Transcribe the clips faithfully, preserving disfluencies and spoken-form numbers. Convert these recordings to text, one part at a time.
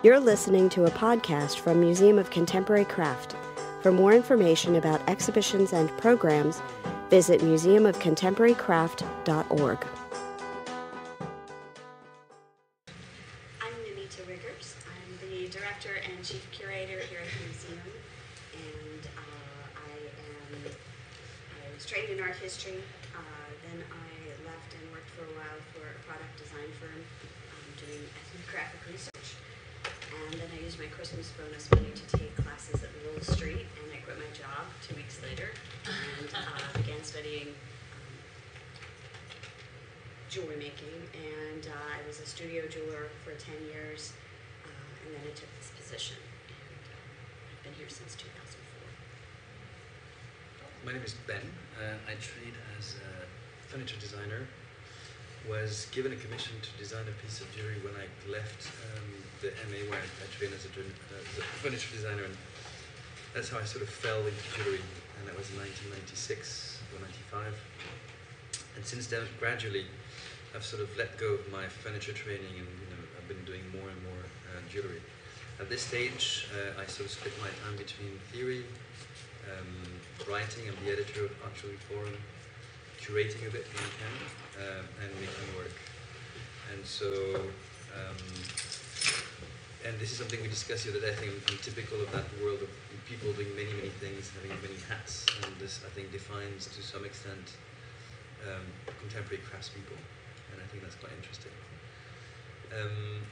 You're listening to a podcast from Museum of Contemporary Craft. For more information about exhibitions and programs, visit museum of contemporary craft dot org. I'm Namita Riggers. I'm the director and chief curator here at the museum, and uh, I am I was trained in art history. Uh, then I left and worked for a while for a product design firm um, doing ethnographic research. And then I used my Christmas bonus money to take classes at Willow Street, and I quit my job two weeks later and uh, began studying um, jewelry making. And uh, I was a studio jeweler for ten years, uh, and then I took this position. And uh, I've been here since two thousand four. My name is Ben. Uh, I trained as a furniture designer. Was given a commission to design a piece of jewelry when I left um, the M A where I, I trained as a, uh, as a furniture designer, and that's how I sort of fell into jewelry, and that was in nineteen ninety-six or ninety-five. And since then, gradually, I've sort of let go of my furniture training, and you know, I've been doing more and more uh, jewelry. At this stage, uh, I sort of split my time between theory, um, writing. I'm the editor of Art Jewelry Forum, curating a bit when I can, uh, and making work. And so, um, and this is something we discussed the other day. I think I'm, I'm typical of that world of people doing many, many things, having many hats, and this, I think, defines to some extent um, contemporary craftspeople, and I think that's quite interesting. Um,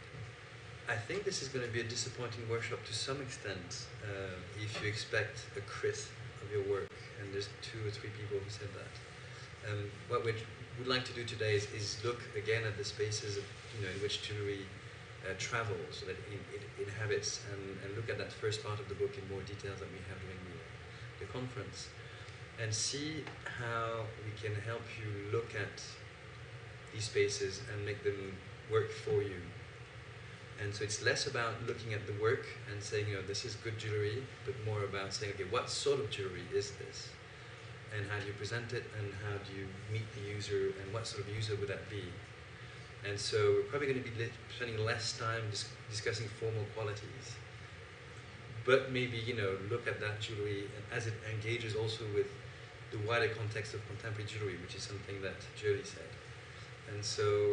I think this is going to be a disappointing workshop to some extent uh, if you expect a crit of your work, and there's two or three people who said that. Um, what we would like to do today is, is look again at the spaces of, you know, in which jewelry uh, travels, so that it, it inhabits, and, and look at that first part of the book in more detail than we have during the, the conference, and see how we can help you look at these spaces and make them work for you. And so it's less about looking at the work and saying, you know, this is good jewelry, but more about saying, okay, what sort of jewelry is this? And how do you present it, and how do you meet the user, and what sort of user would that be? And so we're probably going to be spending less time dis discussing formal qualities, but maybe, you know, look at that jewelry and as it engages also with the wider context of contemporary jewelry, which is something that Jody said. And so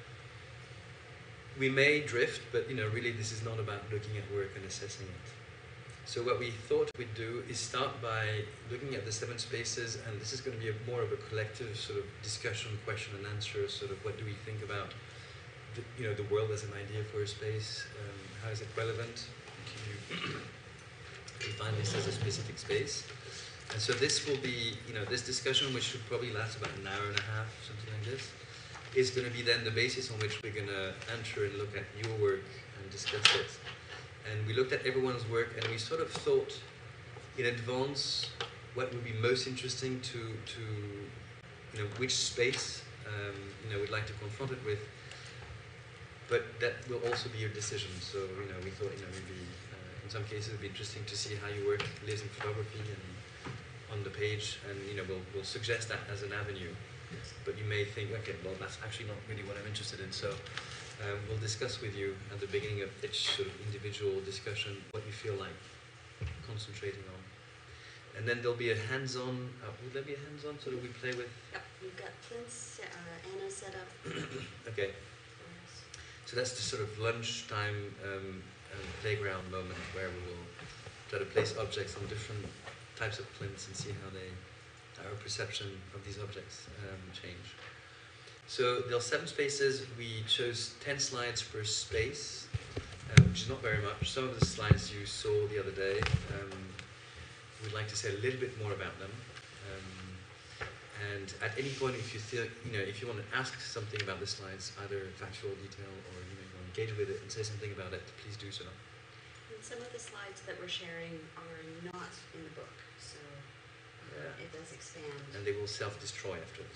we may drift, but, you know, really this is not about looking at work and assessing it. So what we thought we'd do is start by looking at the seven spaces, and this is going to be a, more of a collective sort of discussion, question and answer, sort of what do we think about the, you know, the world as an idea for a space, um, how is it relevant to define this as a specific space. And so this will be, you know, this discussion, which should probably last about an hour and a half, something like this, is going to be then the basis on which we're going to enter and look at your work and discuss it. And we looked at everyone's work, and we sort of thought in advance what would be most interesting to, to you know, which space um, you know, we'd like to confront it with. But that will also be your decision. So, you know, we thought, you know, maybe uh, in some cases it'd be interesting to see how your work lives in photography and on the page, and you know, we'll we'll suggest that as an avenue. But you may think, okay, well, that's actually not really what I'm interested in. So. Um, we'll discuss with you at the beginning of each sort of individual discussion what you feel like concentrating on. And then there'll be a hands-on, uh, would there be a hands-on so that we play with? Yep, we've got plinths, uh, Anna set up. Okay. So that's the sort of lunchtime um, um, playground moment where we will try to place objects on different types of plinths and see how they, our perception of these objects um, change. So there are seven spaces. We chose ten slides per space, um, which is not very much. Some of the slides you saw the other day, um, we'd like to say a little bit more about them. Um, and at any point, if you feel, you know, if you want to ask something about the slides, either factual detail or you know, you want to engage with it and say something about it, please do so. And some of the slides that we're sharing are not in the book, so uh, it does expand. And they will self-destroy afterwards.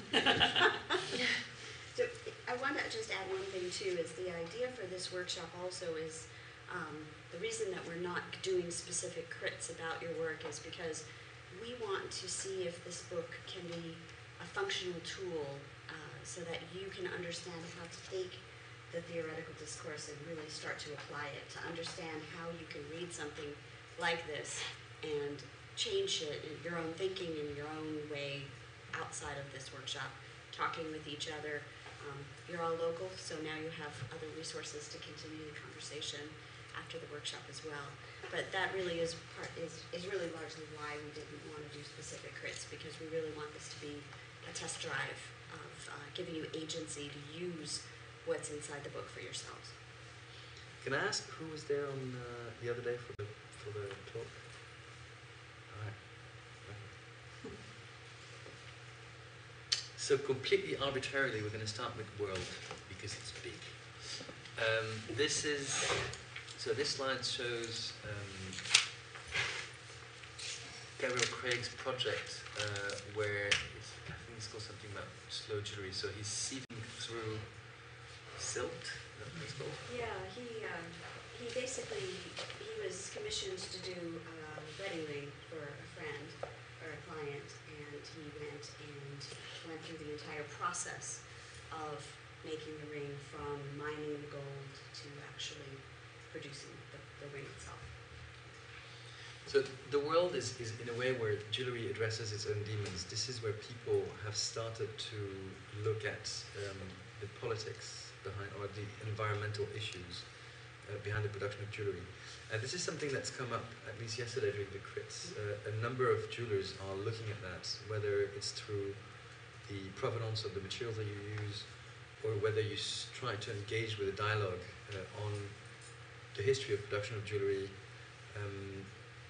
So I want to just add one thing too, is the idea for this workshop also is um, the reason that we're not doing specific crits about your work is because we want to see if this book can be a functional tool uh, so that you can understand how to take the theoretical discourse and really start to apply it, to understand how you can read something like this and change it in your own thinking in your own way outside of this workshop, talking with each other. Um, you're all local, so now you have other resources to continue the conversation after the workshop as well. But that really is part is, is really largely why we didn't want to do specific crits, because we really want this to be a test drive of uh, giving you agency to use what's inside the book for yourselves. Can I ask who was there on uh, the other day for the for the talk? All right. Okay. So completely arbitrarily, we're going to start with world because it's big. Um, this is so. This slide shows um, Gabriel Craig's project, uh, where it's, I think it's called something about slow jewelry. So he's sieving through silt. Is that what it's called? Yeah, he um, he basically he was commissioned to do a wedding ring for a friend or a client, and he went and went through the entire process of making the ring, from mining the gold to actually producing the, the ring itself. So the world is, is in a way where jewelry addresses its own demons. This is where people have started to look at um, the politics behind, or the environmental issues uh, behind the production of jewelry. And this is something that's come up, at least yesterday during the crits. Uh, a number of jewelers are looking at that, whether it's through the provenance of the materials that you use, or whether you s try to engage with a dialogue uh, on the history of production of jewelry. Um,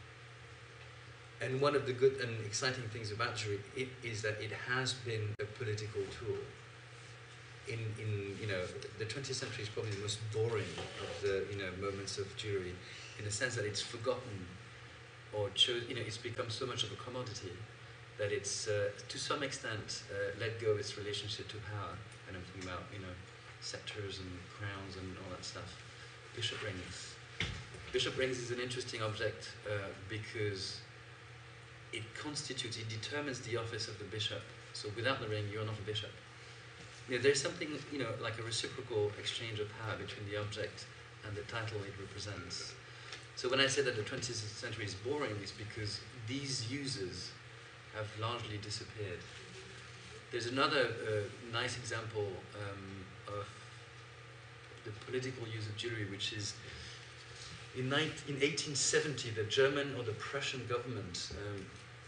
and one of the good and exciting things about jewelry it, is that it has been a political tool. In, in you know, the twentieth century is probably the most boring of the you know moments of jewelry, in the sense that it's forgotten, or chose, you know, it's become so much of a commodity that it's uh, to some extent uh, let go of its relationship to power. And I'm thinking about you know scepters and crowns and all that stuff. Bishop rings. Bishop rings is an interesting object uh, because it constitutes, it determines the office of the bishop. So without the ring, you're not a bishop. You know, there's something, you know, like a reciprocal exchange of power between the object and the title it represents. So when I say that the twentieth century is boring, it's because these uses have largely disappeared. There's another uh, nice example um, of the political use of jewelry, which is in, in eighteen seventy, the German or the Prussian government um,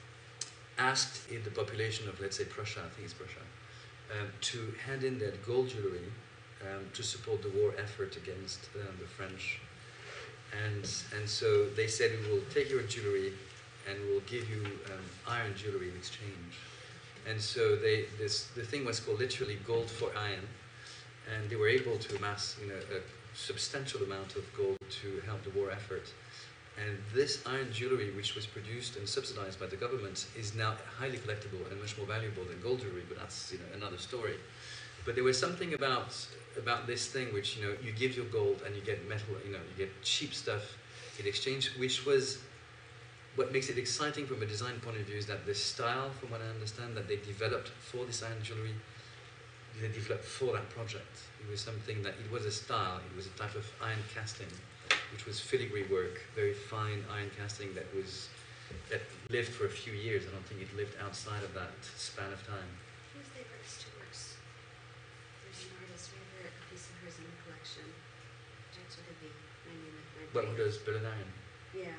asked the population of, let's say, Prussia, I think it's Prussia, um, to hand in their gold jewelry um, to support the war effort against um, the French. And, and so they said, we will take your jewelry and we'll give you um, iron jewelry in exchange. And so they, this, the thing was called literally gold for iron. And they were able to amass you know, a substantial amount of gold to help the war effort. And this iron jewelry, which was produced and subsidized by the government, is now highly collectible and much more valuable than gold jewelry, but that's you know, another story. But there was something about, about this thing which, you know, you give your gold and you get metal, you know, you get cheap stuff in exchange, which was, what makes it exciting from a design point of view is that the style, from what I understand, that they developed for this iron jewelry, they developed for that project. It was something that, it was a style, it was a type of iron casting, which was filigree work, very fine iron casting that was, that lived for a few years. I don't think it lived outside of that span of time. Who's the artist who works? There's an artist, we have a piece of hers in the collection. That's what it'd be. I mean, with my Well, brain. who does Berlin Iron? Yeah.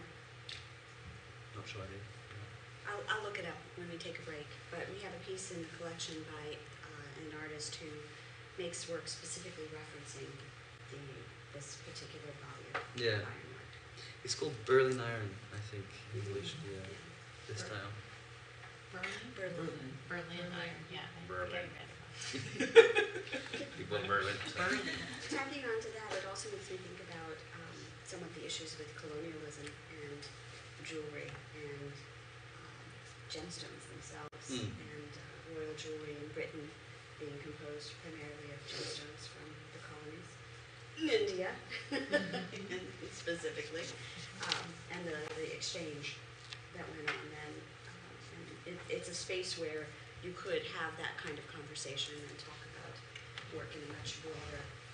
Not sure I did. I'll, I'll look it up when we take a break. But we have a piece in the collection by uh, an artist who makes work specifically referencing the this particular volume Yeah. of ironwork. It's called Berlin Iron, I think, in English, yeah, Yeah. this Ber- style. Berlin? Berlin. Berlin iron, yeah. I- Berlin. okay, People in Berlin. Berlin. Tapping onto that, it also makes me think about um, some of the issues with colonialism and jewelry and um, gemstones themselves, Mm. and uh, royal jewelry in Britain being composed primarily of gemstones from the colonies, India specifically, um, and the, the exchange that went on then. Um, and it, it's a space where you could have that kind of conversation and talk about work in a much broader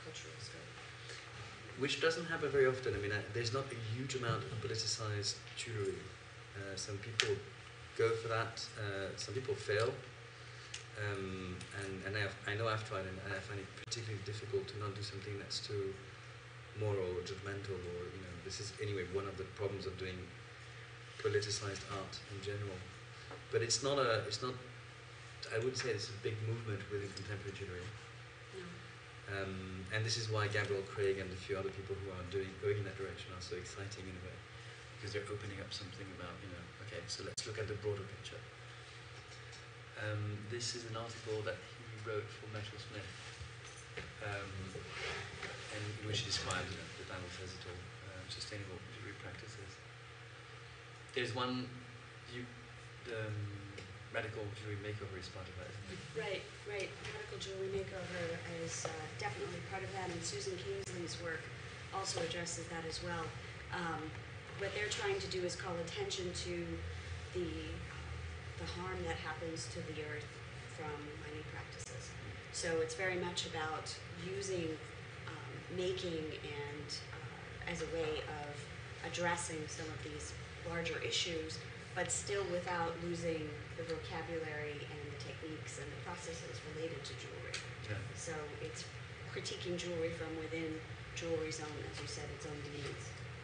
cultural scope. Which doesn't happen very often. I mean, uh, there's not a huge amount of politicized jewelry. Uh, some people go for that. Uh, some people fail. Um, and and I, have, I know I've tried, and I find it particularly difficult to not do something that's too moral or judgmental, or you know, this is anyway one of the problems of doing politicized art in general. But it's not a, it's not. I wouldn't say it's a big movement within contemporary jewelry. No. Um, and this is why Gabriel Craig and a few other people who are doing going in that direction are so exciting in a way, because they're opening up something about, you know, okay, so let's look at the broader picture. Um, this is an article that he wrote for Metal Smith, um, and in which he describes, you know, the Bible says it all, uh, sustainable jewelry practices. There's one, you, the um, radical jewelry makeover is part of that, isn't it? Right, right. Radical jewelry makeover is uh, definitely part of that, and Susan Kingsley's work also addresses that as well. Um, what they're trying to do is call attention to the the harm that happens to the earth from mining practices. So it's very much about using um, making and uh, as a way of addressing some of these larger issues, but still without losing the vocabulary and the techniques and the processes related to jewelry. Yeah. So it's critiquing jewelry from within jewelry's own, as you said, its own demons.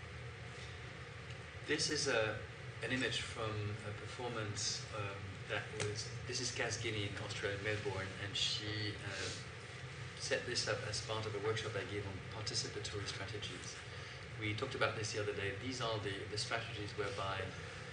This is a, an image from a performance um, that was, this is Cass Guinea in Australia, Melbourne, and she uh, set this up as part of a workshop I gave on participatory strategies. We talked about this the other day. These are the, the strategies whereby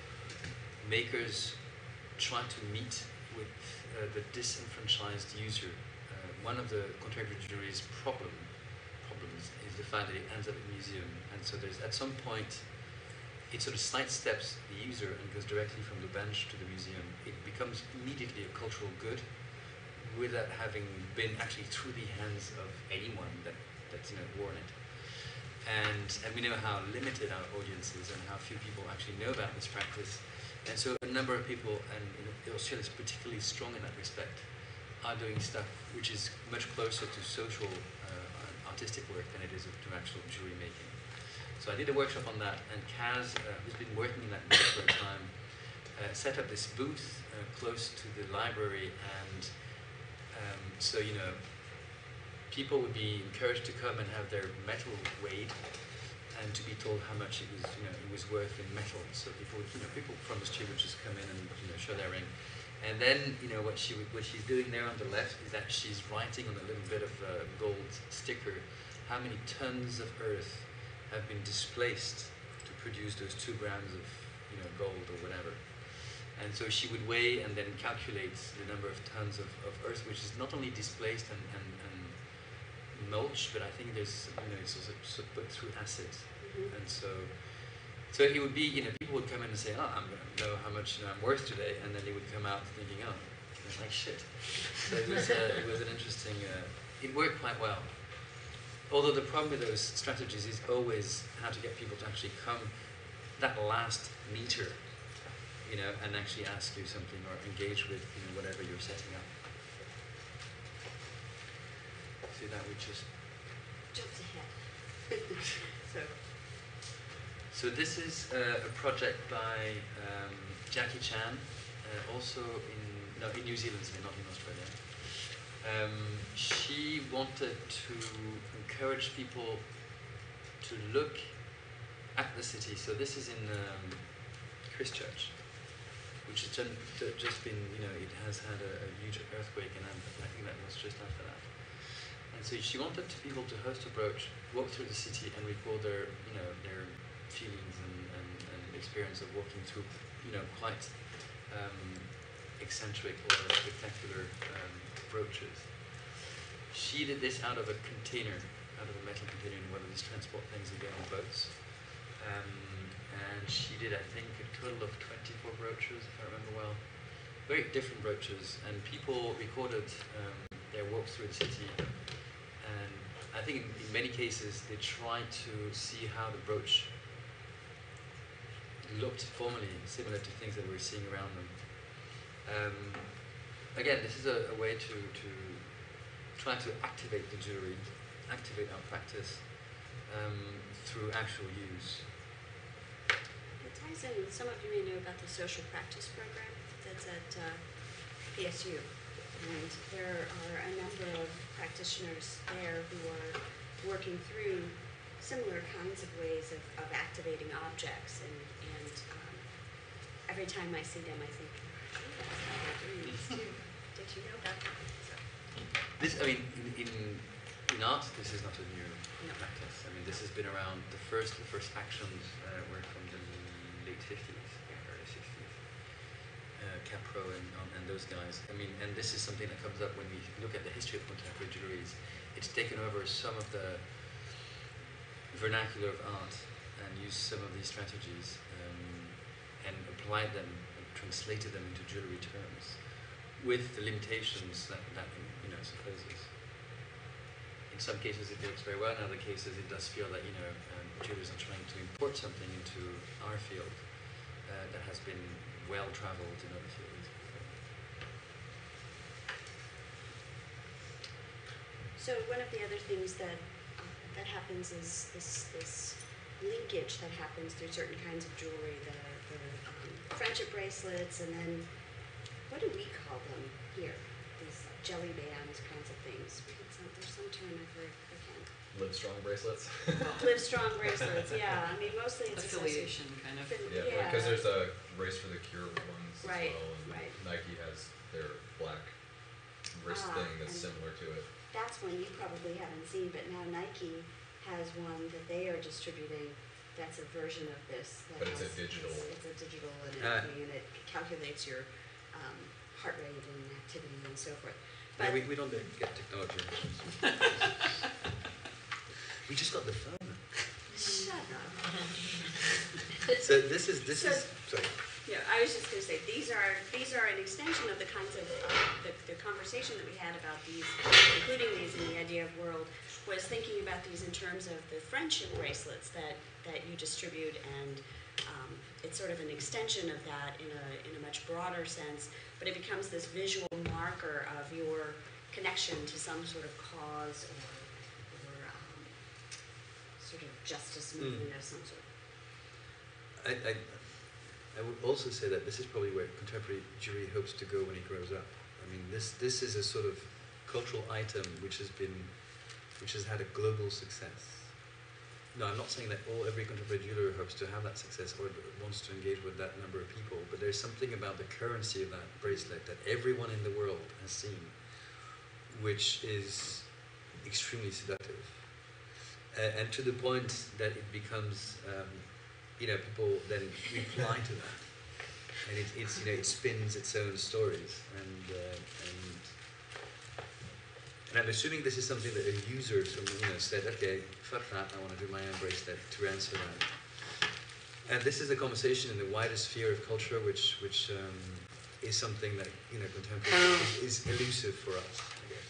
makers try to meet with uh, the disenfranchised user. Uh, one of the contemporary jewelry's problem, problems is the fact that it ends up in a museum, and so there's at some point it sort of sidesteps the user and goes directly from the bench to the museum. It becomes immediately a cultural good without having been actually through the hands of anyone that, that's, you know, worn it. And, and we know how limited our audience is and how few people actually know about this practice. And so a number of people, and in Australia is particularly strong in that respect, are doing stuff which is much closer to social uh, artistic work than it is to actual jewelry making. So I did a workshop on that, and Kaz, uh, who's been working in that niche for a time, uh, set up this booth uh, close to the library, and um, so, you know, people would be encouraged to come and have their metal weighed, and to be told how much it was, you know, it was worth in metal. So people, would, you know, people from the street would just come in and, you know, show their ring. And then, you know, what she would, what she's doing there on the left is that she's writing on a little bit of uh, gold sticker how many tons of earth have been displaced to produce those two grams of, you know, gold or whatever. And so she would weigh and then calculate the number of tons of, of earth, which is not only displaced and, and, and mulch, but I think there's, you know, it's also put through acids. Mm-hmm. And so, so it would be, you know, people would come in and say, oh, I'm going to know how much, you know, I'm worth today, and then they would come out thinking, oh, it's like shit. So it was, uh, it was an interesting, uh, it worked quite well. Although the problem with those strategies is always how to get people to actually come that last meter, you know, and actually ask you something or engage with, you know, whatever you're setting up. See that we just Jumps ahead. so. So this is uh, a project by um, Jackie Chan, uh, also in no in New Zealand, so not in Australia. Um, she wanted to encourage people to look at the city. So this is in um, Christchurch, which has just been, you know, it has had a, a huge earthquake, and I think that was just after that. And so she wanted people to host a brooch, walk through the city, and record their, you know, their feelings and, and, and experience of walking through, you know, quite um, eccentric or spectacular um, brooches. She did this out of a container, out of a metal container, in one of these transport things you get on boats. Um, and she did, I think, a total of twenty-four brooches, if I remember well. Very different brooches, and people recorded um, their walks through the city. And I think in, in many cases they tried to see how the brooch looked formally similar to things that we were seeing around them. Um, again, this is a, a way to, to try to activate the jewelry activate our practice um, through actual use. It ties in, some of you may know about the social practice program that's at uh, P S U. And there are a number of practitioners there who are working through similar kinds of ways of, of activating objects. And, and um, every time I see them, I think, oh, that's how they're doing this too. Did you know about that? So, This, I mean, in, in, in art, this is not a new No. practice. I mean, this has been around, the first, the first actions uh, were from the late fifties, early sixties. Uh, Capro and, um, and those guys. I mean, and this is something that comes up when we look at the history of contemporary jewelries. It's taken over some of the vernacular of art and used some of these strategies um, and applied them, and translated them into jewelry terms, with the limitations that that you know supposes. In some cases, it works very well. In other cases, it does feel that you know um, jewelers are trying to import something into our field uh, that has been well traveled in other fields. so one of the other things that uh, that happens is this this linkage that happens through certain kinds of jewelry, the, the um, friendship bracelets, and then what do we call them here? These jelly band kinds of things. We had some, there's some term I've heard. I can't. Live strong bracelets. Live strong bracelets. Yeah, I mean mostly it's Affiliation, kind of. Affili- Yeah, yeah. because there's a Race for the Cure ones Right, as well, and right. Nike has their black wrist Ah, thing that's and similar to it. That's one you probably haven't seen, but now Nike has one that they are distributing. That's a version of this. That But it's a has- digital. It's, it's a digital and Ah. everything, and it calculates your um, heart rate and activity and so forth. Yeah, But we, we don't get technology. We just got the phone. shut up. So this is this So- is sorry. Yeah, I was just going to say these are these are an extension of the kinds of uh, the, the conversation that we had about these, including these in the idea of world, was thinking about these in terms of the friendship bracelets that, that you distribute, and um, it's sort of an extension of that in a in a much broader sense. But it becomes this visual marker of your connection to some sort of cause or or um, sort of justice movement of some sort. I, I I would also say that this is probably where contemporary jewelry hopes to go when it grows up. I mean, this this is a sort of cultural item which has been, which has had a global success. No, I'm not saying that all every contemporary jeweler hopes to have that success or wants to engage with that number of people, but there's something about the currency of that bracelet that everyone in the world has seen, which is extremely seductive, uh, and to the point that it becomes. Um, You know, people then reply to that, and it, it's you know it spins its own stories, and uh, and and I'm assuming this is something that a user from you know said, okay, fuck that, I want to do my own bracelet to answer that. And this is a conversation in the wider sphere of culture, which which um, is something that you know contemporary is, is elusive for us, I guess.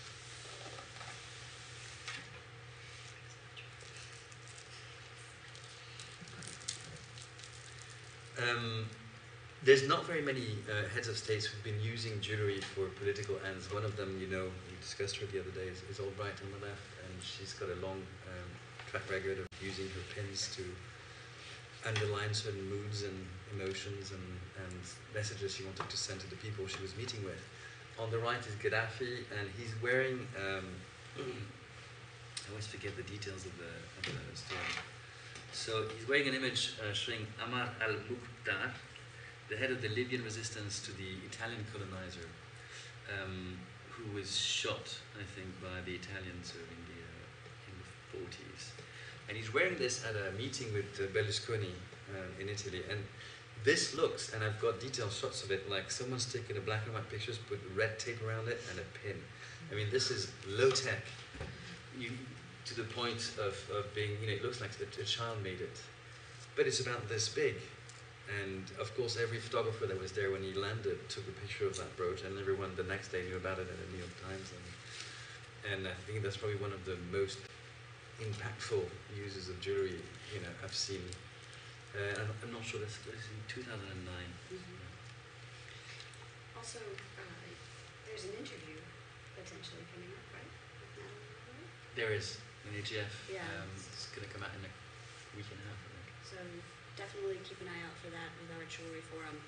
Um, there's not very many uh, heads of states who've been using jewelry for political ends. One of them, you know, we discussed her the other day, is, is Albright on the left, and she's got a long um, track record of using her pins to underline certain moods and emotions and, and messages she wanted to send to the people she was meeting with. On the right is Gaddafi, and he's wearing, um, I always forget the details of the, of the story. So he's wearing an image uh, showing Ammar al-Muqtar, the head of the Libyan resistance to the Italian colonizer, um, who was shot, I think, by the Italians in the, uh, in the forties. And he's wearing this at a meeting with uh, Berlusconi uh, in Italy. And this looks, and I've got detailed shots of it, like someone's taken a black and white pictures, put red tape around it, and a pin. I mean, this is low tech. You, to the point of, of being, you know, it looks like a, a child made it. But it's about this big. And of course, every photographer that was there when he landed took a picture of that brooch, and everyone the next day knew about it in the New York Times. And, and I think that's probably one of the most impactful uses of jewelry, you know, I've seen. Uh, I'm, I'm not sure, this was in two thousand nine. Mm-hmm. Also, uh, there's an interview potentially coming up, right? With Natalie Wood? There is. in A G F. Yeah. Um, it's going to come out in a week and a half, I think. So definitely keep an eye out for that with our jewelry forum.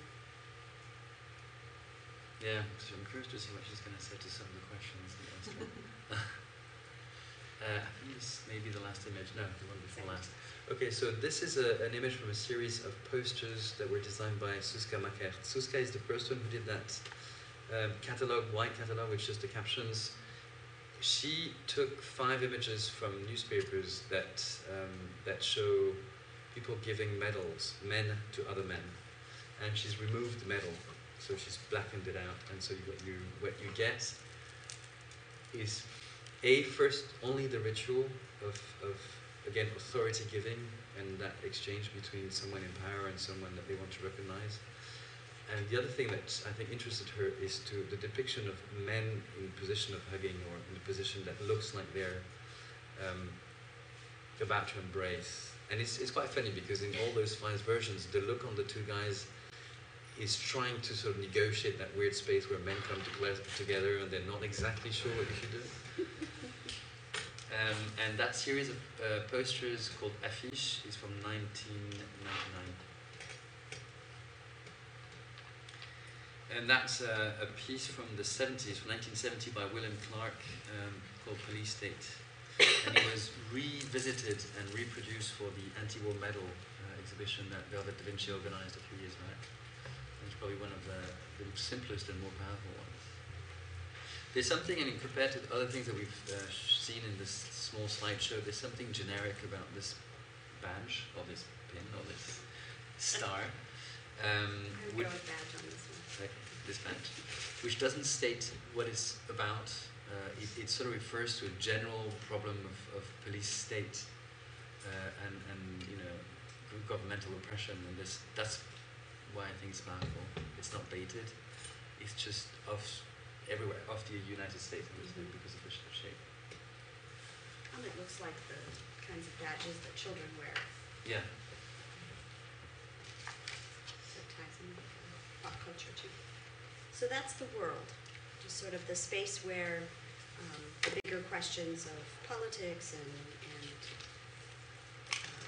Yeah, so I'm curious to see what she's going to say to some of the questions that I asked her. uh, I think this may be the last image. No, the one before last. Okay, so this is a, an image from a series of posters that were designed by Suska Makert. Suska is the person who did that um, catalog, white catalog, with just the captions. She took five images from newspapers that um, that show people giving medals, men to other men, and she's removed the medal. So she's blackened it out, and so you, what you what you get is a first only the ritual of, of again authority giving and that exchange between someone in power and someone that they want to recognize. And the other thing that I think interested her is to the depiction of men in position of hugging or in a position that looks like they're um, about to embrace. And it's it's quite funny because in all those five versions, the look on the two guys is trying to sort of negotiate that weird space where men come to together and they're not exactly sure what you should do. Um, and that series of uh, posters called Affiche is from nineteen ninety-nine. And that's uh, a piece from the seventies, from nineteen seventy by William Clark, um, called Police State. And it was revisited and reproduced for the anti-war medal uh, exhibition that Velvet Da Vinci organized a few years back. It's probably one of the, the simplest and more powerful ones. There's something, I mean, compared to the other things that we've uh, seen in this small slideshow, there's something generic about this badge, or this pin, or this star. Um, I'm which, going with badge on this one. like this badge, which doesn't state what it's about. Uh, it, it sort of refers to a general problem of, of police state uh, and, and, you know, governmental oppression, and this, that's why I think it's powerful. It's not dated. It's just of everywhere, of the United States, mm-hmm. because of the shape. And it looks like the kinds of badges that children wear. Yeah. So it ties in with pop culture too. So that's the world, just sort of the space where um, the bigger questions of politics and, and uh,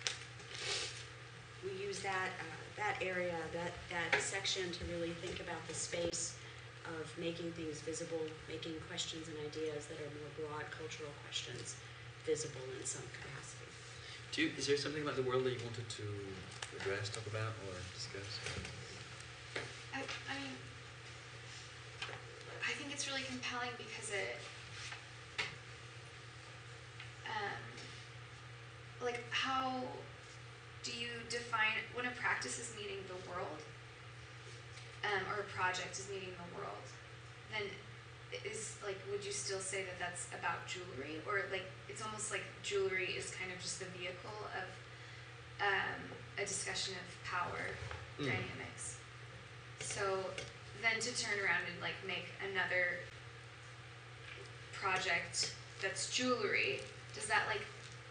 we use that uh, that area, that, that section to really think about the space of making things visible, making questions and ideas that are more broad cultural questions visible in some capacity. Do you, is there something about the world that you wanted to address, talk about, or discuss? I, I mean, I think it's really compelling because it, um, like how do you define, when a practice is meeting the world, um, or a project is meeting the world, then is, like, would you still say that that's about jewelry? Or, like, it's almost like jewelry is kind of just the vehicle of um, a discussion of power mm. dynamics. So then to turn around and, like, make another project that's jewelry, does that, like,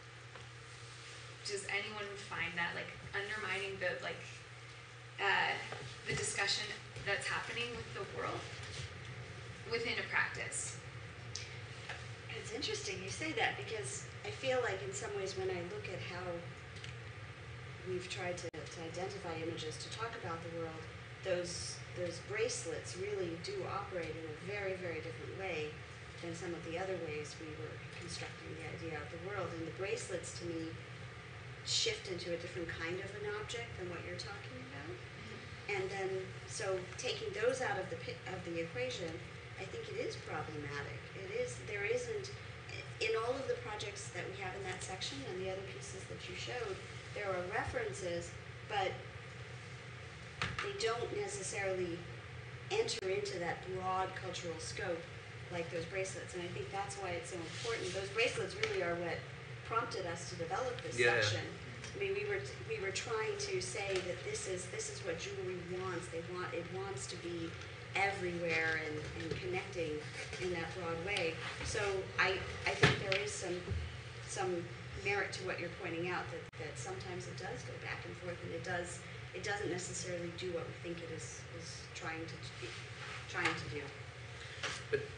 does anyone find that, like, undermining the, like, uh, the discussion that's happening with the world within a practice? It's interesting you say that, because I feel like in some ways when I look at how we've tried to, to identify images to talk about the world, those those bracelets really do operate in a very, very different way than some of the other ways we were constructing the idea of the world. And the bracelets, to me, shift into a different kind of an object than what you're talking about. Mm-hmm. And then, so taking those out of the pit, of the equation, I think it is problematic. It is, there isn't, in all of the projects that we have in that section and the other pieces that you showed, there are references, but they don't necessarily enter into that broad cultural scope like those bracelets. And I think that's why it's so important. Those bracelets really are what prompted us to develop this yeah. section. I mean, we were t- we were trying to say that this is this is what jewelry wants. They want it wants to be everywhere and, and connecting in that broad way. So I I think there is some some merit to what you're pointing out, that, that sometimes it does go back and forth, and it does it doesn't necessarily do what we think it is is trying to be, trying to do. But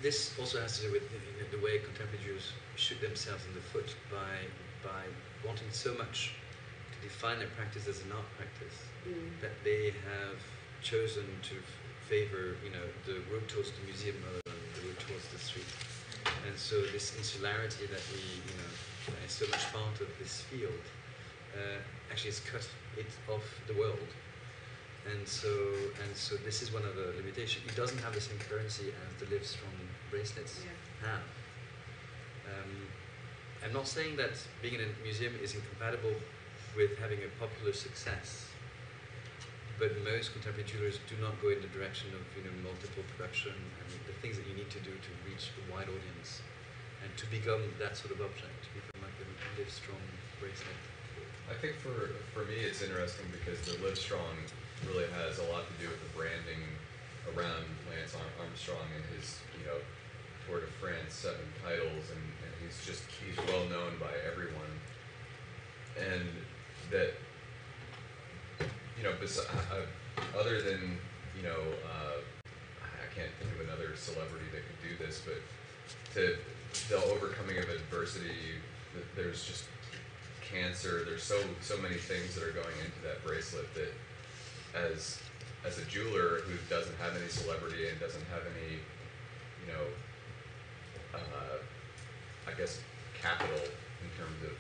this also has to do with you know, the way contemporary Jews shoot themselves in the foot by by wanting so much to define their practice as an art practice Mm. that they have chosen to f- favor you know the road towards the museum rather than the road towards the street. And so this insularity that we you know is so much part of this field uh, actually has cut it off the world. And so, and so, this is one of the limitations. It doesn't have the same currency as the Livestrong bracelets Yeah. have. Um, I'm not saying that being in a museum is incompatible with having a popular success, but most contemporary jewelers do not go in the direction of you know multiple production and the things that you need to do to reach a wide audience and to become that sort of object, to become like a Livestrong bracelet. I think for for me it's interesting because the Livestrong really has a lot to do with the branding around Lance Armstrong and his, you know, Tour de France seven titles, and, and he's just he's well known by everyone, and that you know, bes- uh, other than you know, uh, I can't think of another celebrity that could do this, but to the overcoming of adversity, th- there's just cancer. There's so so many things that are going into that bracelet that, as as a jeweler who doesn't have any celebrity and doesn't have any, you know, uh, I guess capital in terms of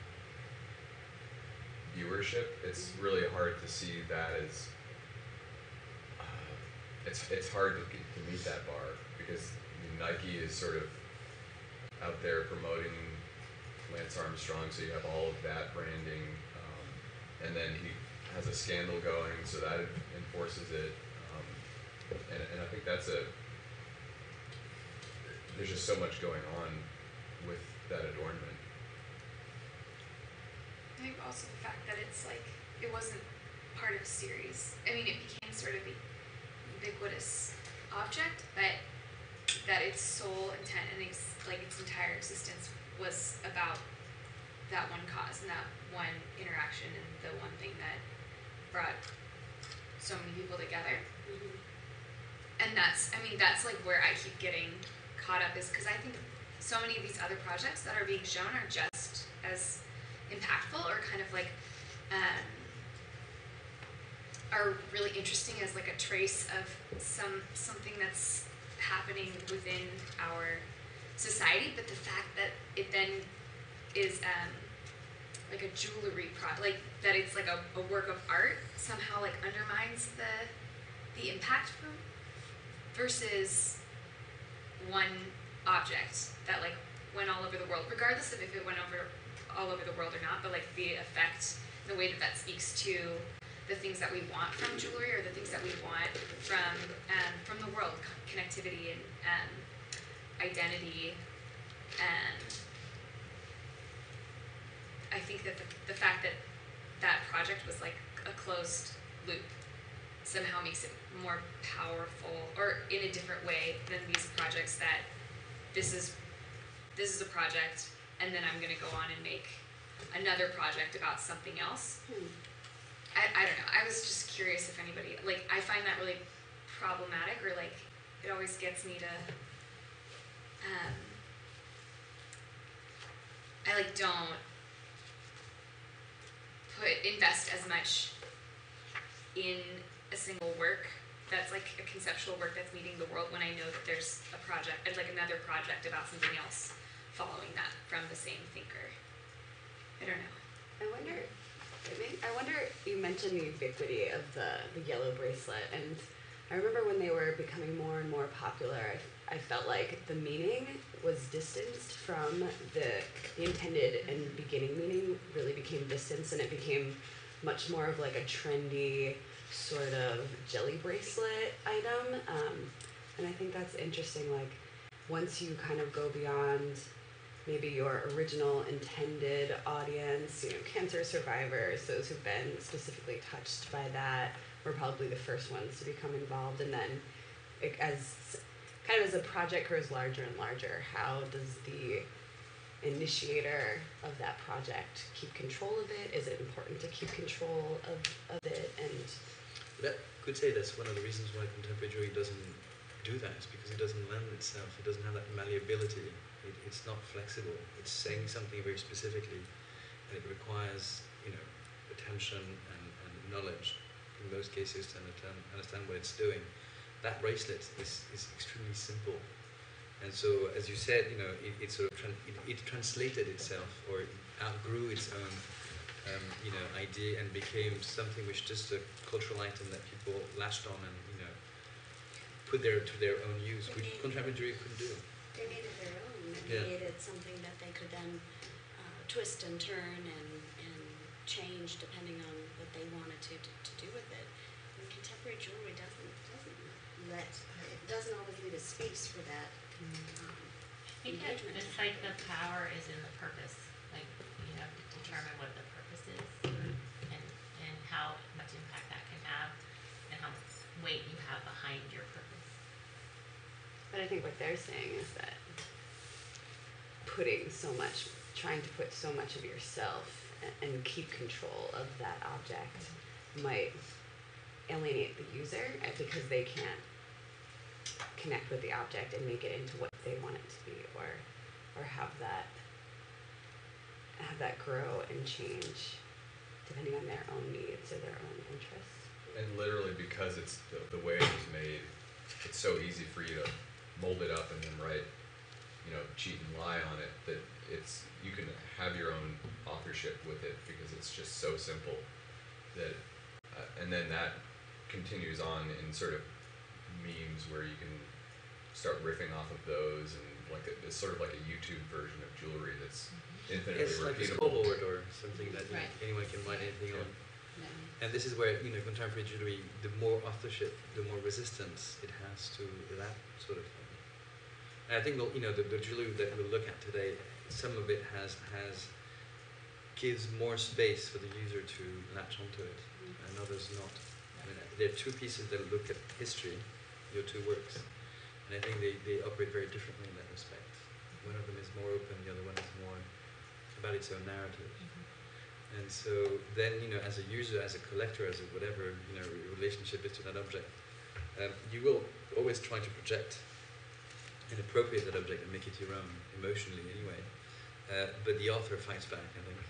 viewership, it's really hard to see that as uh, it's it's hard to to meet that bar because Nike is sort of out there promoting Lance Armstrong, so you have all of that branding, um, and then he has a scandal going, so that enforces it, um, and, and I think that's a, there's just so much going on with that adornment. I think also the fact that it's like, it wasn't part of a series. I mean, it became sort of a ubiquitous object, but that its sole intent and its, like its entire existence was about that one cause and that one interaction and the one thing that brought so many people together. Mm-hmm. And that's, I mean, that's like where I keep getting caught up, is because I think so many of these other projects that are being shown are just as impactful or kind of like um, are really interesting as like a trace of some something that's happening within our society. But the fact that it then is um, like a jewelry pro, like that it's like a, a work of art somehow like undermines the the impact from versus one object that like went all over the world, regardless of if it went over all over the world or not, but like the effect, the way that that speaks to the things that we want from jewelry or the things that we want from um, from the world, connectivity and um, identity. And I think that the, the fact that that project was like a closed loop somehow makes it more powerful, or in a different way than these projects that this is this is a project and then I'm going to go on and make another project about something else. Hmm. I, I don't know. I was just curious if anybody, like, I find that really problematic, or like it always gets me to um, I like don't put invest as much in a single work that's like a conceptual work that's meeting the world when I know that there's a project, like another project about something else following that from the same thinker. I don't know. I wonder, I mean, I wonder, you mentioned the ubiquity of the, the yellow bracelet, and I remember when they were becoming more and more popular, I, I felt like the meaning was distanced from the, the intended and beginning meaning really became distanced, and it became much more of like a trendy sort of jelly bracelet item. Um, and I think that's interesting, like once you kind of go beyond maybe your original intended audience, you know, cancer survivors, those who've been specifically touched by that were probably the first ones to become involved. And then it, as kind of as the project grows larger and larger, how does the initiator of that project keep control of it? Is it important to keep control of, of it? And That could say that's one of the reasons why contemporary jewelry doesn't do that is because it doesn't lend itself. It doesn't have that malleability. It, it's not flexible. It's saying something very specifically, and it requires, you know, attention and, and knowledge in most cases to understand, understand what it's doing. That bracelet is, is extremely simple. And so, as you said, you know, it, it sort of tran- it, it translated itself, or it outgrew its own, um, you know, idea and became something which just a cultural item that people latched on and, you know, put their to their own use, which contemporary jewelry couldn't do. They made it their own, and Yeah. made it something that they could then uh, twist and turn and, and change depending on what they wanted to, to, to do with it. And contemporary jewelry doesn't doesn't let it doesn't always leave a space for that. Um, I think it, engagement it's to like happen. the power is in the purpose. Like you have to determine what the purpose is and and how much impact that can have and how much weight you have behind your purpose. But I think what they're saying is that putting so much, trying to put so much of yourself and, and keep control of that object might alienate the user uh, because they can't connect with the object and make it into what they want it to be, or or have that have that grow and change depending on their own needs or their own interests. And literally because it's the, the way it was made, it's so easy for you to mold it up and then write, you know, cheat and lie on it, that it's, you can have your own authorship with it because it's just so simple that, uh, and then that continues on in sort of memes where you can start riffing off of those, and like a, it's sort of like a YouTube version of jewelry that's infinitely It's like a repeatable. scoreboard or something that you know, Right. anyone can write anything Yeah. on. Yeah. And this is where, you know, contemporary jewelry, the more authorship, the more resistance it has to that sort of thing. And I think, we'll, you know, the, the jewelry that we'll look at today, some of it has has gives more space for the user to latch onto it, and others not. I mean, there are two pieces that look at history, your two works, and I think they, they operate very differently in that respect. One of them is more open, the other one is more about its own narrative. And so then, you know, as a user, as a collector, as a whatever, you know, your relationship is to that object, um, you will always try to project and appropriate that object and make it your own, emotionally anyway. Uh, but the author fights back, I think,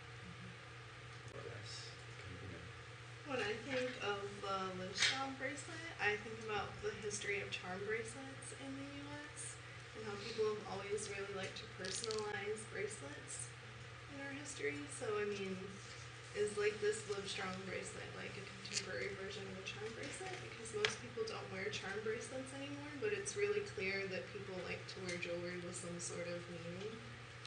more or less. You know. When I think of the Livestrong bracelet, I think about the history of charm bracelets in the U S and how people have always really liked to personalize bracelets in our history. So, I mean, is like this Livestrong bracelet like a contemporary version of a charm bracelet? Because most people don't wear charm bracelets anymore, but it's really clear that people like to wear jewelry with some sort of meaning.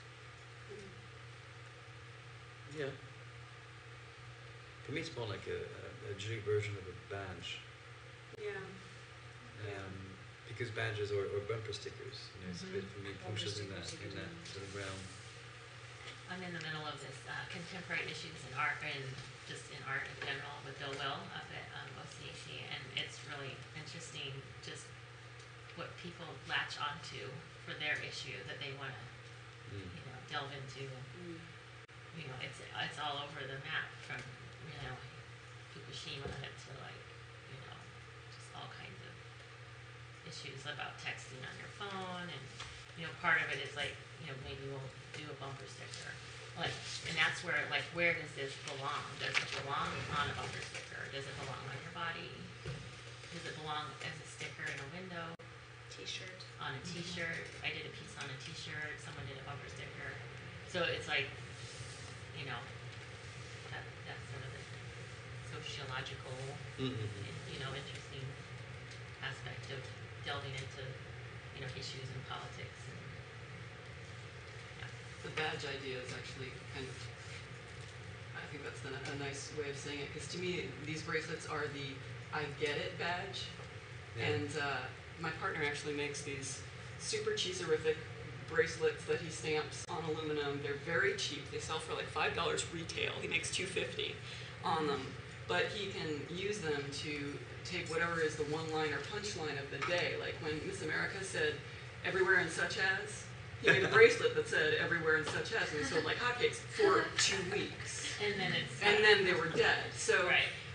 Yeah. For me, it's more like a, a, a jewelry version of a badge, Yeah. um, because badges or, or bumper stickers, you know, it's a bit for me Bumper functions in that stickers in you that can sort of realm. I'm in the middle of this uh, contemporary issues in art and just in art in general with Bill Will up at um, O C A C, and it's really interesting just what people latch onto for their issue that they want to, Mm. you know, delve into. Mm. You know, it's it's all over the map from, you know, Fukushima to like, you know, just all kinds of issues about texting on your phone, and you know, part of it is like, you know, maybe we'll do a bumper sticker, like, and that's where like, where does this belong? Does it belong on a bumper sticker? Does it belong on your body? Does it belong as a sticker in a window? T-shirt. On a T-shirt? I did a piece on a T-shirt. Someone did a bumper sticker. So it's like, you know, that that sort of a sociological, Mm-hmm. you know, interesting aspect of delving into, you know, issues and politics. And, yeah. The badge idea is actually kind of, I think that's the, a nice way of saying it, because to me, these bracelets are the I get it badge. Yeah. And uh, my partner actually makes these super cheeserific bracelets that he stamps on aluminum. They're very cheap. They sell for like five dollars retail. He makes two fifty on them. But he can use them to take whatever is the one-line or punchline of the day. Like when Miss America said, everywhere and such as, he made a bracelet that said everywhere and such as, and they sold like hotcakes for two weeks. And then it's And then they were dead. So right.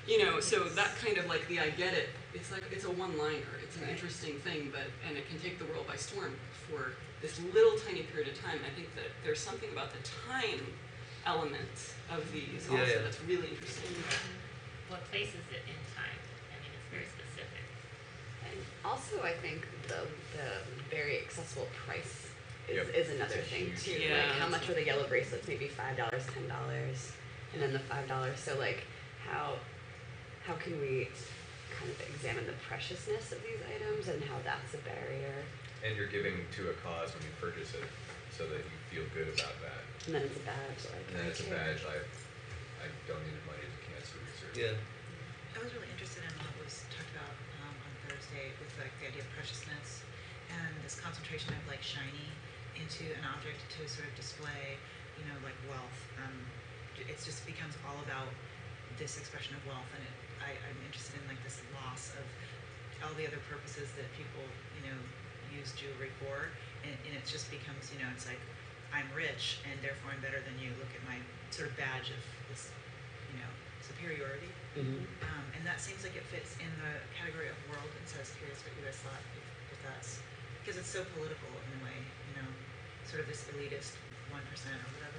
You know, so that kind of like the I get it, it's like, it's a one-liner, it's an Right. interesting thing, but, and it can take the world by storm for this little tiny period of time. I think that there's something about the time element of these Yeah, also yeah. that's really interesting. What places it in time? I mean, it's very specific. And also, I think the the very accessible price is, Yep. is another It's a thing huge- too. Yeah, like how that's much were the yellow bracelets? Maybe five dollars, ten dollars, and then the five dollars. So like, how how can we kind of examine the preciousness of these items and how that's a barrier? And you're giving to a cause when you purchase it, so that you feel good about that. And then it's a badge, like And then I it's a care. badge. I I donated money to cancer research. Yeah. I was really interested in what was talked about um, on Thursday with like the idea of preciousness and this concentration of like shiny into an object to sort of display, you know, like wealth. Um, it just becomes all about this expression of wealth, and it, I, I'm interested in like this loss of all the other purposes that people, you know, use jewelry for, and, and it just becomes, you know, it's like I'm rich and therefore I'm better than you. Look at my sort of badge of this, you know, superiority. Mm-hmm. Um, and that seems like it fits in the category of world, and so I was curious what you guys thought, if, if that's, because it's so political in a way, you know, sort of this elitist one percent or whatever.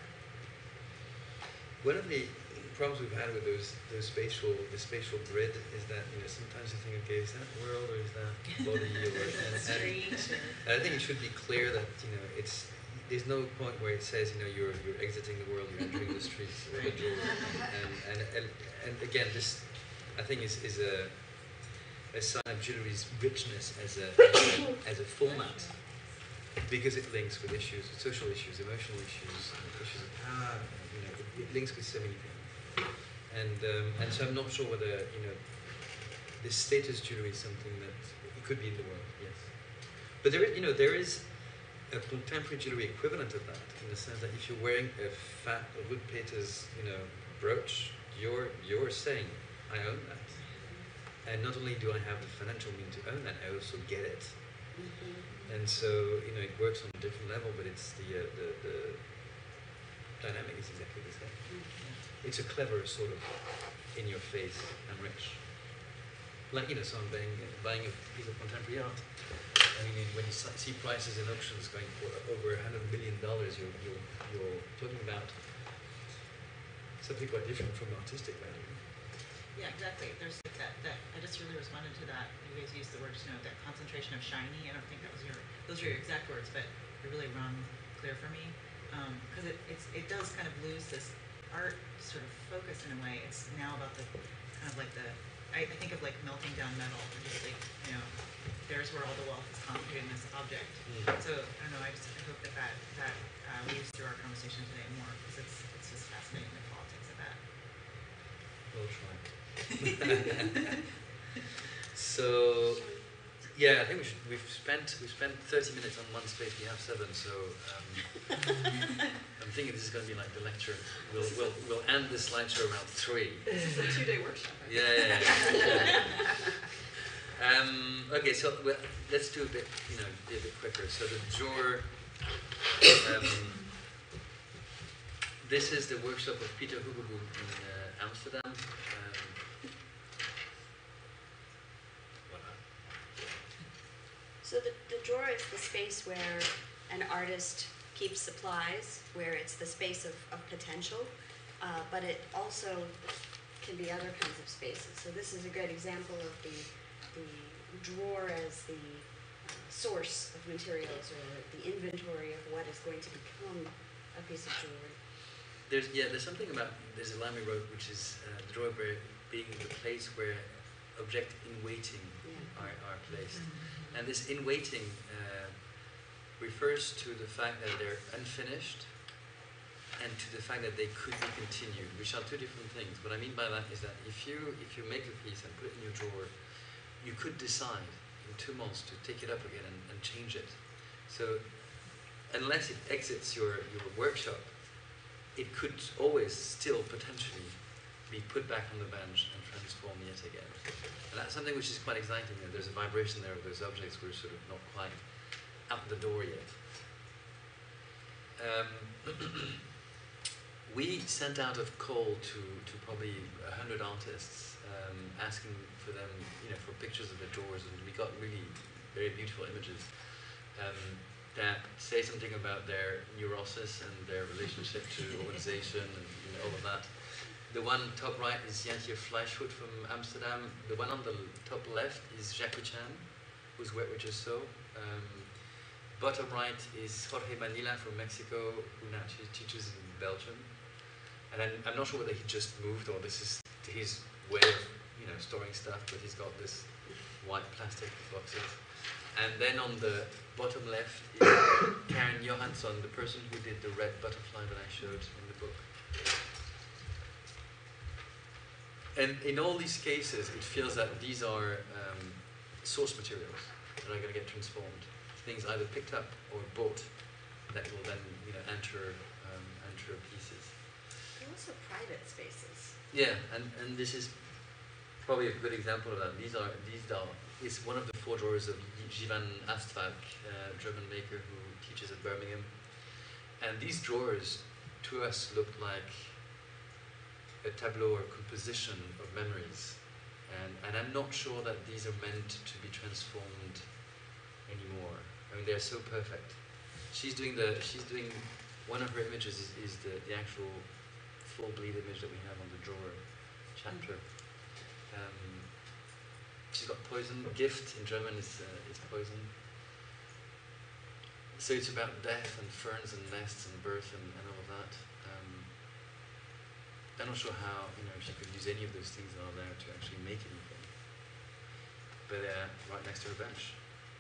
One of the problems we've had with those those spatial the spatial grid is that, you know, sometimes you think, okay, is that world or is that body or and, and, Strange. and I think it should be clear that, you know, it's there's no point where it says, you know, you're you're exiting the world, you're entering the streets or the jewels, and, and and and again, this I think is is a a sign of jewelry's richness as a as a, as a format, because it links with issues, social issues, emotional issues, issues of power. You know, it, it links with so many things, and um, and so I'm not sure whether, you know, this status jewelry is something that it could be in the world, yes, but there is, you know, there is a contemporary jewelry equivalent of that, in the sense that if you're wearing a fat Ruth Peters, you know, brooch, you're you're saying, I own that, and not only do I have the financial means to own that, I also get it. Mm-hmm. And so, you know, it works on a different level, but it's the uh, the, the dynamic is exactly the same. Mm-hmm. It's a clever sort of in your face, I'm rich. Like, you know, someone buying buying a piece of contemporary art. I mean, when you see prices in auctions going for over a hundred million dollars, you're you're you're talking about something quite different from artistic value. Yeah, exactly. There's like that, that, I just really responded to that. You guys used the word, you know, that concentration of shiny. I don't think that was your, those are your exact words, but it really rung clear for me. Um, cause it, it's, it does kind of lose this art sort of focus in a way. It's now about the, kind of like the, I, I think of like melting down metal and just like, you know, there's where all the wealth is concentrated in this object. Mm. So, I don't know, I just, I hope that that, that uh, weaves through our conversation today more, because it's, it's just fascinating, the politics of that. We'll try. So, yeah, I think we should. We've spent we've spent thirty minutes on one space. We have seven, so um, I'm thinking this is going to be like the lecture. We'll we'll we'll end this slideshow around three. This is a two-day workshop. I think. Yeah, yeah, yeah. um, okay, so well, let's do a bit, you know, be a bit quicker. So the drawer. Um, this is the workshop of Peter Hugeboom in uh, Amsterdam. Um, So the, the drawer is the space where an artist keeps supplies, where it's the space of, of potential, uh, but it also can be other kinds of spaces. So this is a great example of the, the drawer as the uh, source of materials, or the inventory of what is going to become a piece of jewelry. There's yeah, there's something about there's a line we wrote, which is uh, the drawer where being the place where objects in waiting Yeah. are, are placed, and this in waiting uh, refers to the fact that they're unfinished, and to the fact that they could be continued, which are two different things. What I mean by that is that if you if you make a piece and put it in your drawer, you could decide in two months to take it up again and, and change it. So unless it exits your, your workshop, it could always still potentially be put back on the bench and transformed yet again. And that's something which is quite exciting. You know, there's a vibration there of those objects which are sort of not quite out the door yet. Um, we sent out a call to, to probably a hundred artists, um, asking for them, you know, for pictures of the drawers, and we got really very beautiful images um, that say something about their neurosis and their relationship to organization and you know, all of that. The one top right is Jantje Fleischwood from Amsterdam. The one on the top left is Jackie Chan, who's Wet Witches So. Um, bottom right is Jorge Manila from Mexico, who now teaches in Belgium. And I'm, I'm not sure whether he just moved or this is his way of, you know, storing stuff, but he's got this white plastic boxes. And then on the bottom left is Karen Johansson, the person who did the red butterfly that I showed in the book. And in all these cases, it feels that these are um, source materials that are going to get transformed. Things either picked up or bought that will then, you know, enter um, enter pieces. They're also private spaces. Yeah, and, and this is probably a good example of that. These are these are is one of the four drawers of Jivan Astvalk, a German maker who teaches at Birmingham. And these drawers, to us, looked like a tableau or composition of memories. And and I'm not sure that these are meant to be transformed anymore. I mean, they're so perfect. She's doing the she's doing one of her images is, is the, the actual full bleed image that we have on the drawer chapter. Um, she's got poison. Gift in German is uh, is poison. So it's about death and ferns and nests and birth and, and all of that. Um, I'm not sure how, you know, she could use any of those things that are there to actually make anything. But uh, right next to her bench.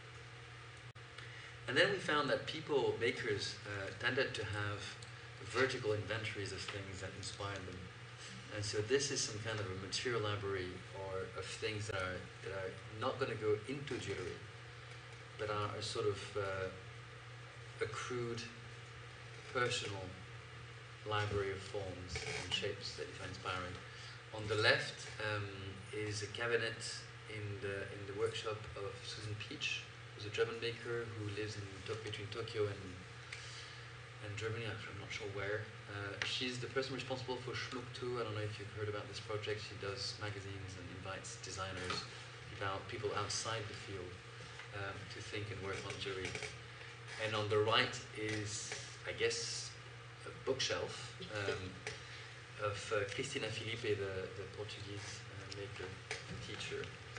And then we found that people, makers, uh, tended to have vertical inventories of things that inspired them. And so this is some kind of a material library or of things that are, that are not going to go into jewelry, but are a sort of uh, a crude, personal library of forms and shapes that you find inspiring. On the left um, is a cabinet in the in the workshop of Susan Peach, who's a German maker who lives in between Tokyo and and Germany. I'm not sure where. Uh, she's the person responsible for Schmuck too. I don't know if you've heard about this project. She does magazines and invites designers, about people outside the field, um, to think and work on jewelry. And on the right is, I guess, a bookshelf um, of uh, Cristina Filipe, the, the Portuguese uh, maker and teacher.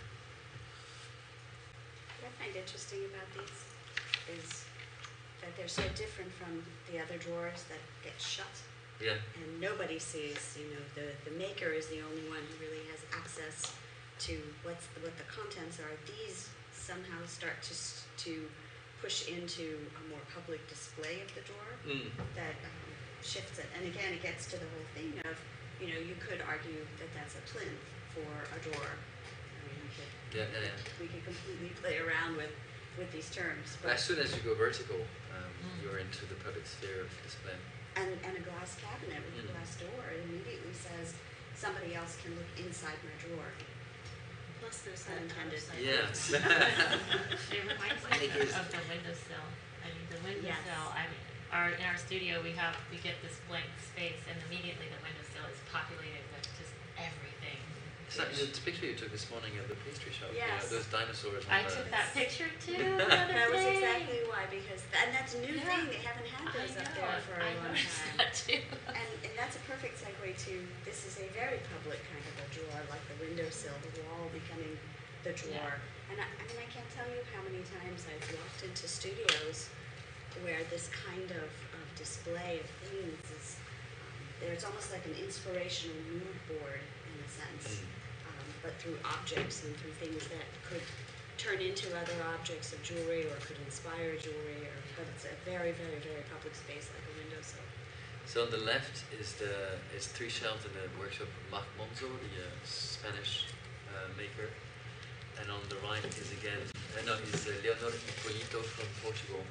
What I find interesting about these is that they're so different from the other drawers that get shut. Yeah. And nobody sees, you know, the, the maker is the only one who really has access to what's the, what the contents are. These somehow start to to push into a more public display of the drawer Mm. that um, shifts it. And again, it gets to the whole thing of, you know, you could argue that that's a plinth for a drawer. I mean, we could, Yeah, yeah, yeah. we could completely play around with, with these terms. But as soon as you go vertical, um, Mm. you're into the public sphere of display. And, and a glass cabinet with a Mm. glass door, it immediately says somebody else can look inside my drawer. Plus there's that Unintended. outside. Yes. It reminds I think me it's- of the windowsill. I mean, the Yes. windowsill, I mean, our, in our studio, we have, we get this blank space, and immediately the windowsill is populated with just everything. It's like the picture you took this morning at the pastry shop. You know, Yes. those dinosaurs. I on the, took that picture too the other That was day. exactly why, because, and that's a new Yeah. thing, they haven't had I those up know, there for a I long noticed time. that too. And, and that's a perfect segue to, this is a very public kind of a drawer, like the windowsill, the wall becoming the drawer. And I, I mean, I can't tell you how many times I've walked into studios where this kind of, of display of things is, um, there's almost like an inspirational mood board in a sense, Mm. um, but through objects and through things that could turn into other objects of jewelry or could inspire jewelry, or, but it's a very, very, very public space like a windowsill. So on the left is the is three shelves in the workshop of Marc Monzo, the uh, Spanish uh, maker, and on the right is again uh, no is uh, Leonor Hipólito from Portugal.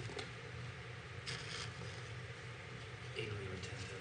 Anally retentive.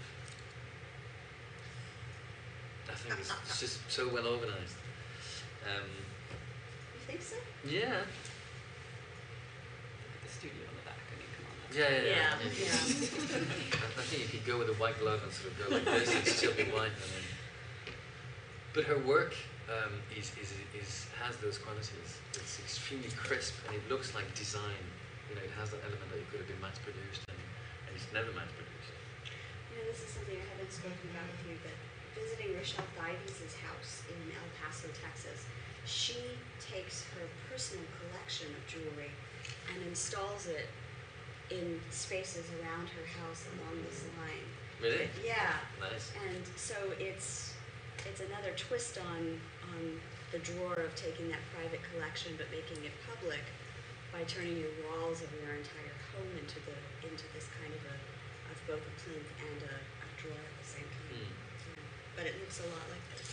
That thing is it's just so well organized. Um, You think so? yeah. The studio in the back, I mean, come on, Yeah, yeah, yeah. Yeah, I, mean, yeah. I, I think you could go with a white glove and sort of go like this and still be white. And then, but her work um, is, is, is has those qualities. It's extremely crisp and it looks like design. You know, it has that element that it could have been mass produced and, and it's never mass produced. You know, this is something I haven't spoken about with you, but visiting Rochelle Dives' house in El Paso, Texas, she takes her personal collection of jewelry and installs it in spaces around her house along this line. Really? Yeah. Nice. And so it's it's another twist on on the drawer of taking that private collection but making it public by turning your walls of your entire home into the into this kind of a of both a plinth and a, a drawer at the same time. Mm. Yeah. But it looks a lot like this.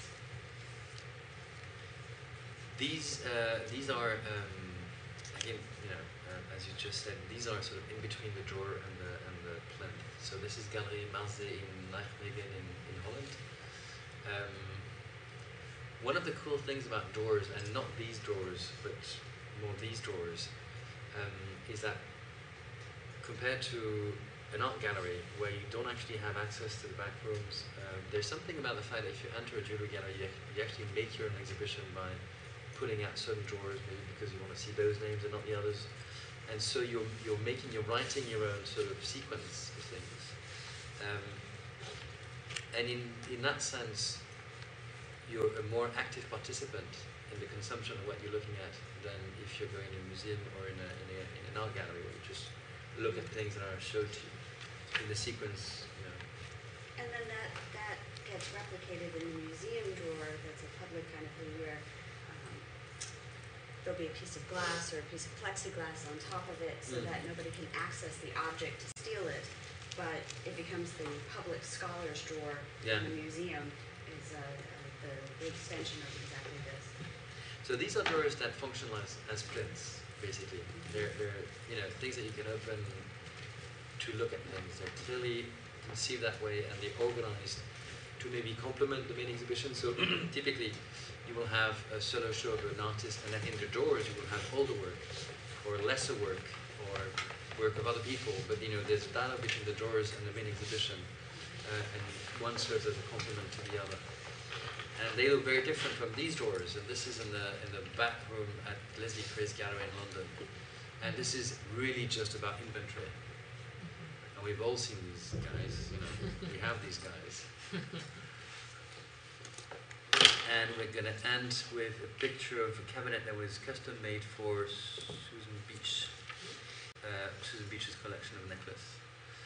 These uh, these are um, again, you know, uh, as you just said, these are sort of in between the drawer and the and the plinth. So this is Galerie Marzé in Nijmegen in, in Holland. Um, one of the cool things about drawers, and not these drawers, but more these drawers, um, is that compared to an art gallery where you don't actually have access to the back rooms, um, there's something about the fact that if you enter a jewelry gallery, you, you actually make your own exhibition by putting out certain drawers, maybe because you want to see those names and not the others. And so you're, you're making, you're writing your own sort of sequence of things. Um, and in, in that sense, you're a more active participant in the consumption of what you're looking at than if you're going in a museum or in, a, in, a, in an art gallery where you just look at things that are showed to you in the sequence, you know. And then that, that gets replicated in the museum drawer. That's a public kind of thing where um, there'll be a piece of glass or a piece of plexiglass on top of it so Mm. that nobody can access the object to steal it. But it becomes the public scholars drawer Yeah. in the museum is uh, uh, the, the extension of exactly this. So these are drawers that function as, as plinths, basically. They're, they're, you know, things that you can open to look at things. They're clearly conceived that way and they're organized to maybe complement the main exhibition. So typically you will have a solo show of an artist and then in the drawers you will have older work or lesser work or work of other people. But you know, there's a dialogue between the drawers and the main exhibition uh, and one serves as a complement to the other. And they look very different from these drawers. And this is in the in the back room at Leslie Cray's gallery in London. And this is really just about inventory. And we've all seen these guys, you know, we have these guys. And we're going to end with a picture of a cabinet that was custom made for Susan Beach, uh, Susan Beach's collection of necklace.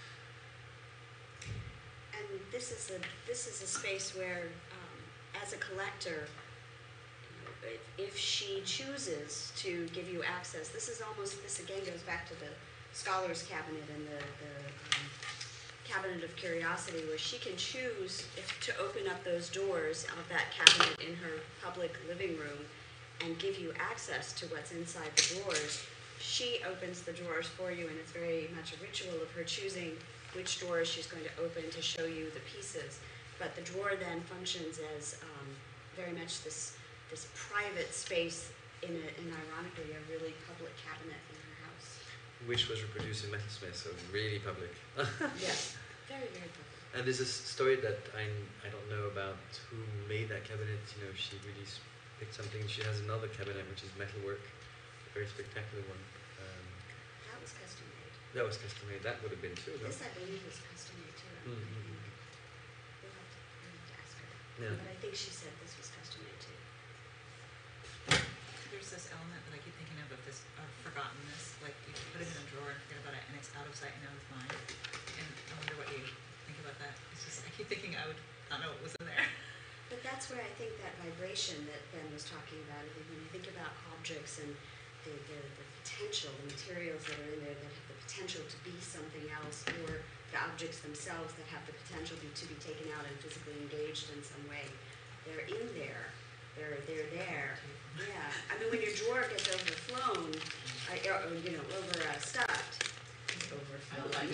And this is a this is a space where, um, as a collector, you know, if, if she chooses to give you access, this is almost this again goes back to the scholars cabinet and the, the um, cabinet of curiosity, where she can choose if, to open up those doors of that cabinet in her public living room and give you access to what's inside the drawers. She opens the drawers for you, and it's very much a ritual of her choosing which drawers she's going to open to show you the pieces. But the drawer then functions as um, very much this this private space in, a, in ironically, a really public cabinet in her house. Which was reproduced in Metalsmith, so really public. Yes, very, very public. And there's a s- story that I I don't know about who made that cabinet. You know, she really s- picked something. She has another cabinet which is metalwork, a very spectacular one. Um, That was custom made. that was custom made. That would have been too, no? This, I believe, was custom made too. I Mm, mm, think. mm. We'll have to, we'll have to ask her. Yeah. But I think she said this was custom made too. There's this element that I keep thinking of of this of forgottenness, like you put it in a drawer and forget about it, and it's out of sight and out of mind. And I wonder what you think about that. It's just I keep thinking I would not know what was in there. But that's where I think that vibration that Ben was talking about, I think when you think about objects and the, the, the potential, the materials that are in there that have the potential to be something else, or the objects themselves that have the potential be, to be taken out and physically engaged in some way, they're in there. They're, they're there. Yeah. I mean, when your drawer gets overflown, uh, or, you know, over uh, stuffed, overflown. I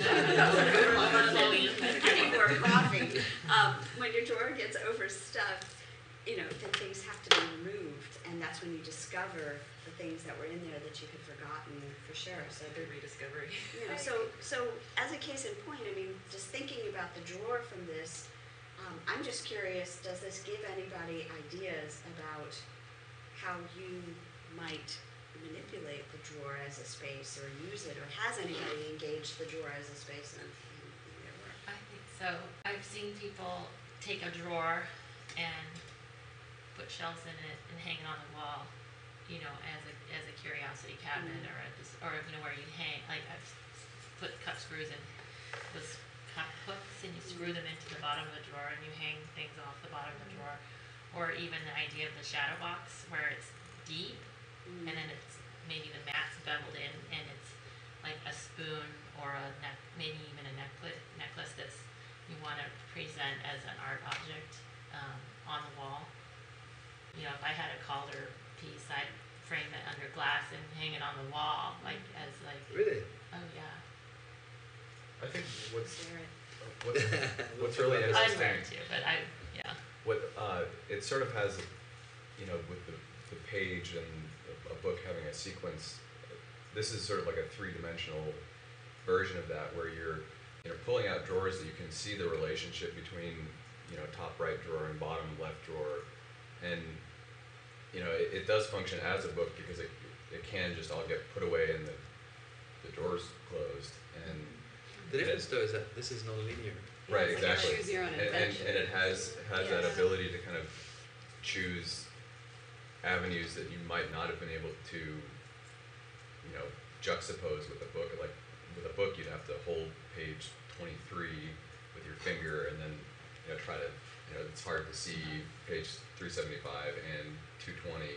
think we're coughing. Um, when your drawer gets overstuffed, you know, then things have to be removed, and that's when you discover the things that were in there that you had forgotten for sure. So Good rediscovery. you know, so so as a case in point, I mean, just thinking about the drawer from this, um, I'm just curious, does this give anybody ideas about how you might manipulate the drawer as a space or use it, or has anybody engaged the drawer as a space in, in, in their work? I think so. I've seen people take a drawer and put shelves in it and hang it on the wall, you know, as a as a curiosity cabinet Mm. or a dis- or you know where you hang like I've s- put cut screws in those cut hooks and you screw them into the bottom of the drawer and you hang things off the bottom of the drawer, or even the idea of the shadow box where it's deep Mm. and then it's maybe the mat's beveled in and it's like a spoon or a neck, maybe even a necklace necklace that's you want to present as an art object um, on the wall. You know, if I had a Calder piece, I'd frame it under glass and hang it on the wall, like as like, Really? oh yeah. I think what's Stare at what's, what's really I'd interesting. wear it too, but I, yeah. What uh, it sort of has, you know, with the, the page and a, a book having a sequence. This is sort of like a three-dimensional version of that, where you're, you know, pulling out drawers that you can see the relationship between, you know, top right drawer and bottom left drawer, and you know, it, it does function as a book because it it can just all get put away and the the drawer's closed and. The difference though is that this is non-linear. Right, It's like a exactly. choose your own and, and, adventure. and it has has that Yes. ability to kind of choose avenues that you might not have been able to, you know, juxtapose with a book. Like with a book, you'd have to hold page twenty-three with your finger, and then you know try to, you know, it's hard to see page three seventy-five and two twenty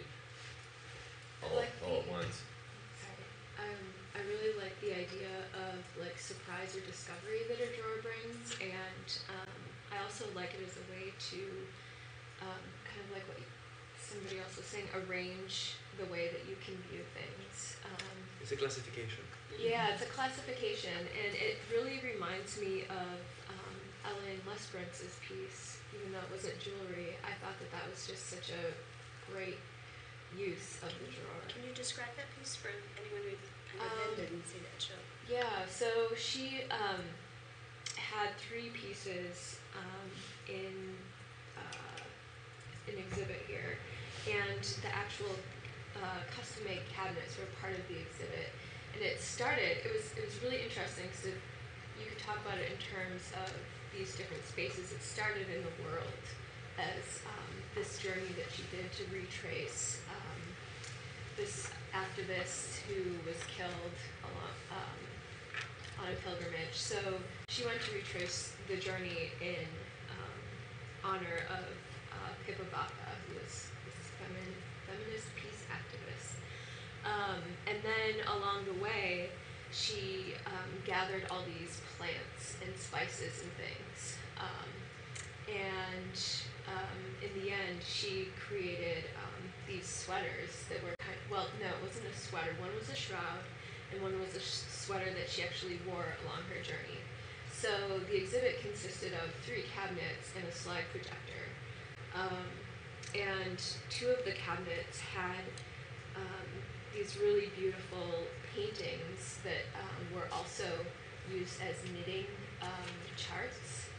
all Like all at the- once. Sorry. Um, I really like the idea of like surprise or discovery that a drawer brings, and um, I also like it as a way to um, kind of like what you, somebody else was saying, arrange the way that you can view things. Um, It's a classification. yeah, it's a classification, and it really reminds me of um, Ellen Lesbruntz's piece. Even though it wasn't jewelry, I thought that that was just such a great use of the drawer. Can you describe that piece for anyone who kind of Um, didn't see that show? Yeah, so she um, had three pieces um, in uh, an exhibit here, and the actual uh, custom-made cabinets were part of the exhibit. And it started. It was it was really interesting because you could talk about it in terms of these different spaces. It started in the world as um, this journey that she did to retrace um, this activist who was killed along, um, on a pilgrimage. So she went to retrace the journey in um, honor of uh, Pippa Baca, who was this femin- feminist peace activist. Um, and then along the way, she um, gathered all these plants and spices and things. Um, and um, in the end, she created um, these sweaters that were kind of, well, no, it wasn't a sweater. One was a shroud, and one was a sh- sweater that she actually wore along her journey. So the exhibit consisted of three cabinets and a slide projector. Um, and two of the cabinets had um, these really beautiful paintings that um, were also used as knitting um, charts.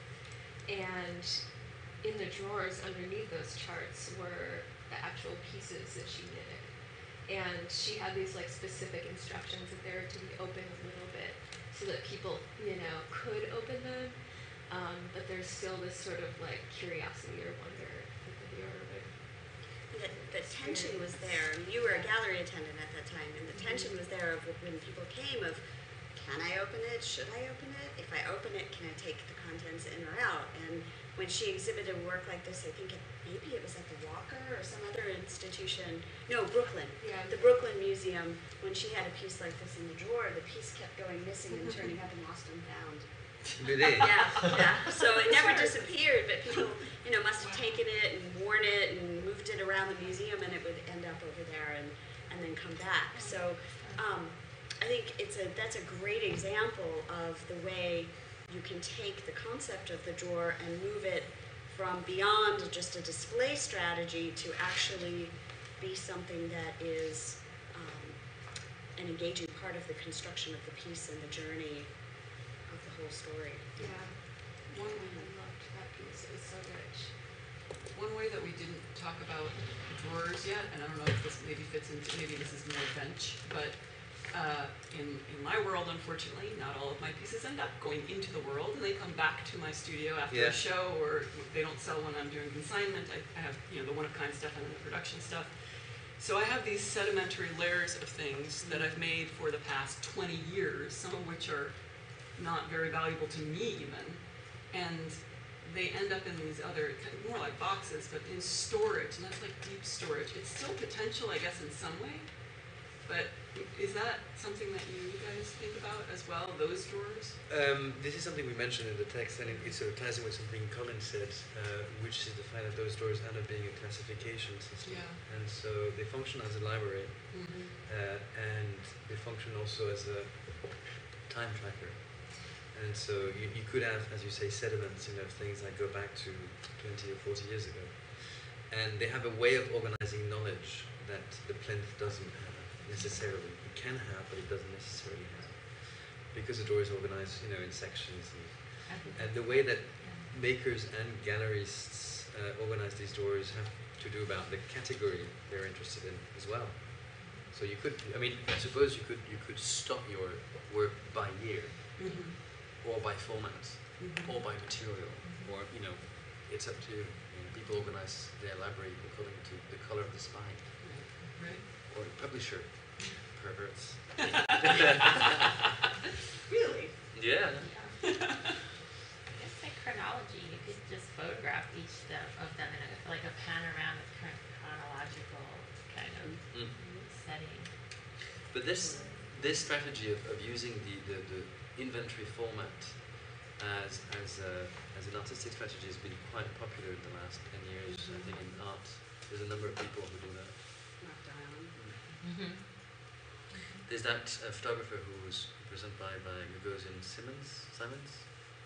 And in the drawers underneath those charts were the actual pieces that she knitted. And she had these like specific instructions that they were to be open a little bit so that people, you know, could open them. Um, but there's still this sort of like curiosity or wonder that the viewer would. The, the tension was there. I mean, you were a gallery attendant at that time, and the tension was there of when people came of, can I open it? Should I open it? If I open it, can I take the contents in or out? And when she exhibited work like this, I think it, maybe it was at the Walker or some other institution. No, Brooklyn. Yeah. The Brooklyn Museum, when she had a piece like this in the drawer, the piece kept going missing and turning up and lost and found. You did. Yeah, yeah. So it never disappeared, but people, you know, must have taken it and worn it and moved it around the museum, and it would end up over there and, and then come back. So um, I think it's a that's a great example of the way you can take the concept of the drawer and move it from beyond just a display strategy to actually be something that is um, an engaging part of the construction of the piece and the journey of the whole story. Yeah. One, I loved that piece. It was so rich. one way that we didn't talk about drawers yet, and I don't know if this maybe fits into, maybe this is more bench, but uh, in, in my world, unfortunately, not all of my pieces end up going into the world, and they come back to my studio after Yeah. a show, or they don't sell when I'm doing consignment. I, I have, you know, the one-of-kind stuff and then the production stuff. So I have these sedimentary layers of things that I've made for the past twenty years, some of which are not very valuable to me even, and they end up in these other, kind of more like boxes, but in storage, and that's like deep storage. It's still potential, I guess, in some way, but is that something that you guys think about as well, those drawers? Um, this is something we mentioned in the text, and it, it sort of ties in with something Colin said, uh, which is the fact that those doors end up being a classification system. Yeah. And so they function as a library, Mm-hmm. uh, and they function also as a time tracker. And so you, you could have, as you say, sediments, you know, things that go back to twenty or forty years ago. And they have a way of organizing knowledge that the plinth doesn't have necessarily. It can have, but it doesn't necessarily have. Because the door is organized, you know, in sections. And, and the way that makers and gallerists uh, organize these doors have to do about the category they're interested in as well. So you could, I mean, I suppose you could you could stop your work by year, Mm-hmm. or by format, Mm-hmm. or by material, or, you know, it's up to you. I mean, people organize their library according to the color of the spine, Right. or a publisher, perverts. Really? Yeah. I guess like chronology, you could just photograph each step of them in a, like a panoramic chron- chronological kind of Mm. setting. But this this strategy of, of using the, the, the inventory format as as a, as an artistic strategy has been quite popular in the last ten years. I think in art, there's a number of people who do that. Mark Dion. Mm-hmm. There's that uh, photographer who was presented by by Gagosian Simmons Simons,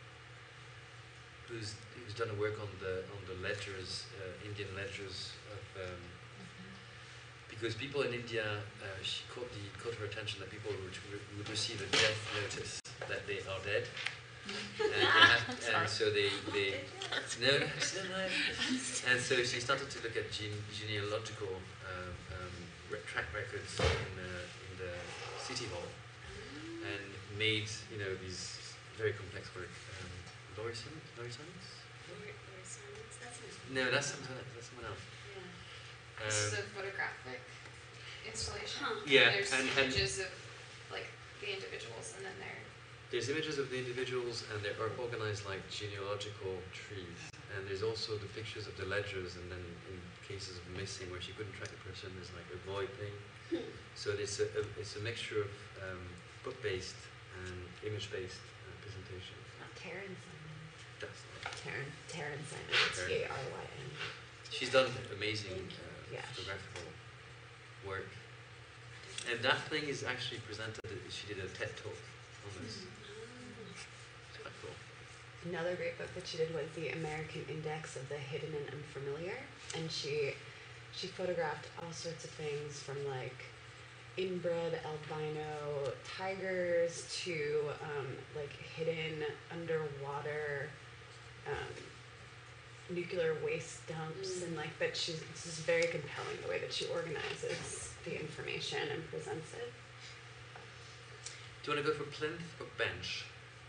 who's who's done a work on the on the ledgers, uh, Indian ledgers of. Um, Because people in India, uh, she caught the caught her attention that people would, would receive a death notice that they are dead, and, they have, and so they they no no still alive. And so she started to look at gene, genealogical um, um, re- track records in the in the city hall, and made, you know, these very complex work. Um, Laurie Simmons, Laurie Simmons? Laurie Laurie Simons. That's not. No, that's someone that's someone else. Yeah. This is Um, a photographic installation. Huh. yeah, There's and, and images of like the individuals, and then they're there's images of the individuals, and they are organized like genealogical trees. And there's also the pictures of the ledgers, and then in cases of missing where she couldn't track a person, there's like a void thing. So it's a, a it's a mixture of um, book-based and image-based uh, presentation. Not Taryn Simon. That's right. Taryn, Taryn Simon. T A R Y N. She's done amazing uh, Yeah. photographical work. And that thing is actually presented, she did a TED talk on this. It's quite cool. Another great book that she did was the American Index of the Hidden and Unfamiliar, and she she photographed all sorts of things from like inbred albino tigers to um, like hidden underwater um, nuclear waste dumps, Mm. and like, but she's it's just very compelling the way that she organizes the information and presents it. Do you want to go for plinth or bench?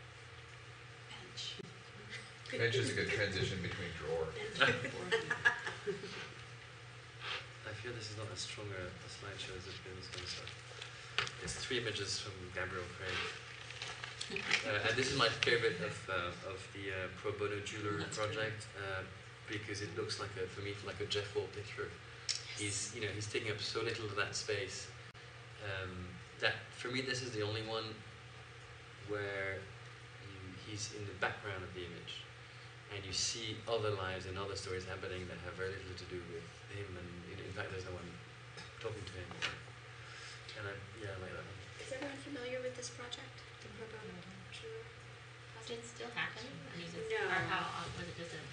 Bench. Bench is a good transition between drawer. I feel this is not as strong a, a slideshow as the previous one, so it's three images from Gabriel Craig. Uh, and this is my favorite of uh, of the uh, Pro Bono Jeweler That's project, uh, because it looks like a, for me, like a Jeff Wall picture. He's, you know, he's taking up so little of that space. Um, that for me, this is the only one where you, he's in the background of the image, and you see other lives and other stories happening that have very little to do with him, and in, in fact, there's no one talking to him. And I, yeah, I like that one. Is everyone familiar with this project? the pro bono. Sure. Is it still happening? I mean, is, No. or how, uh, was it just a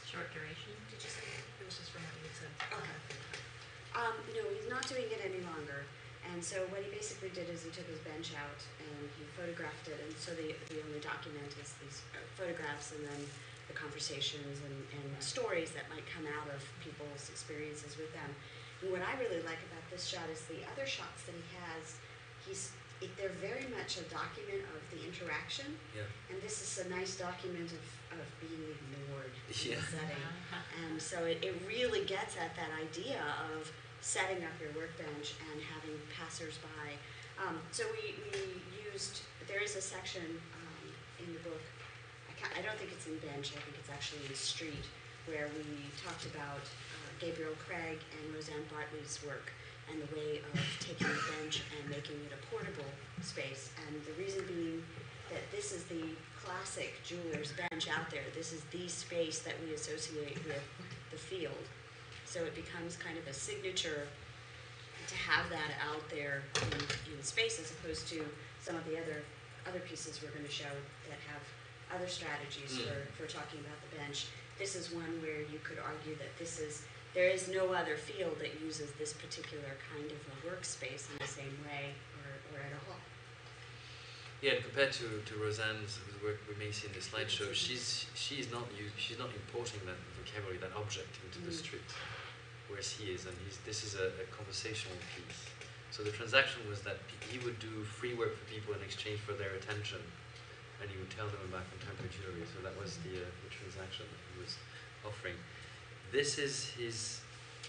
short duration? Did you say that? It was just from what you had said. Okay. Um, no, he's not doing it any longer. And so what he basically did is he took his bench out and he photographed it. And so the, the only document is these uh, photographs and then the conversations and, and stories that might come out of people's experiences with them. And what I really like about this shot is the other shots that he has, he's, it, they're very much a document of the interaction. Yeah. And this is a nice document of, of being ignored in Yeah. the setting. And so it, it really gets at that idea of setting up your workbench and having passersby. Um, so we, we used, there is a section um, in the book, I, can't, I don't think it's in bench, I think it's actually in street, where we talked about uh, Gabriel Craig and Roseanne Bartley's work and the way of taking a bench and making it a portable space. And the reason being that this is the classic jeweler's bench out there. This is the space that we associate with the field. So it becomes kind of a signature to have that out there in, in space, as opposed to some of the other other pieces we're going to show that have other strategies Mm. for, for talking about the bench. This is one where you could argue that this is, there is no other field that uses this particular kind of a workspace in the same way or, or at all. Yeah, and compared to, to Roseanne's work we may see in the slideshow, she's she's not use, she's not importing that vocabulary, that object into the Mm. street, whereas he is, and he's this is a, a conversational piece. So the transaction was that he would do free work for people in exchange for their attention, and he would tell them about contemporary jewelry. So that was the uh, the transaction that he was offering. This is his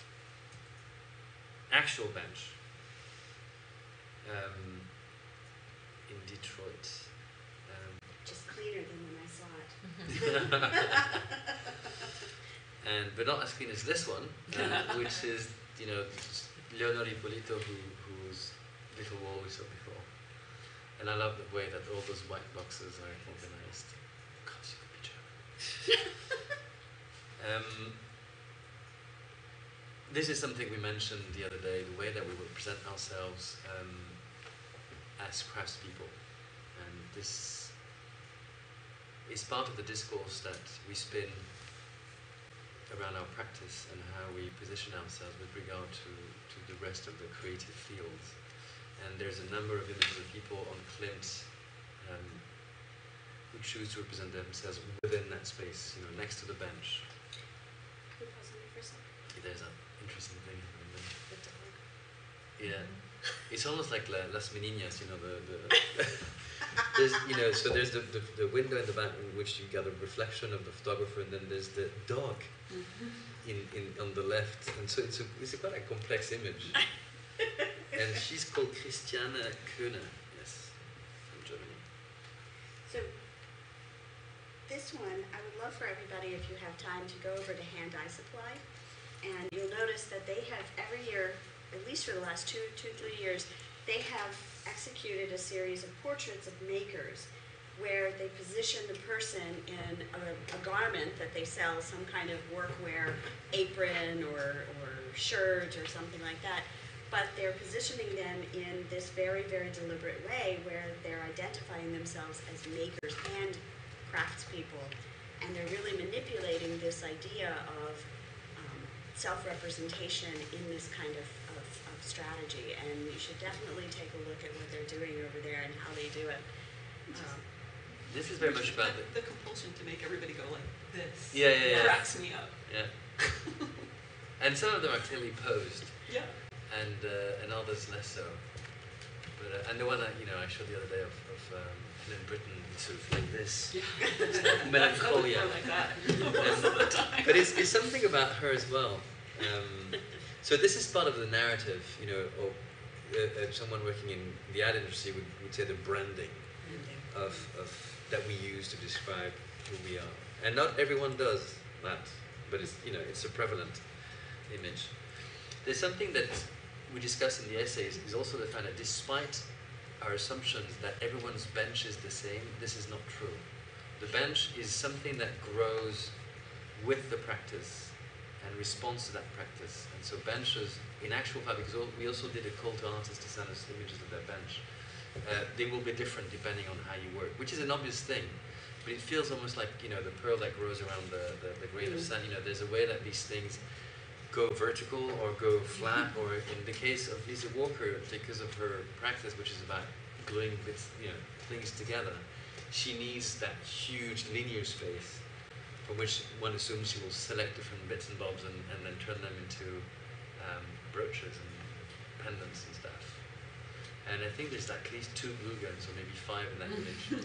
actual bench. Um, in Detroit. Um, Just cleaner than when I saw it. and but not as clean as this one, uh, which is you know Leonor Ippolito, who whose little wall we saw before. And I love the way that all those white boxes are organized. God, you could be German. um, this is something we mentioned the other day, the way that we will present ourselves um, as craftspeople. And this is part of the discourse that we spin around our practice and how we position ourselves with regard to, to the rest of the creative fields. And there's a number of images of people on plinth um, who choose to represent themselves within that space, you know, next to the bench. Can we pause on it for a second? There's an interesting thing happening there. The dog. Yeah, it's almost like La, Las Meninas, you know, the, the there's, you know, so there's the, the, the window in the back in which you get a reflection of the photographer, and then there's the dog in, in on the left, and so it's a, it's a quite a complex image. And she's called Christiane Köhne, yes, from Germany. So this one, I would love for everybody, if you have time, to go over to Hand Eye Supply. And you'll notice that they have every year, at least for the last two, two, three years, they have executed a series of portraits of makers where they position the person in a, a garment that they sell, some kind of workwear apron or, or shirt or something like that. But they're positioning them in this very, very deliberate way where they're identifying themselves as makers and craftspeople. And they're really manipulating this idea of um, self-representation in this kind of, of, of strategy. And you should definitely take a look at what they're doing over there and how they do it. Um, This is very much about the, the compulsion to make everybody go like this. Yeah, yeah, yeah. Cracks me up. yeah. And some of them are clearly posed, Yeah. and uh, and others less so. But uh, and the one that you know I showed the other day of, of um, Helen Britton, sort of like this, Yeah. it's like melancholia. I would like that. Um, but it's, it's something about her as well. Um, so this is part of the narrative, you know, or uh, uh, someone working in the ad industry would, would say the branding of, of that we use to describe who we are. And not everyone does that, but it's, you know, it's a prevalent image. There's something that we discuss in the essays is also the fact that despite our assumptions that everyone's bench is the same, this is not true. The bench is something that grows with the practice and responds to that practice. And so benches, in actual fact, because we also did a call to artists to send us images of their bench, uh, they will be different depending on how you work, which is an obvious thing. but it feels almost like, you know, the pearl that grows around the, the, the grain of sand. You know, there's a way that these things go vertical or go flat, or in the case of Lisa Walker, because of her practice, which is about gluing bits, you know, things together, she needs that huge linear space from which one assumes she will select different bits and bobs and, and then turn them into um, brooches and pendants and stuff. And I think there's at least two glue guns, or maybe five in that image.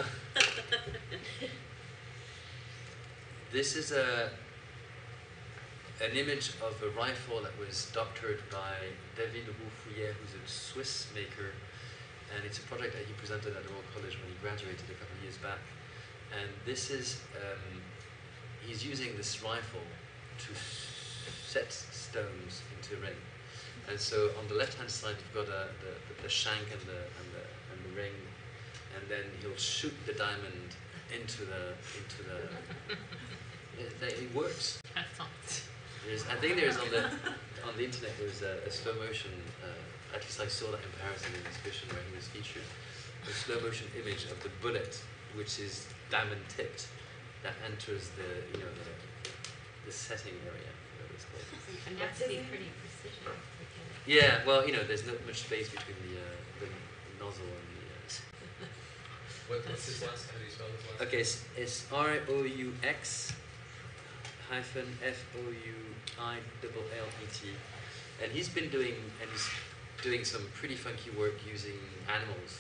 This is a an image of a rifle that was doctored by David Roufouillet, who's a Swiss maker, and it's a project that he presented at the Royal College when he graduated a couple of years back. And this is, um, he's using this rifle to set stones into a ring. And so on the left-hand side, you've got a, the, the, the shank and the, and the and the ring, and then he'll shoot the diamond into the into the. It, it works. There's, I think there's on the on the internet there's a, a slow motion. Uh, at least I saw that in Paris in an exhibition where he was featured. A slow motion image of the bullet, which is diamond tipped, that enters the you know the the setting area. Whatever it's called. And that's to be pretty precision. Yeah, well, you know, there's not much space between the uh, the nozzle and the. Uh, What, what's his last? How do you spell his last? okay, it's, it's R O U X hyphen F O U I double L E T, and he's been doing and he's doing some pretty funky work using animals,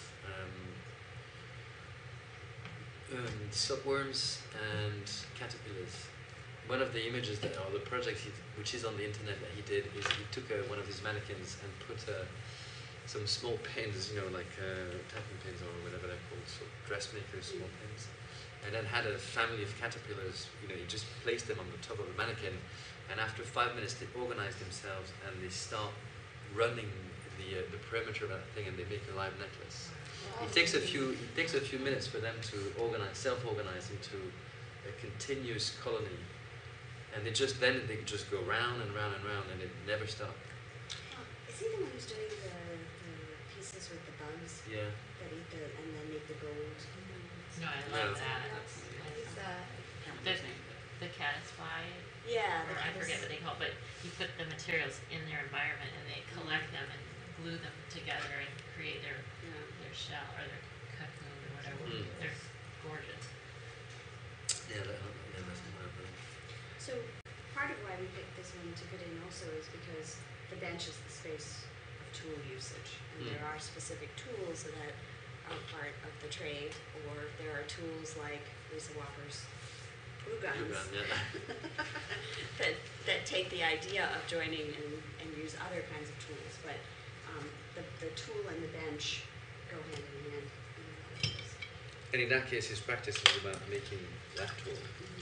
um, um, silkworms and caterpillars. One of the images that, or the project he, which is on the internet that he did, is he took a, one of his mannequins and put uh, some small pins, you know, like uh, tapping pins or whatever they're called, so dressmakers small pins, and then had a family of caterpillars. You know, he just placed them on the top of a mannequin, and after five minutes they organize themselves and they start running the uh, the perimeter of that thing, and they make a live necklace. It takes a few it takes a few minutes for them to organize, self-organize into a continuous colony. And they just then they just go round and round and round, and it never stop. Oh, is he the one who's doing the, the pieces with the bugs Yeah. that eat the and then make the gold? No, I No. love that. He's uh, The, the caddisfly, yeah, or the I kind of forget what they call it, but you put the materials in their environment and they collect them and glue them together and create their yeah. their shell or their cocoon or whatever. Mm. They're gorgeous. Yeah, that, yeah, that's not my So part of why we picked this one to put in also is because the bench is the space of tool usage, and Mm. there are specific tools that are part of the trade, or there are tools like Lisa Walker's glue guns Glue gun, yeah. that that take the idea of joining and, and use other kinds of tools, but um, the, the tool and the bench go hand in hand in a lot of ways. And in that case, his practice is about making that tool.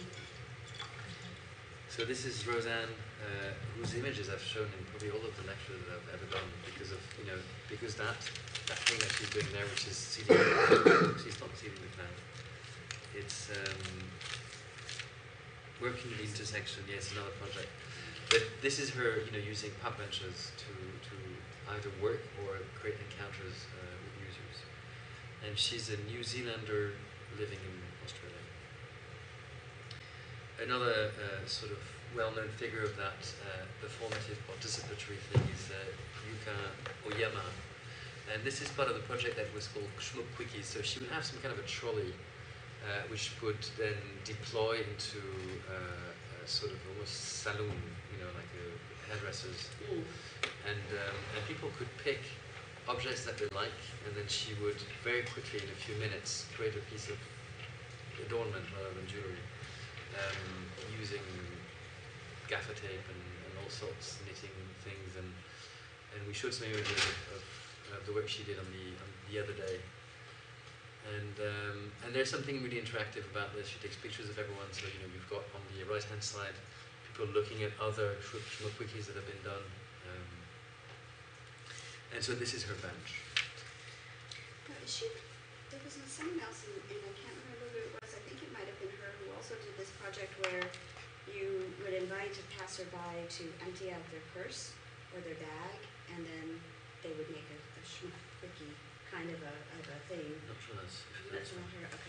So this is Roseanne, uh, whose images I've shown in probably all of the lectures that I've ever done, because of you know because that that thing that she's doing there, which is seeding, she's not seeding the cloud. It's um, working the intersection. Yes, another project. But this is her, you know, using pub benches to to either work or create encounters uh, with users. And she's a New Zealander living in Australia. Another uh, sort of well-known figure of that uh, performative participatory thing is uh, Yuka Oyama. And this is part of the project that was called Schmuck Quickies. So she would have some kind of a trolley uh, which would then deploy into uh, a sort of almost saloon, you know, like a hairdressers. Mm. And, um, and people could pick objects that they like, and then she would very quickly, in a few minutes, create a piece of adornment rather than jewelry. Um, using gaffer tape and, and all sorts, knitting things, and and we showed some images of, of, of the work she did on the on the other day. And um, and there's something really interactive about this. She takes pictures of everyone, so you know you've got on the right hand side people looking at other Schmuck Quickies that have been done. Um, and so this is her bench. But she, there was someone else, and, and I can't remember who it was. I think it might have been her who also did this project where you would invite a passerby to empty out their purse or their bag, and then they would make a, a Schmuck Quickie kind of a of a thing. Not sure that's. If That's that's not her. Okay.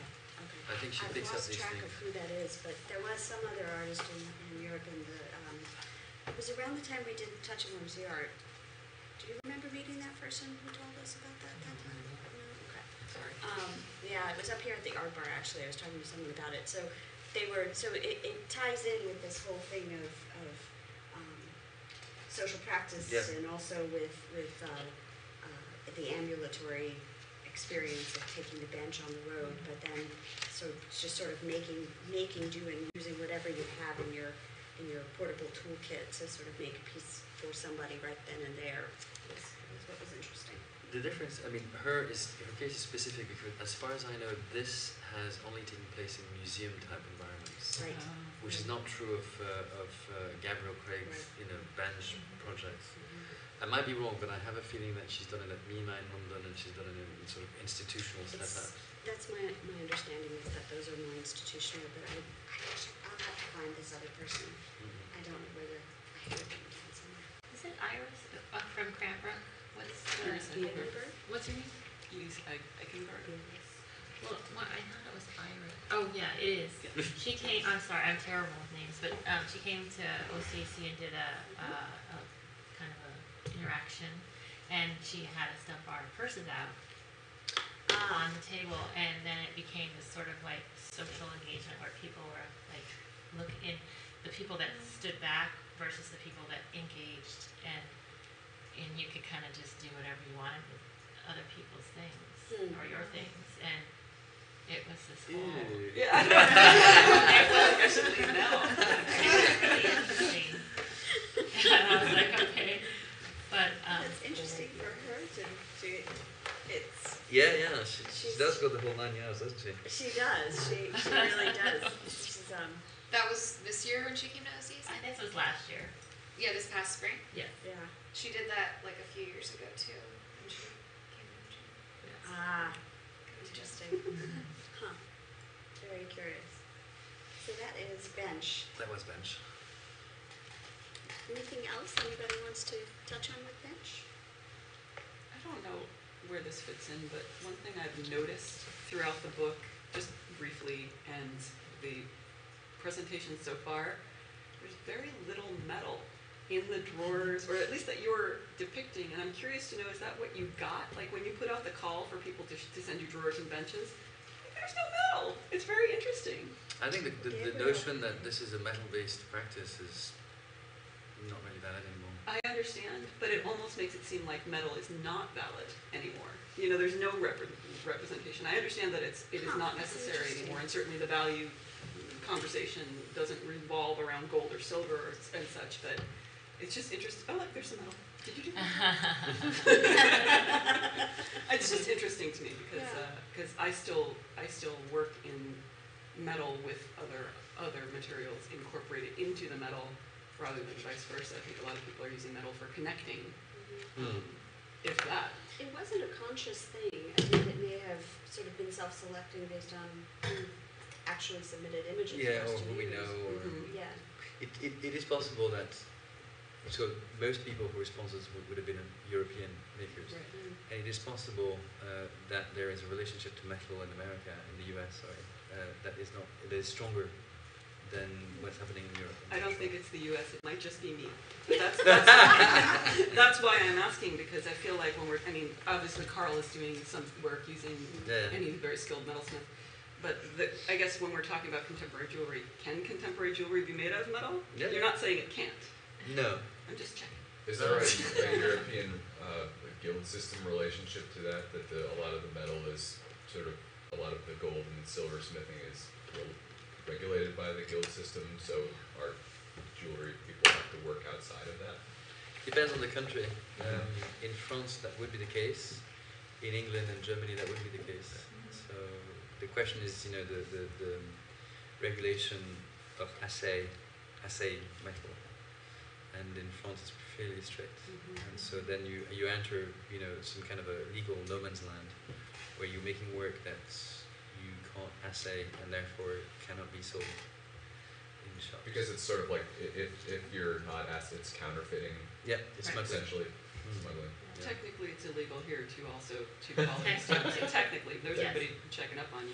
Okay. I think she I've picks up lost these track things. of who that is, but there was some other artist in, in Europe in the, um, it was around the time we did Touch and Whimsy art. Do you remember meeting that person who told us about that that time? No? Okay. Sorry. Um, yeah, it was up here at the art bar, actually. I was talking to someone about it. So they were, so it, it ties in with this whole thing of, of um, social practice Yeah. and also with, with uh, uh, the ambulatory experience of taking the bench on the road, but then so it's just sort of making, making do and using whatever you have in your, in your portable toolkit to sort of make a piece for somebody right then and there. Is, is what was interesting. The difference, I mean, her is her case is specific because, as far as I know, this has only taken place in museum type environments, Right. Uh, which is not true of uh, of uh, Gabrielle Craig's, Right. you know, bench projects. Mm-hmm. I might be wrong, but I have a feeling that she's done it at MIMA in London and she's done it in, in sort of institutional It's, setups. that's my, my understanding is that those are more institutional, but I, I actually, I'll have to find this other person. Mhm. I don't know whether I have it written down somewhere. Is it Iris uh, from Cranbrook? What's the, Iris The Eichenberg. Edinburgh? what's her name? Edith Eichenberg. Well, what, I thought it was Iris. Oh, yeah, it is. Yeah. She came, I'm sorry, I'm terrible with names, but um, she came to O C A C and did a, uh, a kind of a interaction, and she had a stuffed art purses out Ah, on the table, and then it became this sort of like social engagement where people were like looking in, the people that stood back versus the people that engaged, and and you could kind of just do whatever you wanted with other people's things Hmm. or your things, and it was this whole. Ew. Yeah. I feel like I should leave now. It was really interesting, and I was like, okay, but um. that's interesting for her to, to, it's, Yeah, yeah, she, she She's- does go the whole nine yards, doesn't she? she does, she, she really does. She's, um, That was this year when she came to O C A C? I think this was last year. Yeah, this past spring. Yes. yeah, She did that like a few years ago too. When she came to Virginia. Yes. ah, interesting. Huh, very curious. So that is bench. That was bench. Anything else anybody wants to touch on with bench? I don't know where this fits in, but one thing I've noticed throughout the book, just briefly, and the presentation so far, there's very little metal in the drawers, or at least that you're depicting. And I'm curious to know, is that what you got? Like when you put out the call for people to, to send you drawers and benches, there's no metal. It's very interesting. I think the, the, the Gabriel. notion that this is a metal-based practice is not really valid anymore. I understand, but it almost makes it seem like metal is not valid anymore. You know, there's no rep- representation. I understand that it's it is Huh, not that's necessary interesting. anymore, and certainly the value conversation doesn't revolve around gold or silver or, s- and such. But it's just interesting. Oh, look, there's some metal. Did you do that? It's just interesting to me because Yeah. because I still I still work in metal with other other materials incorporated into the metal rather than vice versa. I think a lot of people are using metal for connecting, Hmm. if that. It wasn't a conscious thing. I think it may have sort of been self-selecting based on who actually submitted images Yeah, for us or to who we use. know, or Mhm. Yeah. it, it, it is possible that, so most people who responded would, would have been European makers. Right. Mm. And it is possible uh, that there is a relationship to metal in America, in the U S, sorry, uh, that is not, it is stronger than what's happening in Europe. I don't think it's the U S. It might just be me. But that's that's, that's why I'm asking, because I feel like when we're, I mean, obviously Carl is doing some work using, Yeah. and he's a very skilled metalsmith. But the, I guess when we're talking about contemporary jewelry, can contemporary jewelry be made out of metal? Yeah. You're not saying it can't. No. I'm just checking. Is there a, a European uh, guild system relationship to that? That the, a lot of the metal is sort of, a lot of the gold and silver smithing is rel- regulated by the guild system, so our jewelry people have to work outside of that? Depends on the country. Um, in France, that would be the case. In England and Germany, that would be the case. So the question is, you know, the, the, the regulation of assay, assay metal. And in France, it's fairly strict. Mhm. And so then you you enter, you know, some kind of a legal no man's land, where you're making work that you can't assay and therefore cannot be sold in the shop. Because it's sort of like, i- if, if you're not asked, it's counterfeiting, yeah, it's Right. much essentially, Mm. smuggling. Yeah. Technically, it's illegal here too, also, to call things Technically. technically, there's Yes. everybody checking up on you.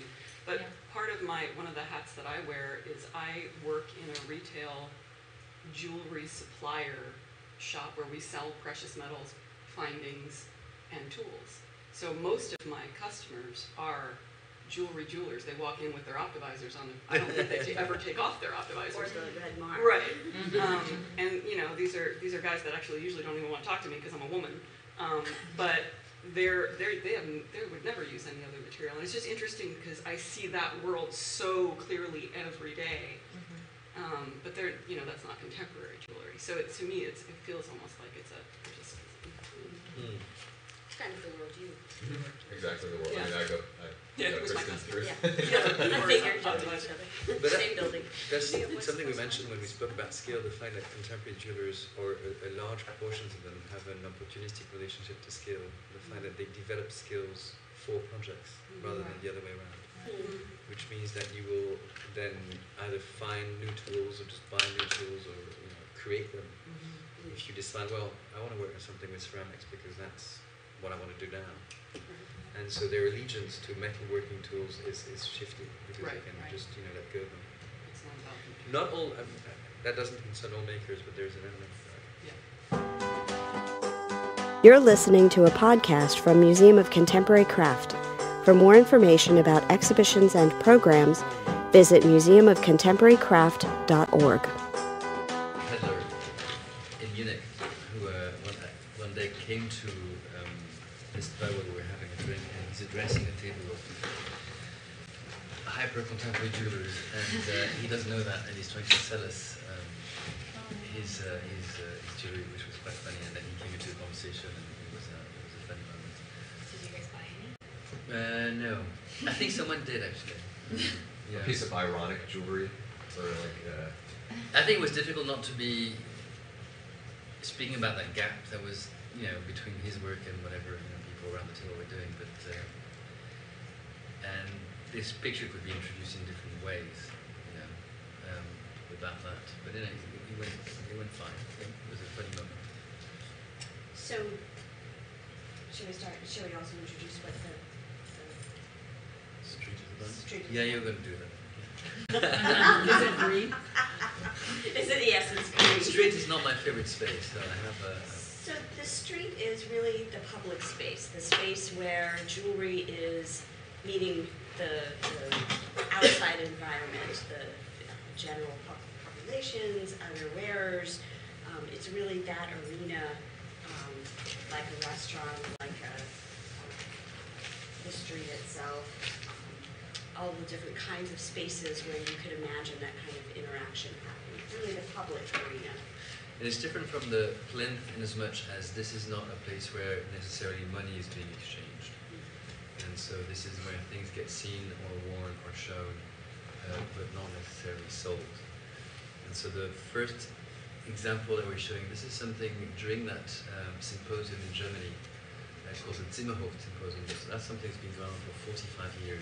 But Yeah. part of my, one of the hats that I wear is I work in a retail jewelry supplier shop where we sell precious metals, findings, and tools. So most of my customers are jewelry jewelers. They walk in with their optivisors on. The, I don't think they t- ever take off their Or optivisors. the red mark. Right. Um, and you know, these are these are guys that actually usually don't even want to talk to me because I'm a woman. Um, but they're they they have they would never use any other material. And it's just interesting because I see that world so clearly every day. Um, but they're you know that's not contemporary jewelry. So it, to me, it's, it feels almost like it's a just. Mm. It's kind of the world you work in. Exactly the world. Yeah. I mean, I go, I Yeah, go it was my Kristen customer. through. Yeah. I Or figured something. you each other. But that- Same building. That's Yeah, what's- something we what's mentioned when we spoke about scale, the fact that contemporary jewelers, or a, a large proportion of them, have an opportunistic relationship to scale. The fact that they develop skills for projects rather than the other way around. Mm. Which means that you will then either find new tools or just buy new tools or you know, create them. Mm-hmm. If you decide, well, I want to work on something with ceramics because that's what I want to do now. And so their allegiance to metalworking tools is, is shifting because Right, they can right. just you know let go of them. It's not about computer. Not all, um, that doesn't concern all makers, but there's an element of that. Yeah. You're listening to a podcast from Museum of Contemporary Craft. For more information about exhibitions and programs, visit museum of contemporary craft dot org. Peddler in Munich, who uh, one, one day came to um, this bar where we were having a drink, and he's addressing a table of hyper-contemporary jewelers, and uh, he doesn't know that, and he's trying to sell us um, his, uh, his, uh, his jewelry, which was quite funny, and then he came into a conversation, and it was, uh, it was a funny moment. Did you guys buy any? Uh, no. I think someone did, actually. Yeah. A piece of ironic jewelry, or like, uh, I think it was difficult not to be speaking about that gap that was, you know, between his work and whatever you know people around the table were doing. But uh, and this picture could be introduced in different ways, you know, um, without that. But anyway, it, it went, it went fine. It was a funny moment. So, should we start? Should we also introduce what the, the Street of the Bun. Street of the Yeah, Bun. you're going to do that. Is it green? Is it? Yes, it's green. Street is not my favorite space, so I have a. So the street is really the public space, the space where jewelry is meeting the, the outside environment, the general pop- populations, other wearers. Um, it's really that arena, um, like a restaurant, like a, uh, the street itself, um, all the different kinds of spaces where you could imagine that kind of interaction happening. It's really the public arena. And it's different from the plinth in as much as this is not a place where necessarily money is being exchanged. And so this is where things get seen or worn or shown, uh, but not necessarily sold. And so the first example that we're showing, this is something during that um, symposium in Germany, uh, called the Zimmerhof Symposium. So that's something that's been going on for forty-five years.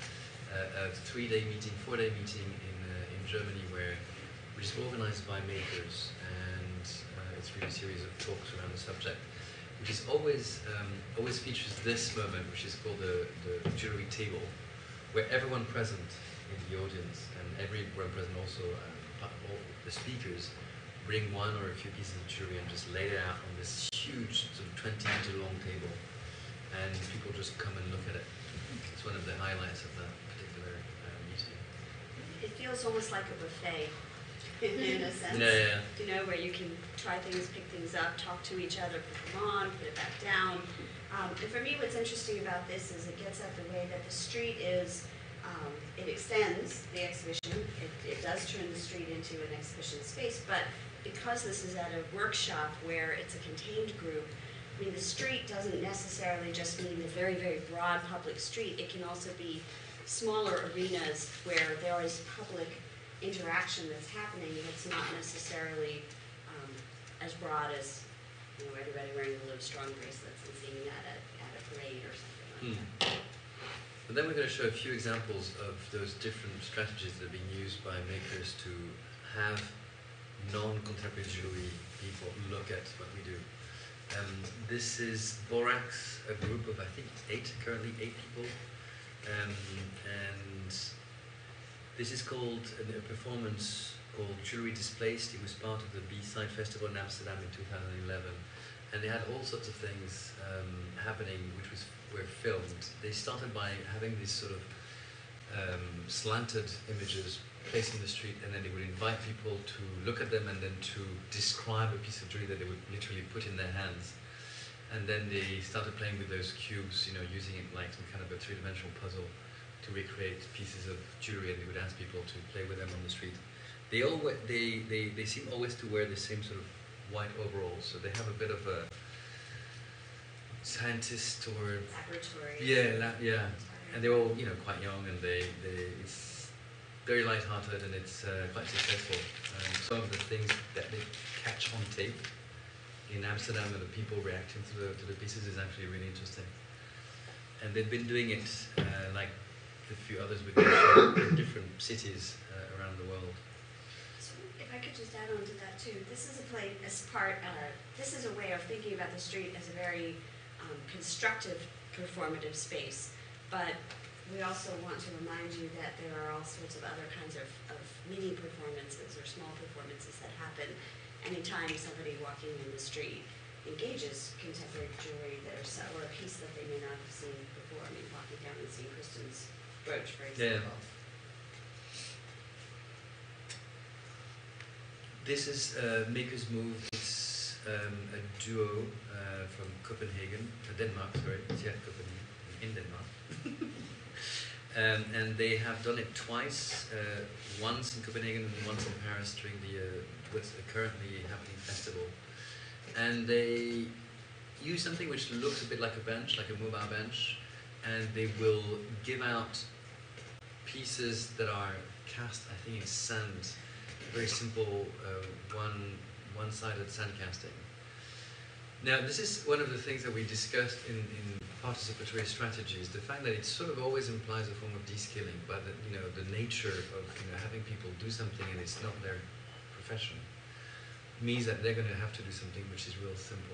Uh, a three-day meeting, four-day meeting in, uh, in Germany where which is organized by makers, and uh, it's really a series of talks around the subject, which is always um, always features this moment, which is called the, the jewelry table, where everyone present in the audience and everyone present also, uh, all the speakers, bring one or a few pieces of jewelry and just lay it out on this huge sort of twenty meter long table, and people just come and look at it. It's one of the highlights of that particular uh, meeting. It feels almost like a buffet. In a sense, Yeah, yeah, yeah. you know, where you can try things, pick things up, talk to each other, put them on, put it back down. Um, and for me, what's interesting about this is it gets at the way that the street is, um, it extends the exhibition. It, it does turn the street into an exhibition space, but because this is at a workshop where it's a contained group, I mean, the street doesn't necessarily just mean the very, very broad public street. It can also be smaller arenas where there is public interaction that's happening that's not necessarily um, as broad as, you know, everybody wearing the Live Strong bracelets and seeing that at, at a parade or something like Hmm. that. But then we're going to show a few examples of those different strategies that are being used by makers to have non-contemporary jewelry people look at what we do. Um, this is Borax, a group of I think eight, currently eight people, Um, and this is called a, a performance called Jewelry Displaced. It was part of the B-Side Festival in Amsterdam in two thousand eleven. And they had all sorts of things um, happening which was were filmed. They started by having these sort of um, slanted images placed in the street, and then they would invite people to look at them and then to describe a piece of jewelry that they would literally put in their hands. And then they started playing with those cubes, you know, using it like some kind of a three-dimensional puzzle to recreate pieces of jewelry, and they would ask people to play with them on the street. They all they, they, they seem always to wear the same sort of white overalls, so they have a bit of a scientist or Laboratory. yeah, la yeah, and they're all, you know, quite young, and they, they it's very light-hearted, and it's uh, quite successful. Um, some of the things that they catch on tape in Amsterdam and the people reacting to the to the pieces is actually really interesting. And they've been doing it uh, like a few others with in different cities uh, around the world. So if I could just add on to that too, this is a play as part. Uh, this is a way of thinking about the street as a very um, constructive, performative space. But we also want to remind you that there are all sorts of other kinds of, of mini performances or small performances that happen anytime somebody walking in the street engages contemporary jewelry that are so, or a piece that they may not have seen before. I mean, walking down and seeing Kristen's brooch, for example. Yeah. This is uh, Maker's Move. It's um, a duo uh, from Copenhagen, uh, Denmark, sorry, it's yeah, Copenhagen, in Denmark. um, and they have done it twice, uh, once in Copenhagen and once in Paris during the uh, what's currently happening festival. And they use something which looks a bit like a bench, like a mobile bench, and they will give out pieces that are cast, I think, in sand. Very simple, uh, one one-sided sand casting. Now, this is one of the things that we discussed in, in participatory strategies. The fact that it sort of always implies a form of de-skilling, but that, you know, the nature of, you know, having people do something and it's not their profession means that they're going to have to do something which is real simple.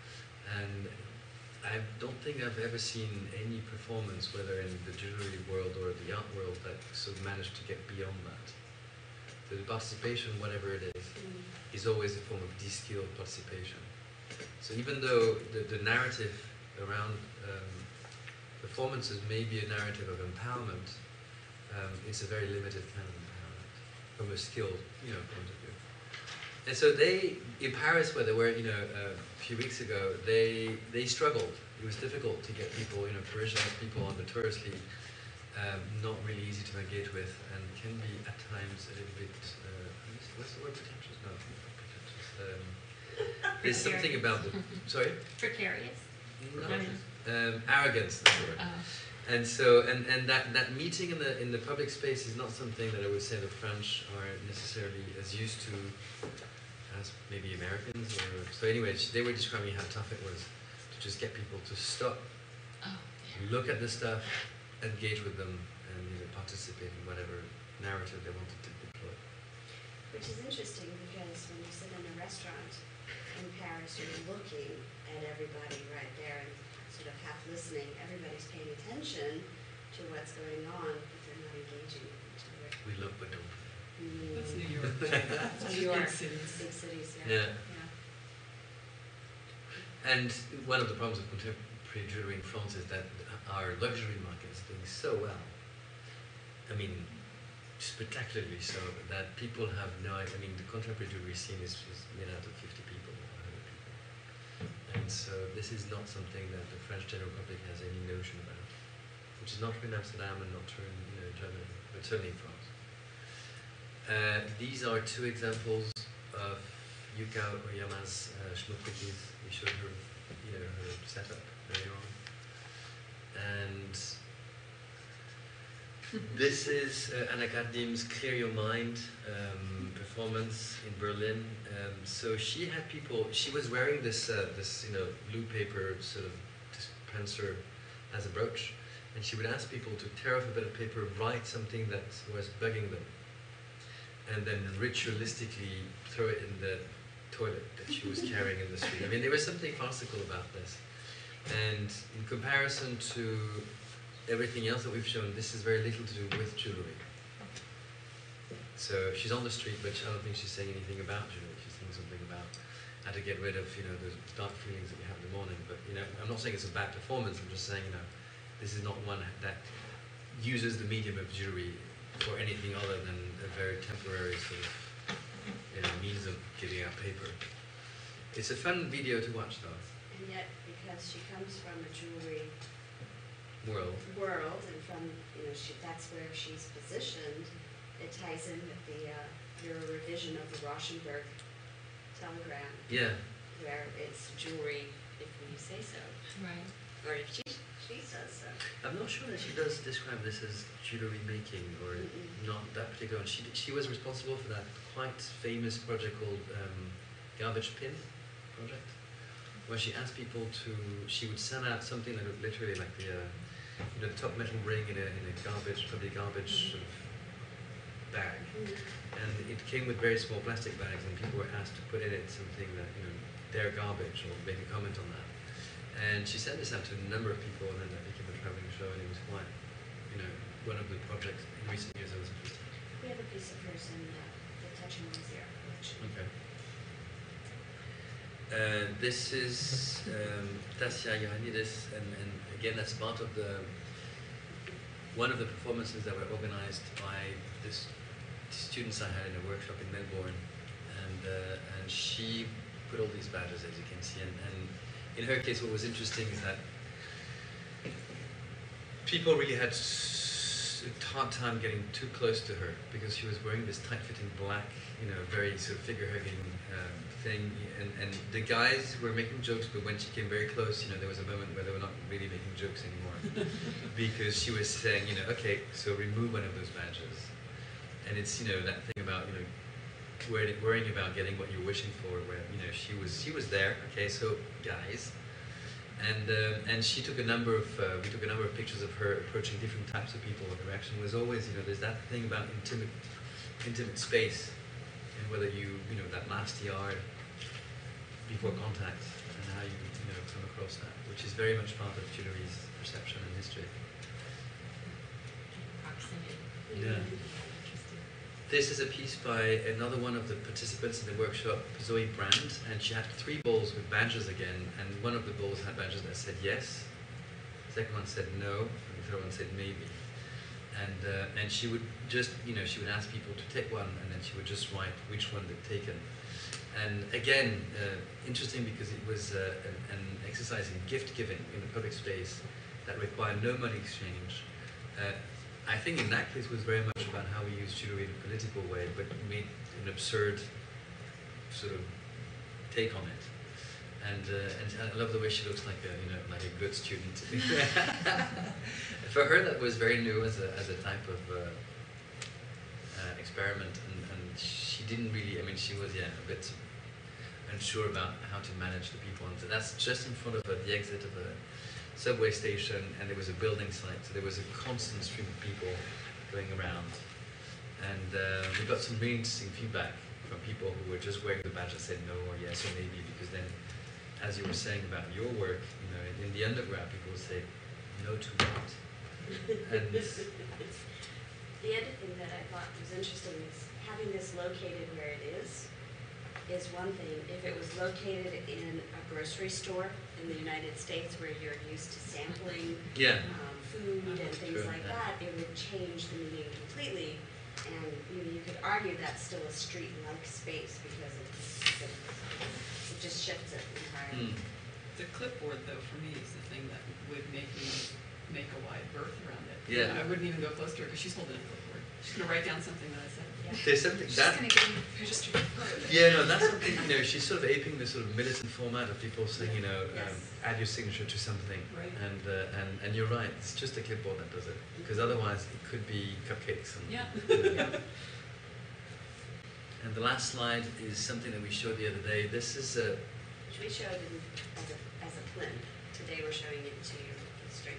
And I don't think I've ever seen any performance, whether in the jewelry world or the art world, that sort of managed to get beyond that. So the participation, whatever it is, mm. is always a form of de-skilled participation. So even though the, the narrative around um, performances may be a narrative of empowerment, um, it's a very limited kind of empowerment from a skilled, you know, point of view. And so they, in Paris, where they were, you know, uh, a few weeks ago, they they struggled. It was difficult to get people, you know, Parisians, people on the tourist lead, um, not really easy to engage with, and can be at times a little bit, uh, what's the word, pretentious? No, not pretentious. Um, there's something about the, sorry? Precarious? No, um, arrogance, that's the word. Oh. And so, and, and that, that meeting in the in the public space is not something that I would say the French are necessarily as used to as maybe Americans. Or so anyway, they were describing how tough it was to just get people to stop, oh, yeah. look at the stuff, engage with them, and, you know, participate in whatever narrative they wanted to deploy. Which is interesting because when you sit in a restaurant in Paris, you're looking at everybody right there and sort of half listening. Everybody's paying attention to what's going on, but they're not engaging with each other. We look but don't. Mm. That's New York. That's New York. Big cities. Big cities, yeah. Yeah. yeah. And one of the problems of contemporary jewelry in France is that our luxury market is doing so well. I mean, spectacularly so, that people have no idea. I mean, the contemporary jewelry scene is, is made out of fifty people, one hundred people. And so this is not something that the French general public has any notion about, which is not true in Amsterdam and not true in, you know, Germany, but certainly in France. Uh, these are two examples of Yuka Oyama's uh, Schmuckquickies. We showed her, you know, her setup earlier on. And this is uh, Anna Kadim's Clear Your Mind um, performance in Berlin. Um, so she had people, she was wearing this, uh, this, you know, blue paper sort of dispenser as a brooch, and she would ask people to tear off a bit of paper, write something that was bugging them, and then ritualistically throw it in the toilet that she was carrying in the street. I mean, there was something farcical about this. And in comparison to everything else that we've shown, this is very little to do with jewelry. So she's on the street, but I don't think she's saying anything about jewelry. She's saying something about how to get rid of, you know, those dark feelings that you have in the morning. But, you know, I'm not saying it's a bad performance. I'm just saying, you know, this is not one that uses the medium of jewelry for anything other than a very temporary sort of, you know, means of giving out paper. It's a fun video to watch, though. And yet, because she comes from a jewelry World. world, and from, you know, she, that's where she's positioned, it ties in with the, uh, your revision of the Rauschenberg telegram, Yeah. where it's jewelry if you say so, Right. or if she, she says so. I'm not sure that she does describe this as jewelry making, or Mm-mm. not that particular one. She, she was responsible for that quite famous project called um, Garbage Pin Project, where she asked people to, she would send out something that looked literally like the, uh, you know, the top metal ring in a, in a garbage, probably garbage sort of bag. And it came with very small plastic bags, and people were asked to put in it something that, you know, their garbage, or make a comment on that. And she sent this out to a number of people, and then that became a traveling show, and it was quite, you know, one of the projects in recent years that was interesting. We have a piece of hers in uh, the Touching Museum collection. Okay. Uh, this is um, Tassia Ioannidis, and, and again, that's part of the one of the performances that were organized by this students I had in a workshop in Melbourne, and uh, and she put all these badges, as you can see, and, and in her case, what was interesting is that people really had a hard time getting too close to her because she was wearing this tight-fitting black, you know, very sort of figure-hugging um, thing, and, and the guys were making jokes, but when she came very close, you know, there was a moment where they were not really making jokes anymore because she was saying, you know, okay, so remove one of those badges, and it's, you know, that thing about, you know, worrying, worrying about getting what you're wishing for, where, you know, she was she was there, okay, so guys. And uh, and she took a number of uh, we took a number of pictures of her approaching different types of people. And the reaction was always, you know, there's that thing about intimate intimate space, and whether you you know that last yard before contact, and how you you know come across that, which is very much part of Tuileries' perception and history. Proximity. Yeah. This is a piece by another one of the participants in the workshop, Zoe Brand, and she had three bowls with badges again, and one of the bowls had badges that said yes, the second one said no, and the third one said maybe. And uh, and she would just, you know, she would ask people to take one, and then she would just write which one they'd taken. And again, uh, interesting because it was uh, an, an exercise in gift giving in the public space that required no money exchange. Uh, I think in that case was very much about how we use jewelry in a political way, but made an absurd sort of take on it. And uh, and I love the way she looks like a you know like a good student. For her, that was very new as a as a type of uh, uh, experiment, and, and she didn't really. I mean, she was yeah a bit unsure about how to manage the people, and so that's just in front of her, the exit of a subway station, and there was a building site, so there was a constant stream of people going around, and uh, we got some really interesting feedback from people who were just wearing the badge and said no or yes or maybe, because then, as you were saying about your work, you know, in, in the underground, people would say no to what, and The other thing that I thought was interesting is having this located where it is, is one thing. If it was located in a grocery store in the United States where you're used to sampling yeah, um, food and things True, like yeah. that, it would change the meaning completely. And you know, you could argue that's still a street-like space because it's, it just shifts it entirely. mm. The clipboard, though, for me, is the thing that would make me make a wide berth around it. Yeah. I wouldn't even go close to her because she's holding a clipboard. She's gonna write down something that I said. Yeah. There's something She's that gonna give you registry. yeah, no, that's something, you know, she's sort of aping the sort of militant format of people saying, you know, um, Yes. add your signature to something. Right. And, uh, and and you're right, it's just a clipboard that does it. Because otherwise it could be cupcakes. And, Yeah. you know. And the last slide is something that we showed the other day. This is a, Which we showed in, as a as a plinth. Today we're showing it to history.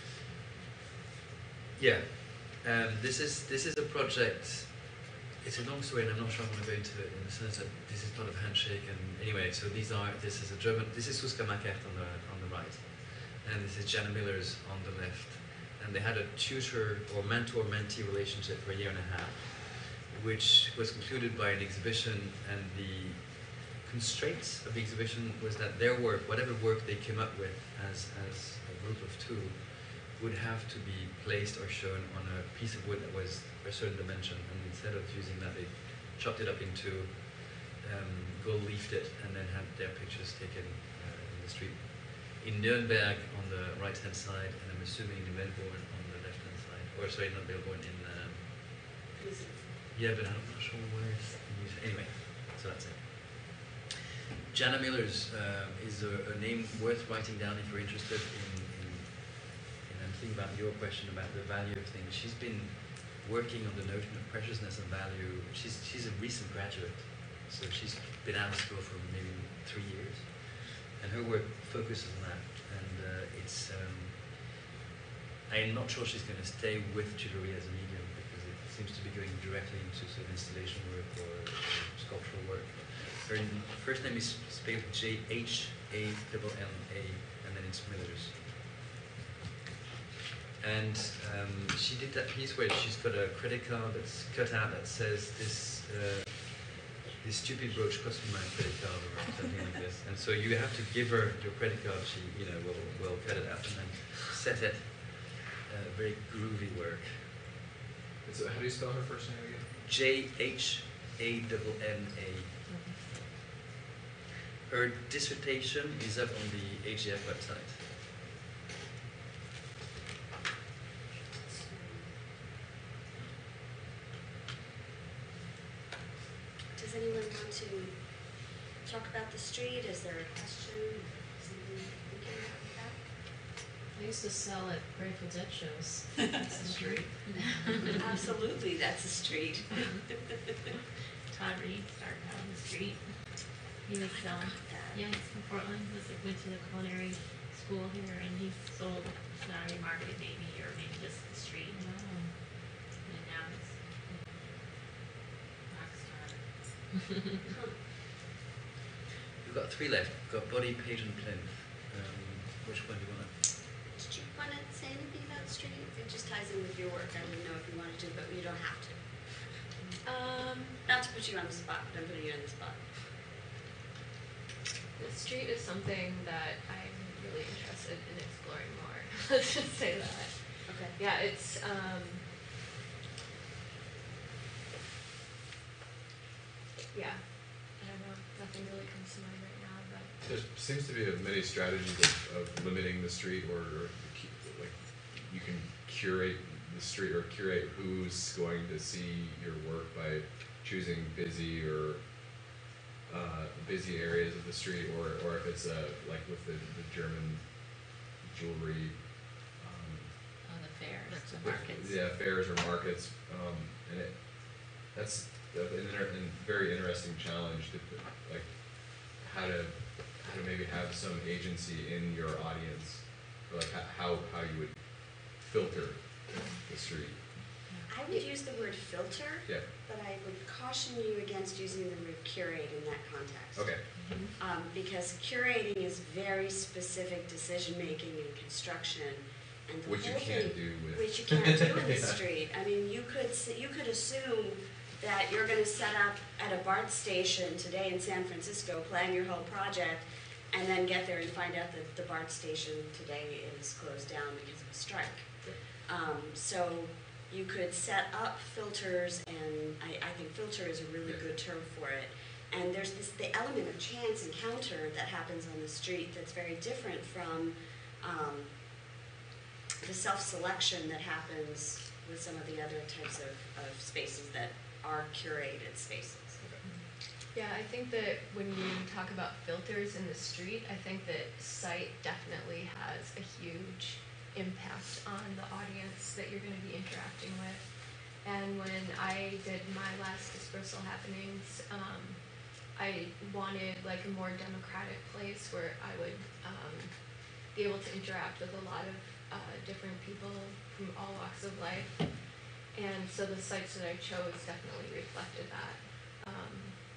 yeah, um, this is this is a project. It's a long story, and I'm not sure I want to go into it in the sense that this is part of Handshake. And anyway, so these are this is a German. This is Suska Makert on the on the right, and this is Jana Miller's on the left. and they had a tutor or mentor-mentee relationship for a year and a half, which was concluded by an exhibition, and the constraints of the exhibition was that their work, whatever work they came up with as, as a group of two, would have to be placed or shown on a piece of wood that was a certain dimension, and instead of using that, they chopped it up into, um, gold-leafed it, and then had their pictures taken uh, in the street. In Nuremberg on the right-hand side, and I'm assuming in Melbourne on the left-hand side, or sorry, not Melbourne, in, um, yeah, but I'm not sure where it's used. Anyway, so that's it. Jana Miller's uh, is a, a name worth writing down if you're interested in, in, in I'm thinking about your question about the value of things. She's been working on the notion of preciousness and value. She's, she's a recent graduate, so she's been out of school for maybe three years. And her work focuses on that, and uh, it's, um, I'm not sure she's going to stay with jewelry as a medium, because it seems to be going directly into sort of installation work or, or sculptural work. Her first name is spelled J H A L L A, and then it's Miller's. And um, she did that piece where she's got a credit card that's cut out that says this, uh, this stupid brooch cost me my credit card, or something like this. And so you have to give her your credit card. She, you know, will will cut it out and then set it. Uh, very groovy work. So how do you spell her first name again? J H A N N A. Her dissertation is up on the A G F website. Does anyone want to talk about the street? Is there a question? Something thinking about with that? I used to sell at Grateful Dead shows. That's the street. Absolutely, that's a street. Todd Reed started out on the street. He was I selling. forgot that. Yeah, he's from Portland. He was, went to the culinary school here, and he sold Saturday Market maybe, or maybe just the street. Wow. And now he's rock star. We've got three left. We've got Body, Page, and Plinth. Um, which one do you want to? Did you want to say anything about the street? It just ties in with your work. I didn't know if you wanted to, but you don't have to. Um, Not to put you on the spot, but I'm putting you on the spot. the street is something that I'm really interested in exploring more. Let's just say that. Okay. Yeah, it's um, yeah. I don't know. Nothing really comes to mind right now, but There seems to be many strategies of, of limiting the street, or, or cu- like you can curate the street or curate who's going to see your work by choosing busy or uh, busy areas of the street, or, or if it's uh, like with the, the German jewelry. Um, Oh, the fairs, the with- markets. Yeah, fairs or markets, um, and it, that's a- an, inter- an very interesting challenge to, put, like, how to, how to maybe have some agency in your audience, or like ho- how, how you would filter the street. I would use the word filter, Yeah, but I would caution you against using the word curate in that context. okay, Um, because curating is very specific decision-making and construction, and the which you whole can't thing, do with. which you can't do in the Yeah. street. I mean, you could, s- you could assume that you're gonna set up at a BART station today in San Francisco, plan your whole project, and then get there and find out that the BART station today is closed down because of a strike. Um, so you could set up filters, and I, I think filter is a really Yeah. good term for it. And there's this, the element of chance encounter that happens on the street that's very different from um, the self-selection that happens with some of the other types of, of spaces that are curated spaces. yeah, I think that when you talk about filters in the street, I think that sight definitely has a huge impact on the audience that you're going to be interacting with. And when I did my last dispersal happenings, um, I wanted like a more democratic place where I would um, be able to interact with a lot of uh, different people from all walks of life. And so the sites that I chose definitely reflected that. Um,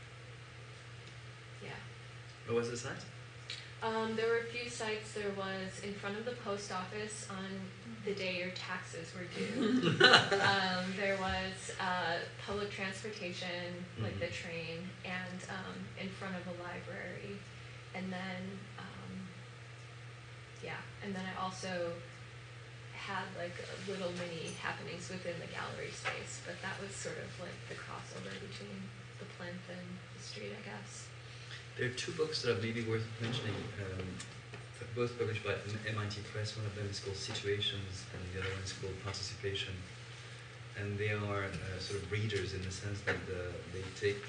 yeah. What was the site? Um, there were a few sites. There was in front of the post office on the day your taxes were due. um, there was uh, public transportation, like the train, and um, in front of a library. And then, um, yeah, and then I also had like little mini happenings within the gallery space, but that was sort of like the crossover between the plinth and the street, I guess. There are two books that are maybe worth mentioning, um, both published by M I T Press. One of them is called Situations, and the other one is called Participation. And they are uh, sort of readers in the sense that the, they take,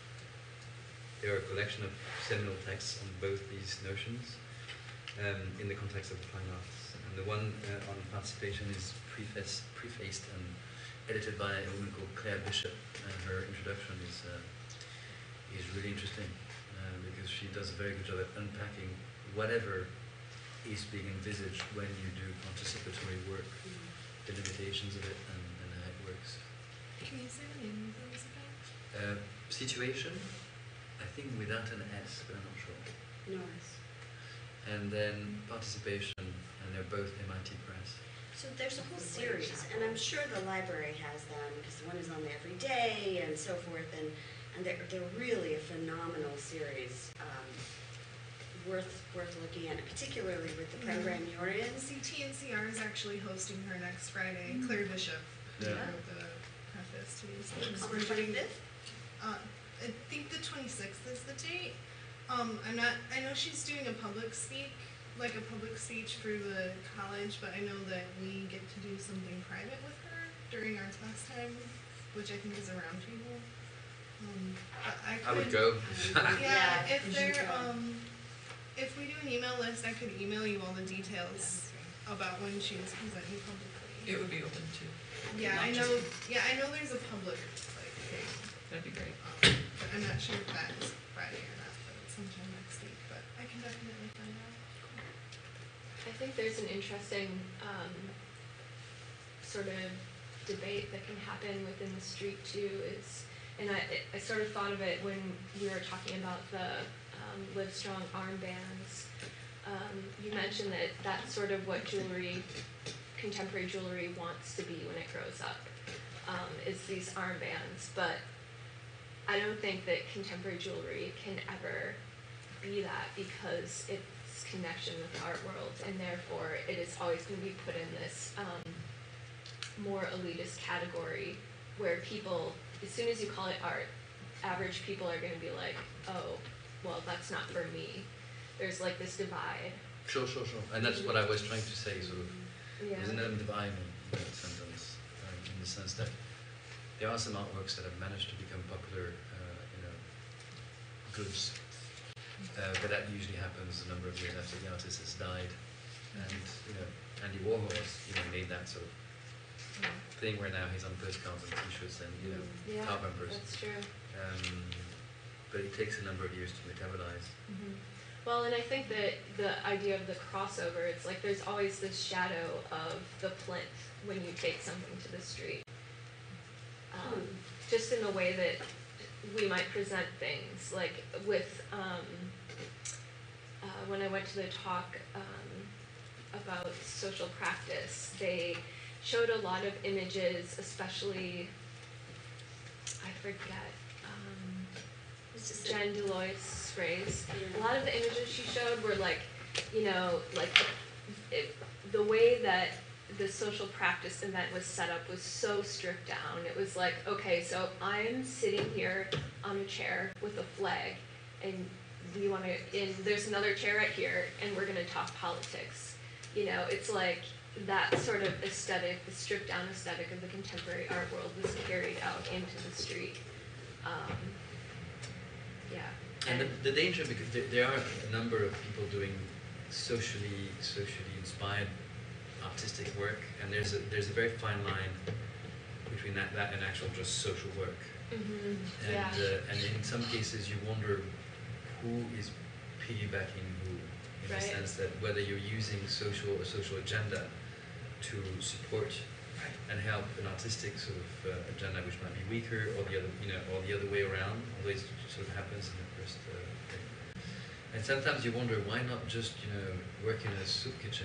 they are a collection of seminal texts on both these notions um, in the context of the fine arts. And the one uh, on participation is preface, prefaced and edited by a woman called Claire Bishop, and her introduction is uh, is really interesting uh, because she does a very good job at unpacking whatever is being envisaged when you do participatory work, mm-hmm. the limitations of it and, and how it works. Can you say the name of those again? Uh, situation, I think without an S, but I'm not sure. Nice. And then participation, and they're both M I T Press. So there's a whole series, and I'm sure the library has them, because one is on the everyday and so forth, and, and they're, they're really a phenomenal series, um, worth worth looking at, particularly with the program Yeah. you're in. C T N C R is actually hosting her next Friday. Mm-hmm. Claire Bishop, who Yeah. wrote the preface to these books. On We're the doing- twenty-fifth? Uh, I think the twenty-sixth is the date. Um, I'm not, I know she's doing a public speak, like a public speech for the college, but I know that we get to do something private with her during our class time, which I think is a round table. Um, but I could. I would go. Yeah, Yeah, if you should there, go. um, if we do an email list, I could email you all the details about when she's presenting publicly. It would be open to. Yeah, not I just- know, yeah, I know there's a public, like, thing. That'd be great. Um, but I'm not sure if that is Friday or not, but it's sometime next week, but I can definitely find out. I think there's an interesting um, sort of debate that can happen within the street too. Is and I, I sort of thought of it when we were talking about the um, Livestrong armbands. Um, you mentioned that that's sort of what jewelry, contemporary jewelry, wants to be when it grows up, um, is these armbands. But I don't think that contemporary jewelry can ever be that, because its connection with the art world, and therefore it is always going to be put in this um, more elitist category where people, as soon as you call it art, average people are going to be like, oh, well, that's not for me. There's like this divide. Sure, sure, sure. And that's what I was trying to say, sort of. Yeah. There's an element of irony in that sentence, um, in the sense that there are some artworks that have managed to become popular, uh, you know, goods. Uh, but that usually happens a number of years after the artist has died. And, you know, Andy Warhol has, you know, made that sort of thing where now he's on postcards and t-shirts and, you know, Yeah, car bumpers. that's true. Um, but it takes a number of years to metabolize. Mm-hmm. Well, and I think that the idea of the crossover, it's like there's always this shadow of the plinth when you take something to the street. Um, just in the way that we might present things, like with um, uh, when I went to the talk um, about social practice, they showed a lot of images, especially, I forget, um, Jen Delois Ray's. A lot of the images she showed were like, you know, like it, the way that the social practice event was set up was so stripped down. It was like, okay, so I'm sitting here on a chair with a flag, and we want to, and there's another chair right here, and we're going to talk politics. You know, it's like that sort of aesthetic, the stripped down aesthetic of the contemporary art world was carried out into the street. Um, yeah. And the, the danger, because there, there are a number of people doing socially socially inspired artistic work, and there's a there's a very fine line between that, that and actual just social work. Mm-hmm. And Yeah. uh, and in some cases you wonder who is piggybacking who, in Right. the sense that whether you're using social a social agenda to support and help an artistic sort of uh, agenda which might be weaker, or the other you know or the other way around. Although it sort of happens in the first uh, thing. And sometimes you wonder why not just you know work in a soup kitchen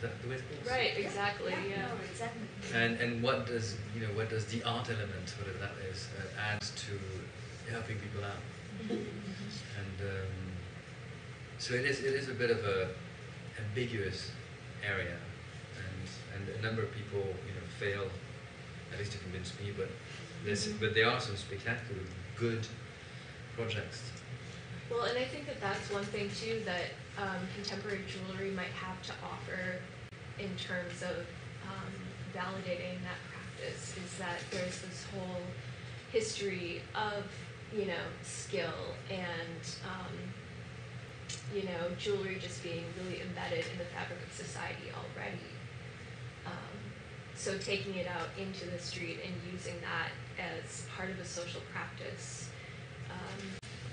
that the way it's called? Right, exactly, yeah. No, exactly. And and what does you know what does the art element, whatever that is, uh, add to helping people out? And um, so it is it is a bit of a ambiguous area, and and a number of people you know fail, at least to convince me. But there's Mhm. but there are some spectacular good projects. Well, and I think that that's one thing too that um, contemporary jewelry might have to offer in terms of um, validating that practice is that there's this whole history of, you know, skill and, um, you know, jewelry just being really embedded in the fabric of society already. Um, so taking it out into the street and using that as part of a social practice um,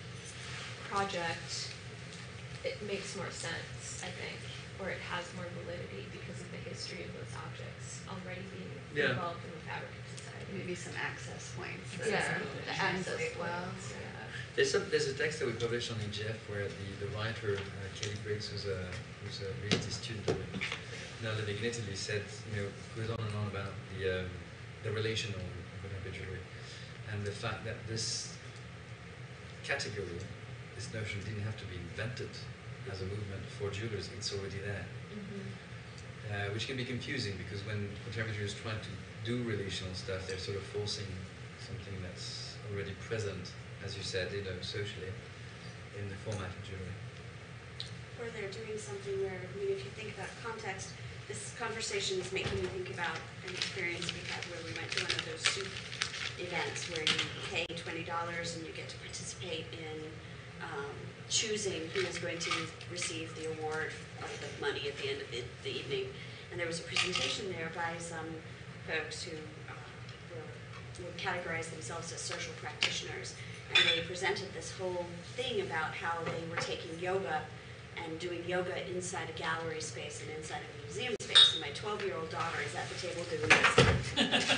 project, it makes more sense, I think, or it has more validity because of the history of those objects already being Yeah. involved in the fabric of society. Maybe some access points. that Yeah, translate the access well. points, yeah. There's some there's a text that we published on E G F where the, the writer uh, Kelly Briggs, who's a who's a reality student of it, now living in Italy, said you know goes on and on about the um, the relational contemporary jewelry and the fact that this category, this notion didn't have to be invented as a movement for jewelers; it's already there. Mm-hmm. Uh, which can be confusing because when contemporary jewelers try to do relational stuff, they're sort of forcing something that's already present, as you said, you know, socially, in the format of jewelry. Or they're doing something where, I mean, if you think about context, this conversation is making me think about an experience we had where we went to one of those soup events where you pay twenty dollars and you get to participate in um, choosing who is going to receive the award of the money at the end of the, the evening. And there was a presentation there by some folks who uh, were, would categorize themselves as social practitioners. And they presented this whole thing about how they were taking yoga and doing yoga inside a gallery space and inside a museum space. And my twelve-year-old daughter is at the table doing this.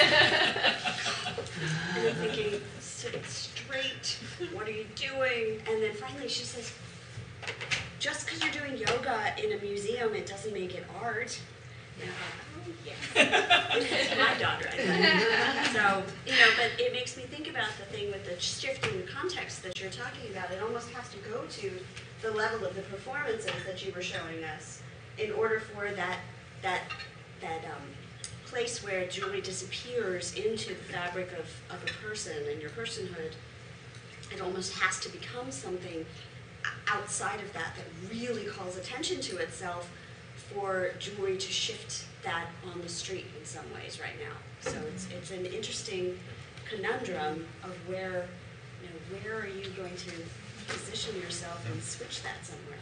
And I'm thinking, sit straight, what are you doing? And then finally she says, just because you're doing yoga in a museum, it doesn't make it art. And I'm like, oh, yes. My daughter, I think. So, you know, but it makes me think about the thing with the shift in the context that you're talking about. It almost has to go to the level of the performances that you were showing us in order for that that that um, place where jewelry disappears into the fabric of, of a person and your personhood. It almost has to become something outside of that that really calls attention to itself for jewelry to shift that on the street in some ways right now. So it's it's an interesting conundrum of where, you know, where are you going to position yourself and switch that somewhere?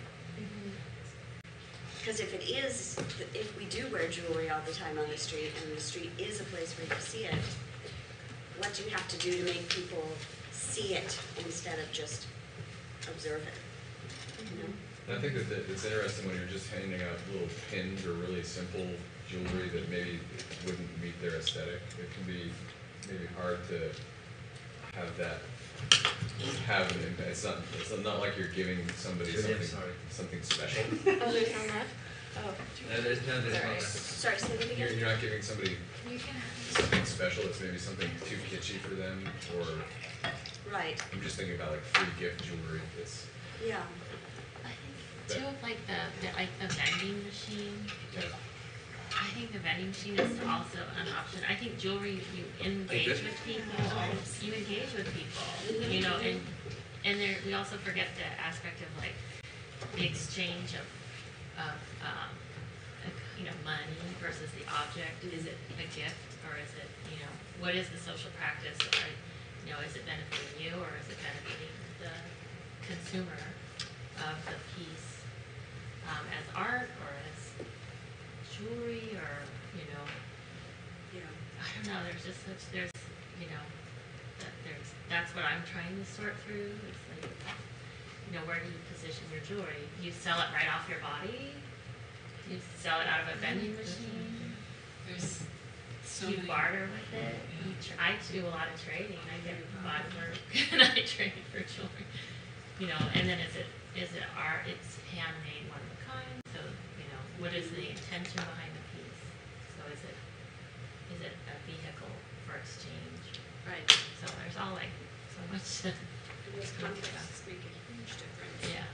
Because if it is, if we do wear jewelry all the time on the street and the street is a place where you see it, what do you have to do to make people see it instead of just observe it? You know? And I think that that it's interesting when you're just handing out little pins or really simple jewelry that maybe wouldn't meet their aesthetic. It can be maybe hard to have that have an impact. It's not, it's not like you're giving somebody Julie, I'm something, sorry. something special. Oh, there's no left? Oh. No, there's no, there's Sorry. not. Sorry, say that You're, again? you're not giving somebody You can have something special. It's maybe something too kitschy for them, or Right, I'm just thinking about like free gift jewelry. It's yeah. I think too, like the, the like the vending machine. yeah. I think the vending machine is also an option. I think jewelry, you engage with people. You engage with people, you know, and and there we also forget the aspect of like the exchange of of um, like, you know, money versus the object. Is it a gift or is it, you know, what is the social practice? Or, you know, is it benefiting you or is it benefiting the consumer of the piece um, as art or as jewelry or, you know, Yeah. I don't know, there's just such, there's, you know, that there's, that's what I'm trying to sort through. It's like, you know, where do you position your jewelry? You sell it right off your body? You sell it out of a vending machine? There's so You many. barter with it? Yeah. You tr- I do a lot of trading. I get body work and I trade for jewelry. You know, and then is it, is it art? It's handmade, one of a kind, so, you know, what is the intention behind the piece? So is it, is it a vehicle for exchange? Right. So there's all like so much to And those contexts make a huge difference. yeah.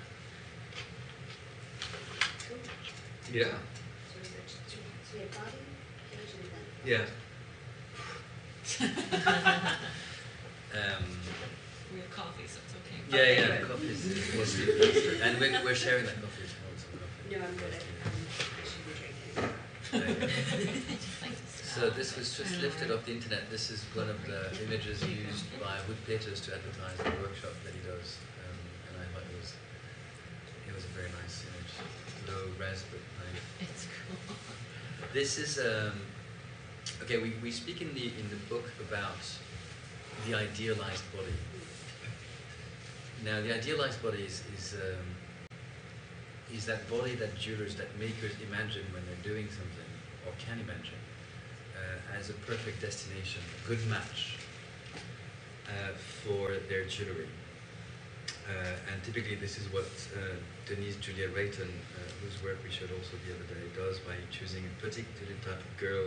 Cool. Yeah. So is there, so so we have body, page, and then. Yeah. um, We have coffee, so it's okay. yeah, Okay, yeah, good. coffee is mostly faster. And we're, we're sharing that coffee as well, some coffee. No, I'm good. I, um, I shouldn't drink anymore. I just like the So smell this of was it. just lifted off the internet. This is one of the images used by Wood Peters to advertise the workshop that he does, um, and I thought it was it was a very nice image, low res but nice. It's cool. This is um, okay. We, we speak in the in the book about the idealized body. Now, the idealized body is is, um, is that body that jewelers, that makers imagine when they're doing something, or can imagine, uh, as a perfect destination, a good match uh, for their jewelry. Uh, and typically, this is what uh, Denise Julia Rayton, uh, whose work we showed also the other day, does by choosing a particular type of girl.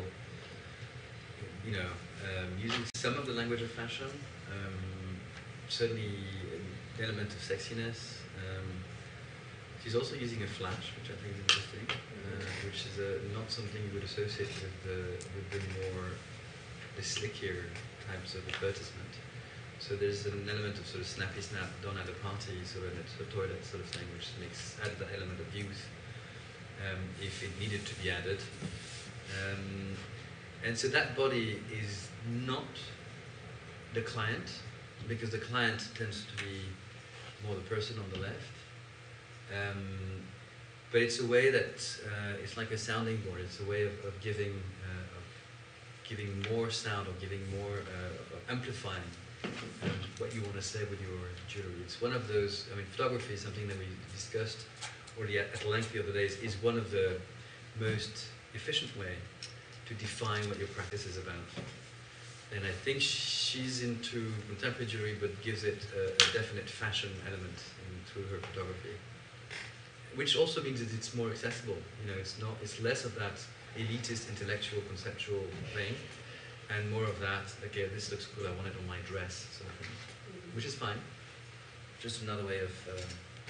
You know, um, using some of the language of fashion, um, certainly an element of sexiness. Um, she's also using a flash, which I think is interesting, uh, which is uh, not something you would associate with the with the more the slickier types of advertisement. So there's an element of sort of snappy snap done at a party, sort of in a sort of toilet sort of thing, which makes add that element of youth um, if it needed to be added. Um, And so that body is not the client, because the client tends to be more the person on the left. Um, but it's a way that uh, it's like a sounding board. It's a way of, of giving uh, of giving more sound, or giving more uh, of amplifying um, what you want to say with your jewelry. It's one of those. I mean, photography is something that we discussed already at, at length the other days. Is one of the most efficient way to define what your practice is about. And I think she's into contemporary jewelry, but gives it a, a definite fashion element in, through her photography, which also means that it's more accessible. You know, it's not, it's less of that elitist, intellectual, conceptual thing, and more of that, okay, this looks cool, I want it on my dress, sort of thing, which is fine. Just another way of um,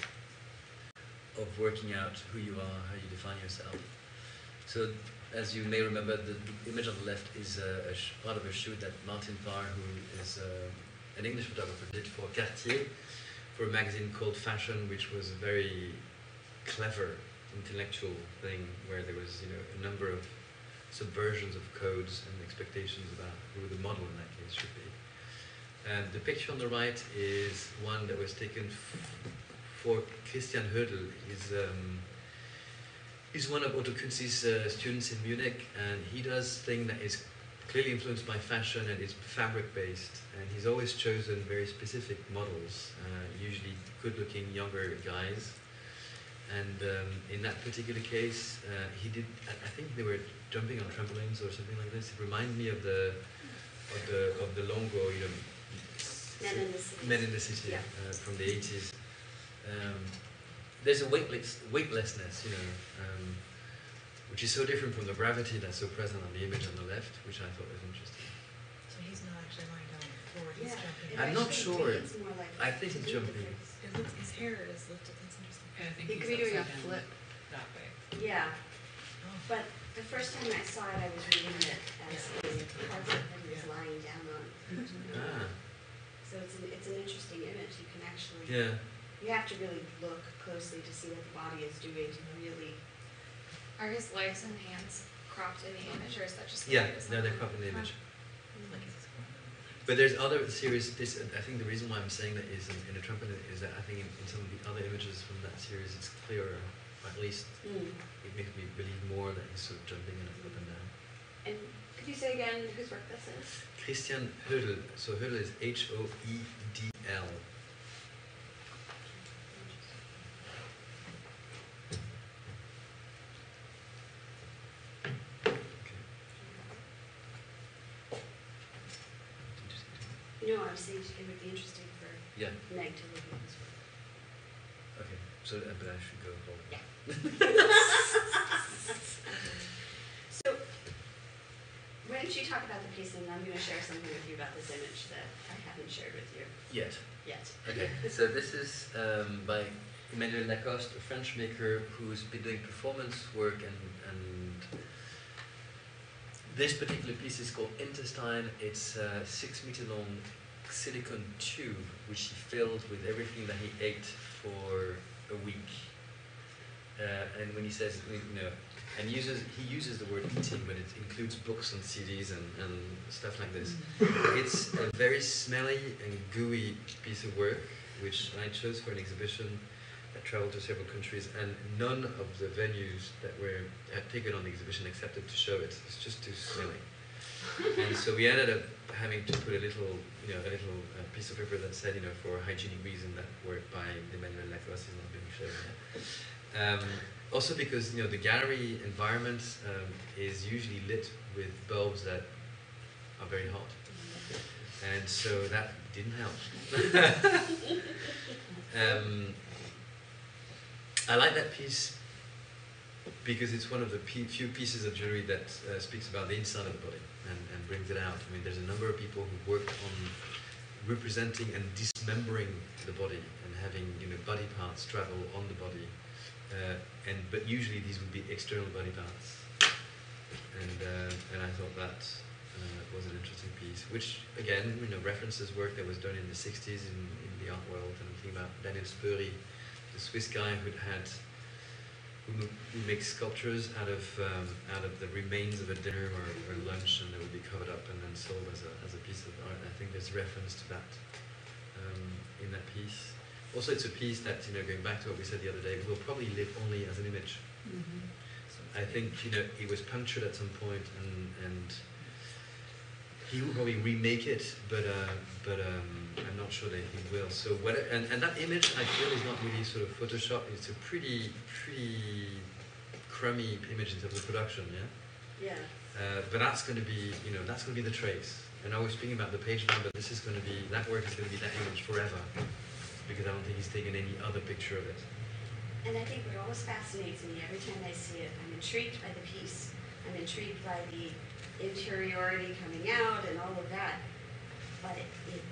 of working out who you are, how you define yourself. So, as you may remember, the, the image on the left is uh, a sh part of a shoot that Martin Farr, who is uh, an English photographer, did for Cartier, for a magazine called Fashion, which was a very clever, intellectual thing, where there was, you know, a number of subversions of codes and expectations about who the model in that case should be. And the picture on the right is one that was taken f for Christian Hödel. He's, um, he's one of Otto Kunzi's uh, students in Munich, and he does thing that is clearly influenced by fashion and is fabric-based. And he's always chosen very specific models, uh, usually good-looking younger guys. And um, in that particular case, uh, he did. I, I think they were jumping on trampolines or something like this. It reminded me of the of the of the Longo, you know, Men in the City. Men in the City, Yeah. uh, from the eighties. Um, there's a weightless, weightlessness, you know, um, which is so different from the gravity that's so present on the image on the left, which I thought was interesting. So he's not actually lying down on the floor, he's Yeah, jumping. it I'm not actually sure. reads more like I think to he's do with jumping. the- It looks, his hair is lifted, that's interesting. Okay, I think He he's could be doing a upside down flip. that way. Yeah, Oh. but the first time I saw it, I was reading it as a carpet that he was Yeah. lying down on. Ah, So it's an, it's an interesting image. You can actually, yeah. you have to really look closely to see what the body is doing to really. Are his legs and hands cropped in the image, or is that just the Yeah, way it is no, on they're the- cropped in the image. Like it's one of the- But there's other series. This, I think, the reason why I'm saying that is in, in a trampoline is that I think in, in some of the other images from that series, it's clearer. Or at least Mm. it makes me believe more that he's sort of jumping in up and down. And could you say again whose work this is? Christian Hödel. So Hödel is H O E D L. No, I was saying it would be interesting for Yeah. Meg to look at this work. Okay. So, uh, but I should go home. Yeah. So, why don't you talk about the piece, and I'm going to share something with you about this image that I haven't shared with you Yet. yet. Okay, so this is um, by Emmanuel Lacoste, a French maker who's been doing performance work, and, and this particular piece is called Intestine. It's a six meter long silicone tube which he filled with everything that he ate for a week. Uh, and when he says, you know, and uses he uses the word eating, but it includes books and C Ds and, and stuff like this. It's a very smelly and gooey piece of work, which I chose for an exhibition that traveled to several countries, and none of the venues that were had taken on the exhibition accepted to show it. It's just too smelly. And so we ended up having to put a little, you know, a little uh, piece of paper that said, you know, for a hygienic reason, that work by Emmanuel Lacoste is not being shown yet. Um, also because, you know, the gallery environment um, is usually lit with bulbs that are very hot, and so that didn't help. um, I like that piece because it's one of the pe- few pieces of jewelry that uh, speaks about the inside of the body and, and brings it out. I mean, there's a number of people who worked on representing and dismembering the body and having, you know, body parts travel on the body. Uh, and but usually these would be external body parts, and uh, and I thought that uh, was an interesting piece, which again, you know, references work that was done in the sixties in, in the art world. And I'm thinking about Daniel Spurri, the Swiss guy who'd had who, who makes sculptures out of um, out of the remains of a dinner or, or lunch, and they would be covered up and then sold as a as a piece of art. I think there's reference to that um, in that piece. Also, it's a piece that, you know, going back to what we said the other day, will probably live only as an image. Mm-hmm. So I think, you know, it was punctured at some point, and and he will probably remake it, but uh, but um, I'm not sure that he will. So what? And, and that image, I feel, is not really sort of Photoshop. It's a pretty pretty crummy image in terms of production, yeah. Yeah. Uh, but that's going to be, you know, that's going to be the trace. And I was speaking about the page down, but this is going to be, that work is going to be that image forever, because I don't think he's taken any other picture of it. And I think what always fascinates me every time I see it, I'm intrigued by the piece. I'm intrigued by the interiority coming out and all of that. But it, it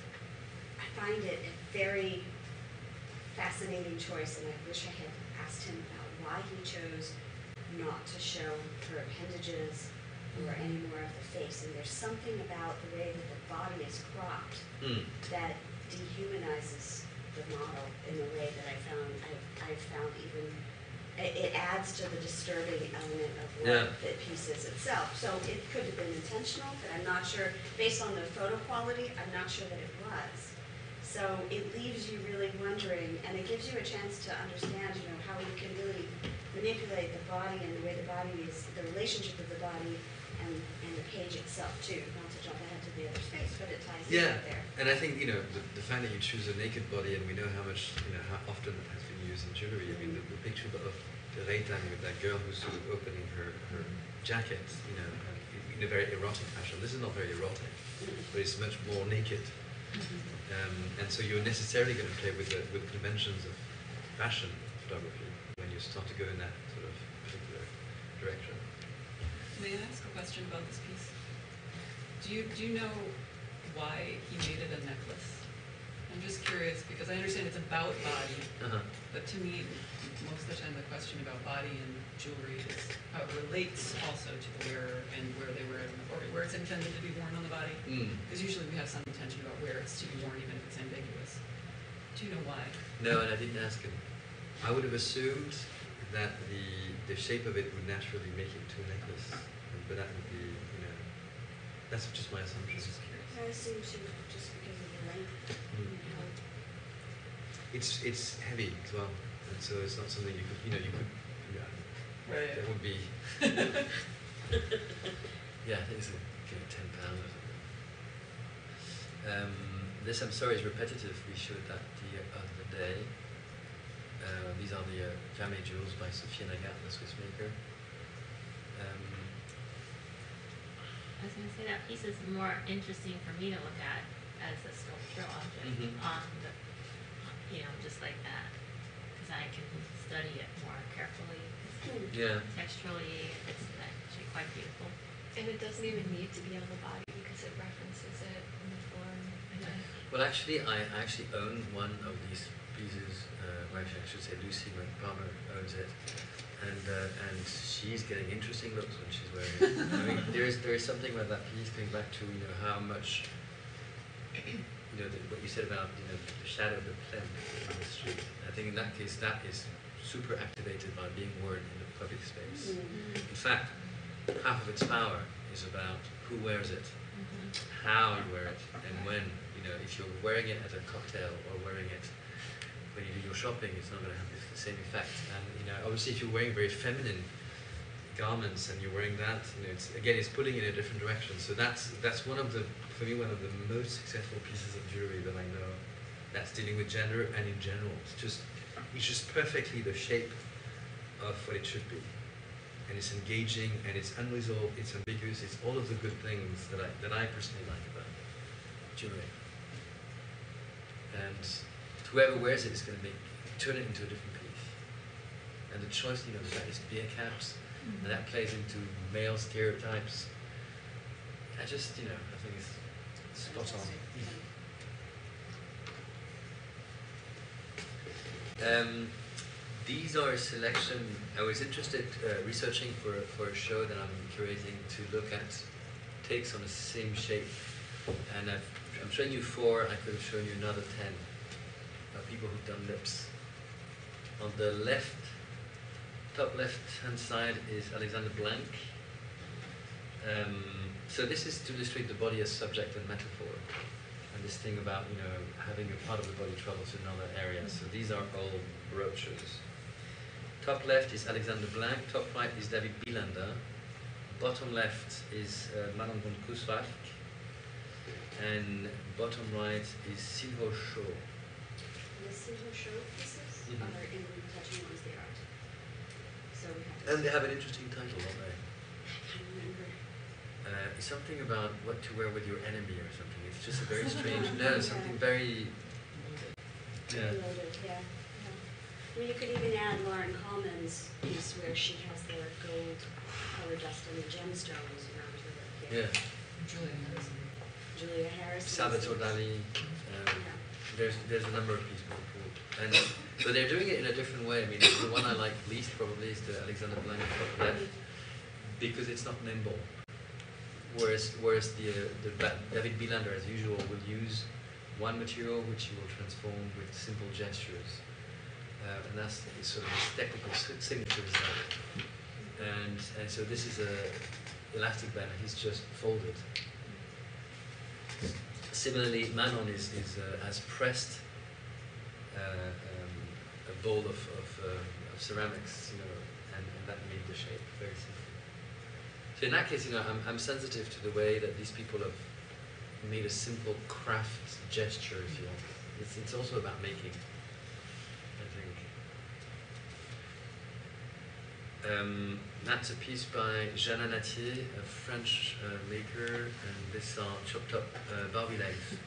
I find it a very fascinating choice, and I wish I had asked him about why he chose not to show her appendages or any more of the face. And there's something about the way that the body is cropped Mm. that dehumanizes the model in a way that I found I I found even it, it adds to the disturbing element of what Yeah. the piece is itself. So it could have been intentional, but I'm not sure. Based on the photo quality, I'm not sure that it was. So it leaves you really wondering, and it gives you a chance to understand, you know, how you can really manipulate the body and the way the body is, the relationship of the body and, and the page itself too. Not to jump ahead to the other space, but it ties Yeah, in there. and I think, you know, the, the fact that you choose a naked body, and we know how much, you know, how often that has been used in jewelry. I mean, the, the picture of the Reitan with that girl who's sort of opening her, her jacket, you know, in a very erotic fashion. This is not very erotic, but it's much more naked. Um, and so you're necessarily going to play with the, with the conventions of fashion photography when you start to go in that sort of particular direction. May I ask a question about this piece? Do you do you know why he made it a necklace? I'm just curious because I understand it's about body, Uh-huh. but to me, most of the time the question about body and jewelry is how it relates also to the wearer and where they wear it, or where it's intended to be worn on the body. Mm. Because usually we have some intention about where it's to be worn, even if it's ambiguous. Do you know why? No, and I didn't ask him. I would have assumed that the the shape of it would naturally make it to a necklace, but that would be, you know, that's just my assumption. Just curious. I assume she just because of the length. Mm. You know. It's it's heavy as well, and so it's not something you could, you know, you could, yeah, Right. that would be, yeah, I think it's like ten pounds or something. Um, this, I'm sorry, is repetitive. We showed that the other day. Uh, these are the uh, Jamais jewels by Sophia Nagat, the Swiss maker. Um, I was going to say that piece is more interesting for me to look at as a sculptural object Mhm. on the, you know, just like that. Because because I can study it more carefully. 'Cause Yeah. texturally, it's actually quite beautiful. And it doesn't even need to be on the body because it references it in the form. And then Well, actually, I I actually own one of these pieces. Uh, well, actually, I should say Lucy, my partner, owns it, and uh, and she's getting interesting looks when she's wearing it. I mean, there is there is something about that piece going back to you know how much you know the, what you said about you know the shadow of the plinth on the street. I think in that case, that is super activated by being worn in a public space. Mm. In fact, half of its power is about who wears it, Mm-hmm. how you wear it, and when. You know, if you're wearing it as a cocktail or wearing it when you do your shopping, it's not going to have the same effect. And you know, obviously, if you're wearing very feminine garments and you're wearing that, you know, it's again, it's pulling in a different direction. So that's that's one of the, for me, one of the most successful pieces of jewelry that I know that's dealing with gender and in general. It's just it's just perfectly the shape of what it should be. And it's engaging, and it's unresolved, it's ambiguous, it's all of the good things that I that I personally like about jewelry. And whoever wears it is going to make turn it into a different piece. And the choice, you know, that is beer caps, Mm-hmm. and that plays into male stereotypes. I just, you know, I think it's spot on. Um, these are a selection. I was interested uh, researching for for a show that I'm curating to look at takes on the same shape, and I've, I'm showing you four. I could have shown you another ten of people who've done lips. On the left, top left hand side is Alexander Blanc. Um, so this is to illustrate the body as subject and metaphor, and this thing about you know having a part of the body travel to another area. So these are all brooches. Top left is Alexander Blanc. Top right is David Bielander. Bottom left is uh, Manon von Kuswak. And bottom right is Silho Shaw. The single show pieces Mhm. are in Touching One's the Art. So we have. And they have an interesting title, don't they? I can't remember. Uh, it's something about what to wear with your enemy or something. It's just a very strange, no, something very, yeah. Loaded, yeah. yeah. I mean, you could even add Lauren Coleman's piece where she has the gold color dust and the gemstones around her lip here. Yeah. Julia Harrison. Julia Harris. Salvatore Dali. Um, Yeah. there's there's a number of people who, and but they're doing it in a different way. I mean, the one I like least probably is the Alexander Blanc top left, because it's not nimble. Whereas whereas the uh, the Ba- David Bielander, as usual, will use one material which he will transform with simple gestures, uh, and that's his sort of his technical si- signature is that. And and so this is a elastic band. He's just folded. Similarly, Manon is, is uh, has pressed uh, um, a bowl of, of, uh, of ceramics, you know, and, and that made the shape very simple. So in that case, you know, I'm, I'm sensitive to the way that these people have made a simple craft gesture, if you want. It's, it's also about making, I think. Um, that's a piece by Jeanne Latier, a French uh, maker, and these are chopped up uh, Barbie legs.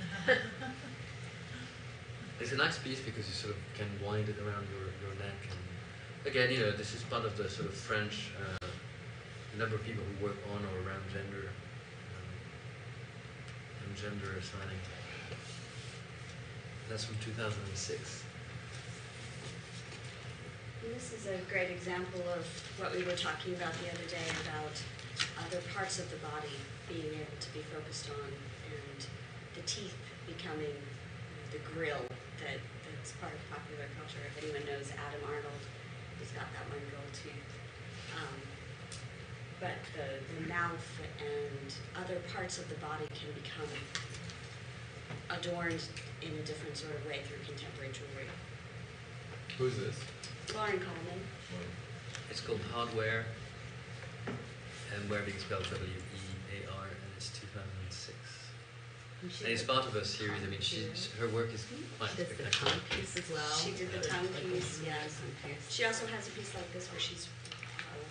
It's a nice piece because you sort of can wind it around your, your neck. And again, you know, this is part of the sort of French uh, number of people who work on or around gender um, and gender assigning. That's from two thousand six. And this is a great example of what we were talking about the other day about other parts of the body being able to be focused on, and the teeth becoming the grill that, that's part of popular culture. If anyone knows Adam Arnold, he's got that one gold tooth. Um, but the, the mouth and other parts of the body can become adorned in a different sort of way through contemporary jewelry. Who's this? Lauren Coleman. It's called Hardware, and Ware being spelled W E A R, and it's two thousand six. And she And it's did part of a series. I mean, she, too. her work is quite She does the spectacular. tongue piece as well. She did the Like tongue a piece, really yes. tongue piece. She also has a piece like this where she's uh,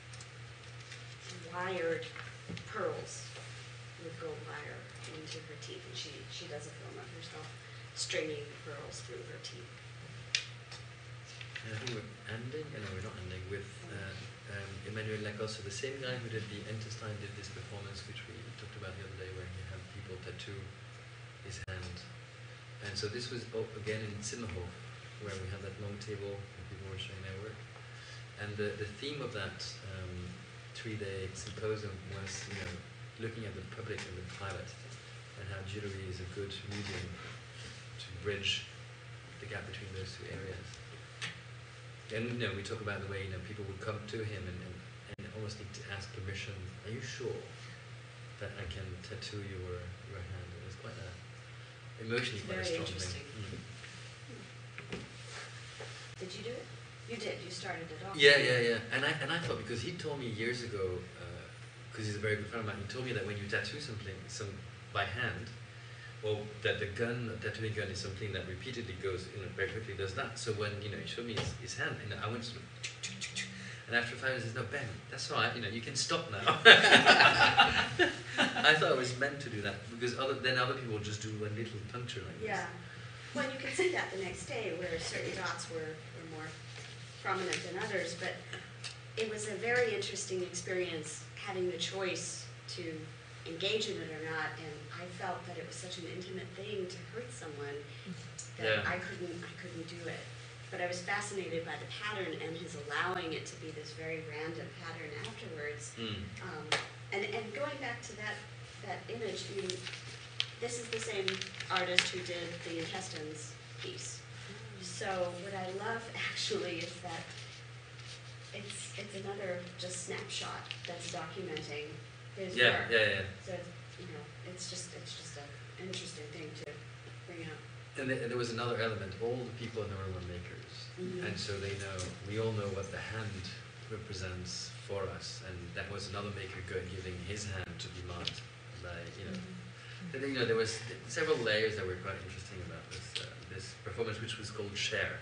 wired pearls with gold wire into her teeth, and she, she does a film of herself stringing pearls through her teeth. It's ending, you know, we're not ending with uh, um, Emmanuel Lacoste, so the same guy who did the Intestine did this performance which we talked about the other day where he had people tattoo his hand. And so this was oh, again in Zimmerhof, where we had that long table and people were showing their work. And the, the theme of that um, three-day symposium was, you know, looking at the public and the private, and how jewelry is a good medium to bridge the gap between those two areas. And you know, we talk about the way, you know, people would come to him and, and, and almost need to ask permission. Are you sure that I can tattoo your your hand? It was quite a emotionally quite a Very strong interesting. thing. Mm. Did you do it? You did. You started it off. Yeah, yeah, yeah. And I and I thought, because he told me years ago, because uh, he's a very good friend of mine, he told me that when you tattoo something some by hand, well, that the gun, the tattooing gun, is something that repeatedly goes, you know, very quickly does that. So when, you know, he showed me his, his hand, and I went to, and after five minutes, he says, no, Ben, that's all right, you know, you can stop now. I thought it was meant to do that, because other, then other people just do a little puncture like this. Yeah. Well, you can see that the next day where certain dots were, were more prominent than others, but it was a very interesting experience having the choice to engage in it or not, and I felt that it was such an intimate thing to hurt someone that Yeah. I couldn't I couldn't do it. But I was fascinated by the pattern and his allowing it to be this very random pattern afterwards. Mm. Um, and and going back to that that image, I mean, this is the same artist who did the intestines piece. So what I love actually is that it's it's another just snapshot that's documenting his Yeah, work. yeah, yeah. So it's, you know, it's just it's just an interesting thing to bring up. And, th- and there was another element. All the people in the room were makers, Mhm. and so they know. We all know what the hand represents for us, and that was another maker go- giving his hand to be marked by, you know. And then, you know, there was th- several layers that were quite interesting about this uh, this performance, which was called Share.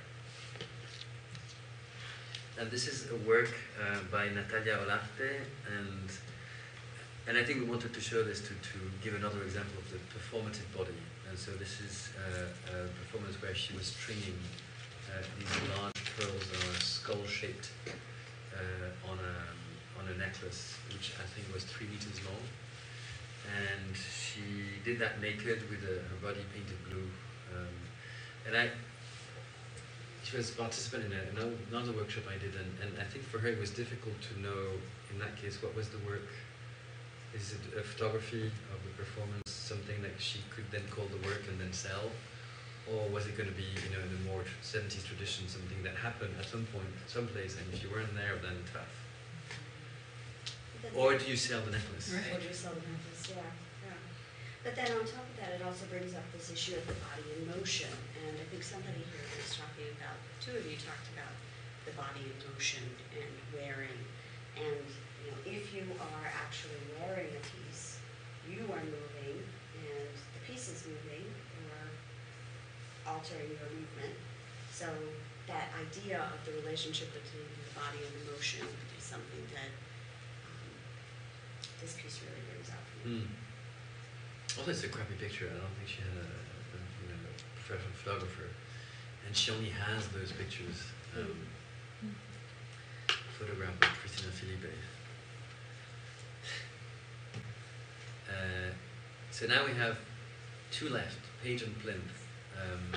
And this is a work uh, by Natalia Olarte, and and I think we wanted to show this to, to give another example of the performative body. And so this is uh, a performance where she was stringing uh, these large pearls that are skull-shaped uh, on a on a necklace, which I think was three meters long. And she did that naked with uh, her body painted blue. Um, and I, she was a participant in a, another, another workshop I did, and, and I think for her it was difficult to know, in that case, what was the work. Is it a photography of the performance, something that she could then call the work and then sell? Or was it going to be, you know, in the more seventies tradition, something that happened at some point, someplace, and if you weren't there, then tough? But Or then- do you sell the necklace? Or do you sell the necklace? Yeah, yeah. But then on top of that, it also brings up this issue of the body in motion. And I think somebody here was talking about, two of you talked about the body in motion and wearing. And, you know, if you are actually wearing a piece, you are moving and the piece is moving or altering your movement. So that idea of the relationship between the body and the motion is something that um, this piece really brings out for me. Mm. Also, it's a crappy picture. I don't think she had a, a you know, a professional photographer, and she only has those pictures um, photographed by Christina Filipe. Uh, so now we have two left, Page and Plinth. Um,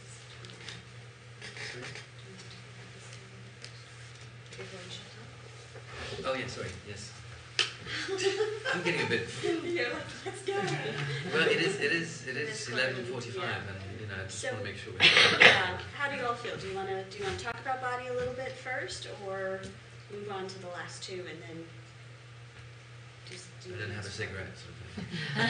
Before we shut up? oh yeah, sorry, yes. I'm getting a bit. You're like, let's go. Well, it is. It is. It It is is eleven closing, forty-five, yeah. and you know, I just So- want to make sure we. Yeah. How do you all feel? Do you want to do you want to talk about body a little bit first, or move on to the last two and then just do And the then have a next one? cigarette. Sort of thing.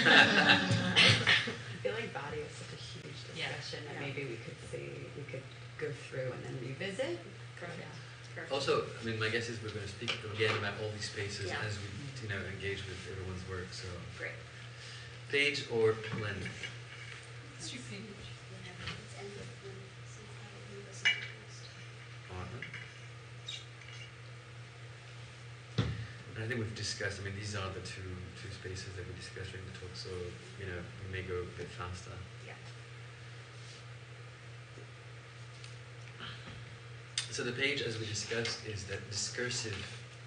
I feel like body is such a huge Yeah. discussion that Yeah. maybe we could see, we could go through and then revisit. Perfect. Perfect. Also, I mean, my guess is we're going to speak again about all these spaces Yeah. as we, you know, engage with everyone's work. So, Great. Page or Plinth? Let's do page. Whatever. Let's end with one since probably listen to first. Alright. And I think we've discussed. I mean, these are the two two spaces that we discussed during the talk. So, you know, we may go a bit faster. Yeah. So the page, as we discussed, is that discursive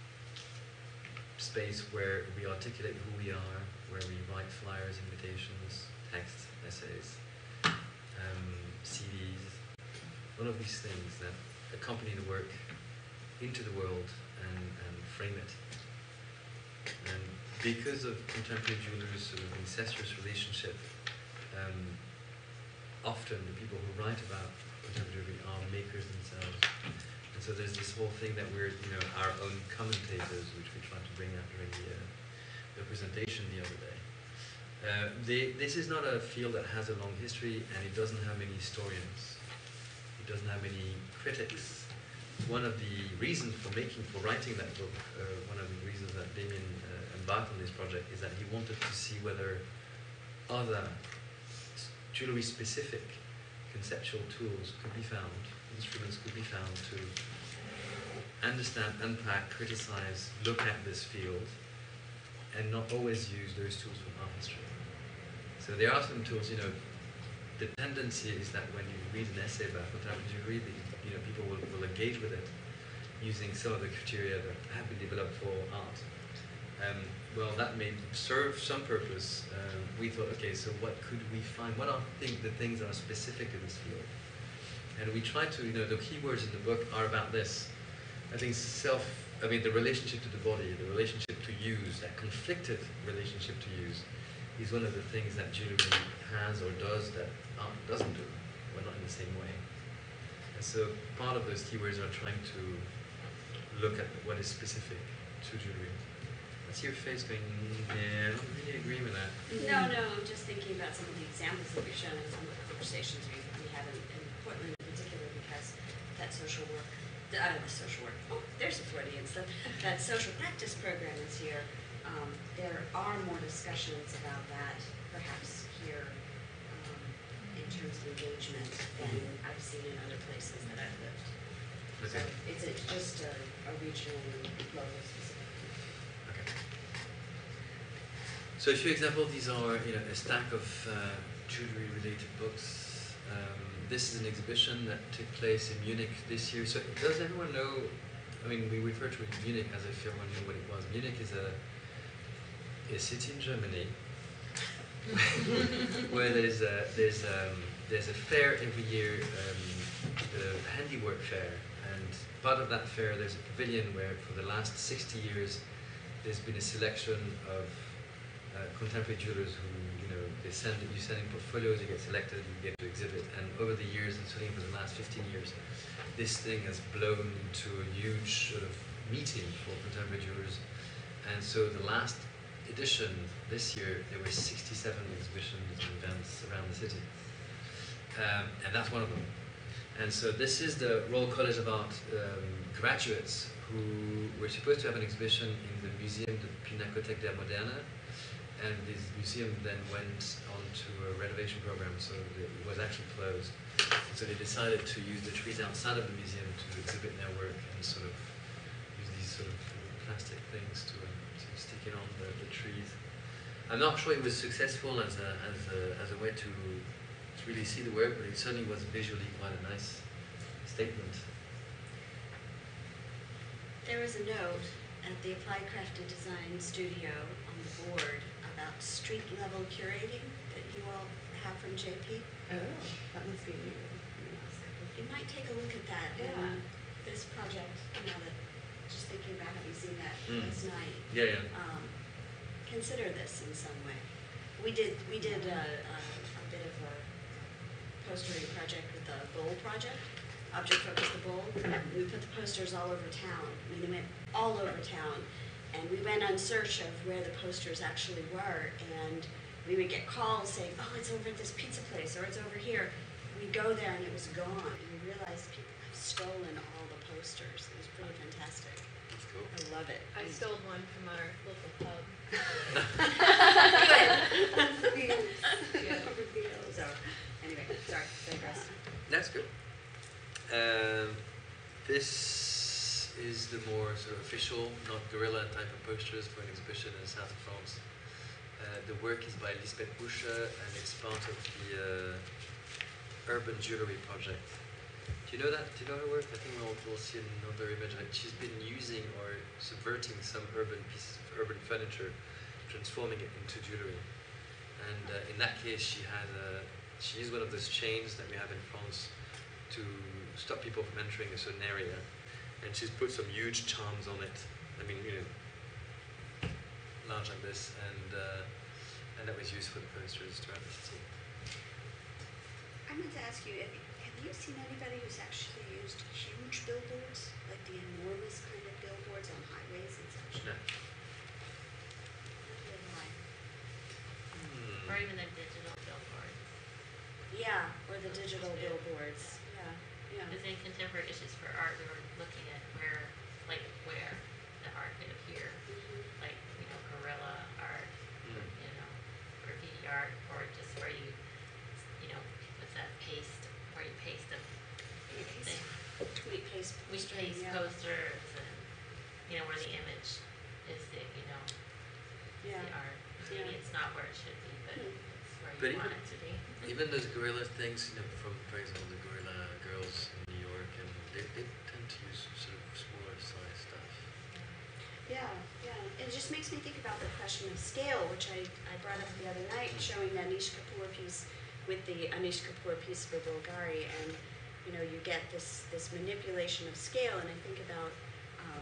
space where we articulate who we are, where we write flyers, invitations, texts, essays, um, C Ds, all of these things that accompany the work into the world and, and frame it. And because of contemporary jewelers' sort of incestuous relationship, um, often the people who write about contemporary jewelry are makers themselves. And so there's this whole thing that we're, you know, our own commentators, which we tried to bring out during the, uh, the presentation the other day. Uh, they, this is not a field that has a long history, and it doesn't have many historians. It doesn't have many critics. One of the reasons for making, for writing that book, uh, one of the reasons that Damien uh, embarked on this project is that he wanted to see whether other jewelry-specific conceptual tools could be found, instruments could be found to understand, unpack, criticize, look at this field, and not always use those tools from art history. So there are some tools, you know, the tendency is that when you read an essay about contemporary jewelry, the, you know, people will, will engage with it using some of the criteria that have been developed for art. Um, well, that may serve some purpose. Um, we thought, okay, so what could we find? What are think, the things that are specific to this field? And we tried to, you know, the keywords in the book are about this. I think self, I mean, the relationship to the body, the relationship to use, that conflicted relationship to use, is one of the things that jewelry has or does that art doesn't do, or not in the same way. And so part of those keywords are trying to look at what is specific to jewelry. I see your face going, yeah, I don't really agree with that. No, no, I'm just thinking about some of the examples that we've shown in some of the conversations we, we have in, in Portland in particular, because that social work, the, uh, the social work, oh, there's a Freudian stuff, that social practice program is here. Um, there are more discussions about that, perhaps here, um, in terms of engagement than I've seen in other places that I've lived. Okay. So it's a, just a, a regional and local specific. So a few examples, these are, you know, a stack of uh, jewelry-related books. Um, this is an exhibition that took place in Munich this year. So does everyone know, I mean, we refer to Munich as if everyone knew what it was. Munich is a, a city in Germany where there's a, there's, um, there's a fair every year, um, the handiwork fair. And part of that fair, there's a pavilion where for the last sixty years, there's been a selection of Uh, contemporary jewelers who, you know, they send, you send in portfolios, you get selected, you get to exhibit, and over the years, and certainly for the last fifteen years, this thing has blown into a huge sort of meeting for contemporary jewelers. And so the last edition, this year, there were sixty-seven exhibitions and events around the city. Um, and that's one of them. And so this is the Royal College of Art um, graduates who were supposed to have an exhibition in the Museum de Pinacothèque der Moderne. And this museum then went on to a renovation program, so it was actually closed. So they decided to use the trees outside of the museum to exhibit their work and sort of use these sort of plastic things to, uh, to stick it on the, the trees. I'm not sure it was successful as a, as a, as a way to, to really see the work, but it certainly was visually quite a nice statement. There was a note at the Applied Craft and Design studio on the board about street level curating that you all have from J P. Oh, that must be new. You might take a look at that Yeah. in this project, you know, that just thinking about having seen that Mm. last night. Yeah, yeah. Um, consider this in some way. We did we did a, a, a bit of a postering project with the bowl project, Object Focus the Bowl. We put the posters all over town. I mean, they went all over town. And we went on search of where the posters actually were, and we would get calls saying, oh, it's over at this pizza place, or it's over here. We'd go there and it was gone. And we realized people have stolen all the posters. It was pretty fantastic. That's cool. I love it. I stole one from our local pub. So, anyway, sorry, digress. That's good. Um, this is the more sort of official, not guerrilla type of posters for an exhibition in the south of France. Uh, the work is by Lisbeth Buscher, and it's part of the uh, Urban Jewelry Project. Do you know that? Do you know her work? I think we'll, we'll see another image. Like she's been using or subverting some urban pieces of urban furniture, transforming it into jewelry. And uh, in that case, she had a, she used one of those chains that we have in France to stop people from entering a certain area. And she's put some huge charms on it. I mean, you know, large like this, and uh, and that was used for the posters throughout the city. I meant to ask you, have you, have you seen anybody who's actually used huge billboards, like the enormous kind of billboards on highways and such? No. Neither have I. Hmm. Or even the digital billboards. Yeah, or the digital Yeah. billboards. Yeah, yeah. Because in contemporary issues for art, we were looking at where, like, where the art could appear, Mhm. like, you know, guerrilla art, Mm. you know, graffiti art, or just where you, you know, what's that paste, where you paste a thing. Tweet paste We poster, paste yeah. posters and, you know, where the image is the, you know, Yeah. the art. Yeah. Maybe it's not where it should be, but Hmm. it's where But you want even- it to be. Even those guerrilla things, you know, from for example the Guerrilla Girls in New York, and they, they tend to use sort of smaller size stuff. Yeah, yeah. It just makes me think about the question of scale, which I, I brought up the other night, showing the Anish Kapoor piece with the Anish Kapoor piece for Bulgari, and you know, you get this this manipulation of scale, and I think about um,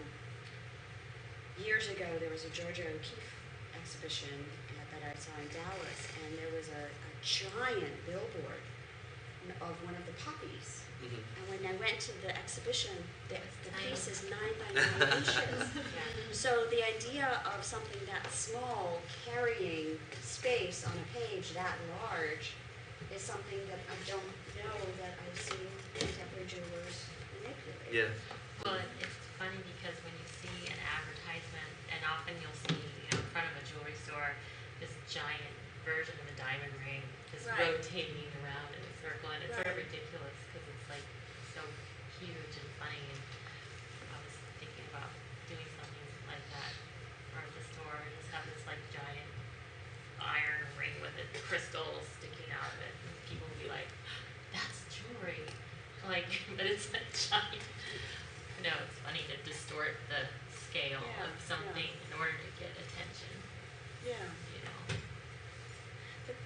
years ago there was a Georgia O'Keeffe exhibition uh, that I saw in Dallas, and there was a, a giant billboard of one of the puppies. Mm-hmm. And when I went to the exhibition, the, the Tiny. piece is nine by nine inches. Yeah. So the idea of something that small carrying space on a page that large is something that I don't know that I've seen contemporary jewelers manipulate. Yeah. Well, it- it's funny because when you see an advertisement, and often you'll see, you know, in front of a jewelry store, this giant version of a diamond ring just Right. rotating around in a circle, and it's sort of Right. ridiculous because it's like so huge and funny. And I was thinking about doing something like that, or at the store, just have this like giant iron ring with a crystal sticking out of it, and people will be like, "That's jewelry," like, but it's a giant. You know, it's funny to distort the scale Yeah, of something in order to get attention. Yeah. You know. But,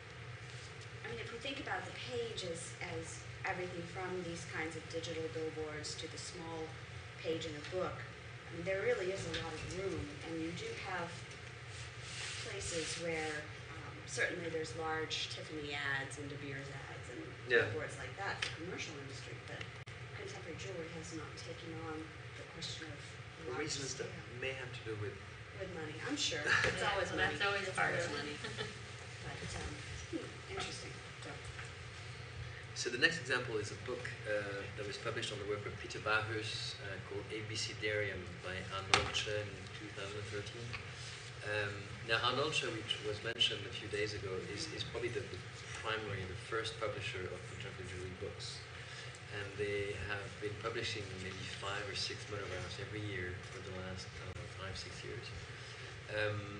I mean, if we think about the page as, as everything from these kinds of digital billboards to the small page in a book, I mean, there really is a lot of room, and you do have places where um, certainly there's large Tiffany ads and De Beers ads and Yeah. billboards like that for commercial industry, but contemporary jewelry has not taken on the question of For large reasons that scale. may have to do with With money, I'm sure. It's Yeah, always well, money. that's always It's part always of it. money. But, um, hmm, interesting. So, So the next example is a book uh, that was published on the work of Peter Bahus uh, called Abecedarium by Arnolche in two thousand thirteen. Um, now Arnolche, which was mentioned a few days ago, is, is probably the, the primary, the first publisher of contemporary jewelry books. And they have been publishing maybe five or six monographs every year for the last I don't know, five, six years. Um,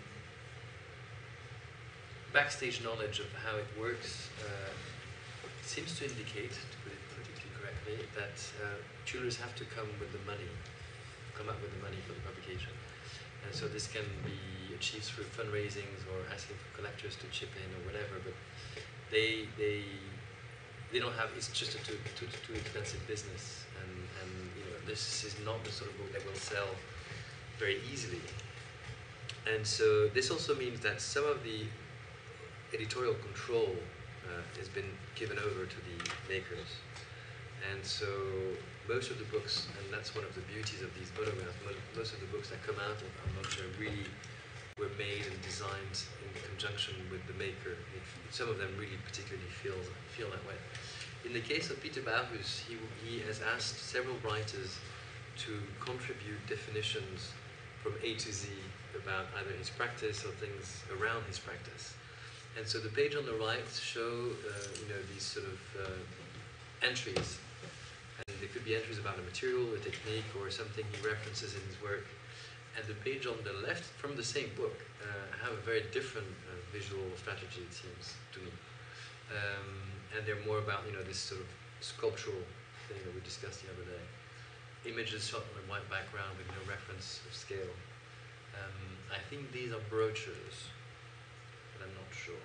backstage knowledge of how it works uh, seems to indicate, to put it politically correctly, that uh, jewelers have to come with the money, come up with the money for the publication. And so this can be achieved through fundraisings or asking for collectors to chip in or whatever, but they they they don't have, it's just a too, too, too expensive business, and, and you know, this is not the sort of book that will sell very easily. And so this also means that some of the editorial control uh, has been given over to the makers. And so most of the books, and that's one of the beauties of these monographs, mo- most of the books that come out of Arnolche really were made and designed in conjunction with the maker. It, some of them really particularly feel, feel that way. In the case of Peter Bahus, he, he has asked several writers to contribute definitions from A to Z about either his practice or things around his practice. And so the page on the right show, uh, you know, these sort of uh, entries. And there could be entries about a material, a technique, or something he references in his work. And the page on the left, from the same book, uh, have a very different uh, visual strategy, it seems to me. Um, and they're more about, you know, this sort of sculptural thing that we discussed the other day. Images shot on a white background with no reference of scale. Um, I think these are brochures, but I'm not sure.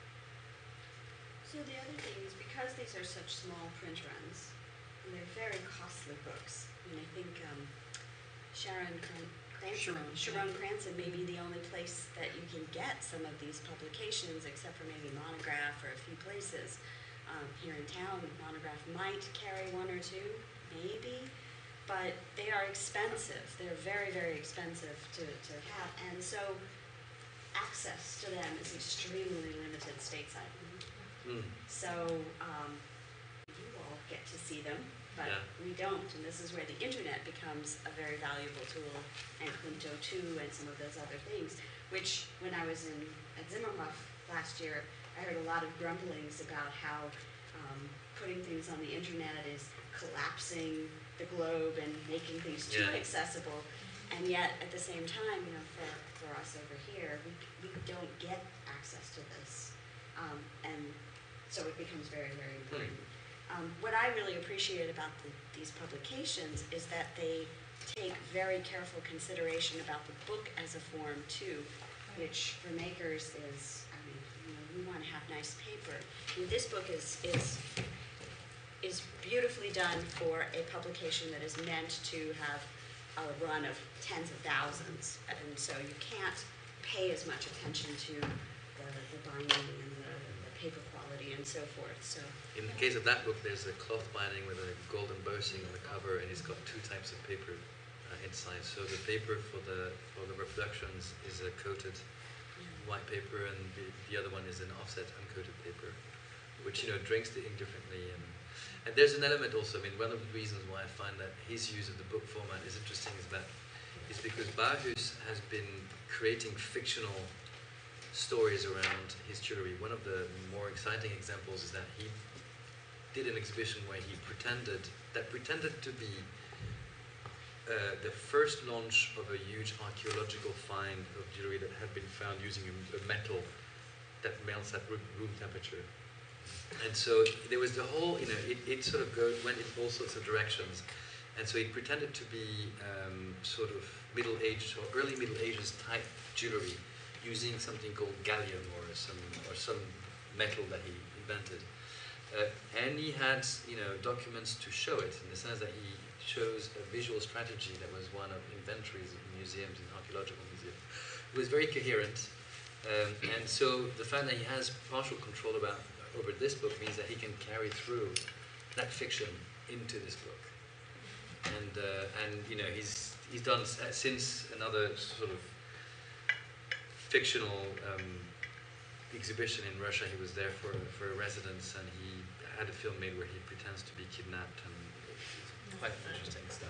So the other thing is, because these are such small print runs, and they're very costly books, I mean, I think um, Sharon Cran- Cranston, Sharon, Sharon yeah. Cranston may be the only place that you can get some of these publications, except for maybe Monograph or a few places. Um, here in town, Monograph might carry one or two, maybe, but they are expensive. They're very, very expensive to, to have, and so access to them is extremely limited stateside. Mm. So um, you all get to see them, but Yeah. we don't, and this is where the internet becomes a very valuable tool, and Clinto two and some of those other things, which when I was in at Zimmerhof last year, I heard a lot of grumblings about how um, putting things on the internet is collapsing the globe and making things too Yeah. accessible, and yet at the same time, you know, for, for us over here, we, we don't get access to this, um, and so it becomes very, very important. Um, what I really appreciate about the, these publications is that they take very careful consideration about the book as a form too, which for makers is, I mean, you know, we want to have nice paper. I mean, this book is is is beautifully done for a publication that is meant to have a run of tens of thousands, and so you can't pay as much attention to the, the binding and the, the paper quality and so forth. So In the case of that book, there's a cloth binding with a gold embossing on the cover, and it's got two types of paper uh, inside. So the paper for the for the reproductions is a coated white paper, and the, the other one is an offset uncoated paper, which you know drinks the ink differently. And and there's an element also. I mean, one of the reasons why I find that his use of the book format is interesting is that is because Barhus has been creating fictional stories around his jewelry. One of the more exciting examples is that he did an exhibition where he pretended that pretended to be uh, the first launch of a huge archaeological find of jewelry that had been found using a, a metal that melts at room, room temperature. And so there was the whole, you know, it, it sort of go, went in all sorts of directions. And so he pretended to be um, sort of Middle Age or early Middle Ages type jewelry, using something called gallium or some or some metal that he invented. Uh, and he had, you know, documents to show it, in the sense that he chose a visual strategy that was one of inventories in museums, in archaeological museums. It was very coherent. Um, and so the fact that he has partial control about over this book means that he can carry through that fiction into this book. And uh, and you know he's he's done uh, since another sort of fictional um, exhibition in Russia. He was there for for a residence, and he had a film made where he pretends to be kidnapped, and it's quite interesting stuff.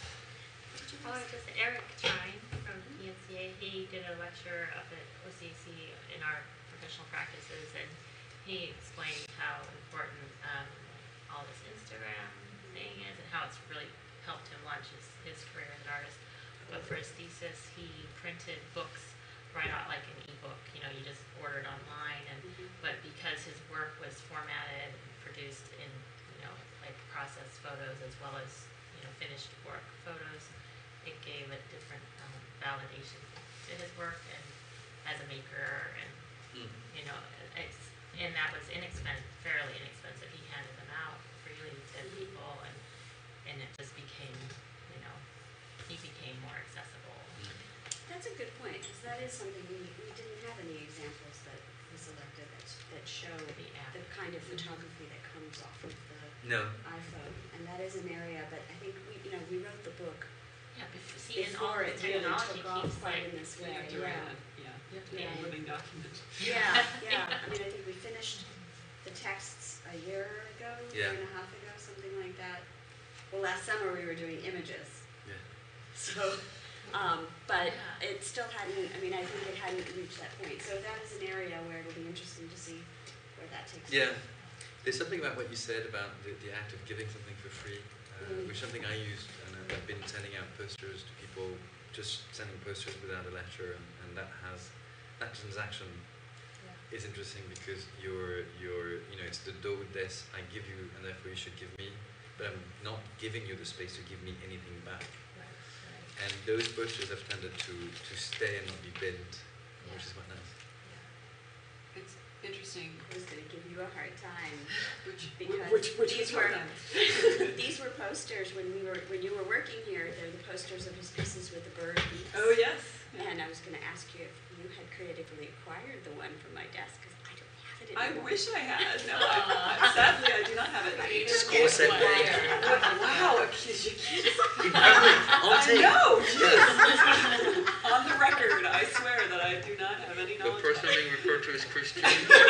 Oh, I was just Eric Trine from P N C A. He did a lecture up at O C A C in our professional practices, and he explained how important um, all this Instagram thing is, and how it's really helped him launch his, his career as an artist. But for his thesis, he printed books right out like an ebook. You know, you just ordered online, and but because his work was formatted and produced in, you know, like processed photos as well as, you know, finished work photos, it gave a different um, validation to his work and as a maker, and Mm. you know, it's and that was inexpensive, fairly inexpensive. He handed them out freely to people, and and it just became, you know, he became more accessible. that's a good point, because that is something we, we didn't have any examples that we selected that that show The app. the kind of photography that comes off of the No. iPhone, and that is an area. But I think we, you know, we wrote the book Yeah, before, see, and all before the it really technology took off keeps quite like, in this So you way. have to write Yeah. it. Yeah, you have to Yeah. have a living document. Yeah, yeah. I mean, I think we finished the texts a year ago, Yeah. year and a half ago, something like that. Well, last summer we were doing images, Yeah. so, um, but Yeah. it still hadn't, I mean, I think it hadn't reached that point. So that is an area where it'll be interesting to see where that takes Yeah. us. There's something about what you said about the, the act of giving something for free, uh, Mm. which is something I used, and I've been sending out posters to people, just sending posters without a letter, and, and that has, that transaction Yeah. is interesting because you're, you're, you know, it's the do des, I give you, and therefore you should give me. but I'm not giving you the space to give me anything back. Right, right. And those posters have tended to, to stay and not be binned, Yeah. which is quite nice. Yeah. It's interesting. I was going to give you a hard time Which, because which, which these was were hard. these were posters when we were when you were working here. They're the posters of his pieces with the bird beaks. Oh, yes. And I was going to ask you if you had creatively acquired the one from my desk because I don't have it I anymore. wish I had. No, I, I, sadly, I do not have it. Discourse set day. Wow, accuse you. On I tape. know, jeez. On the record, I swear that I do not have any The knowledge. person being referred to as Christian.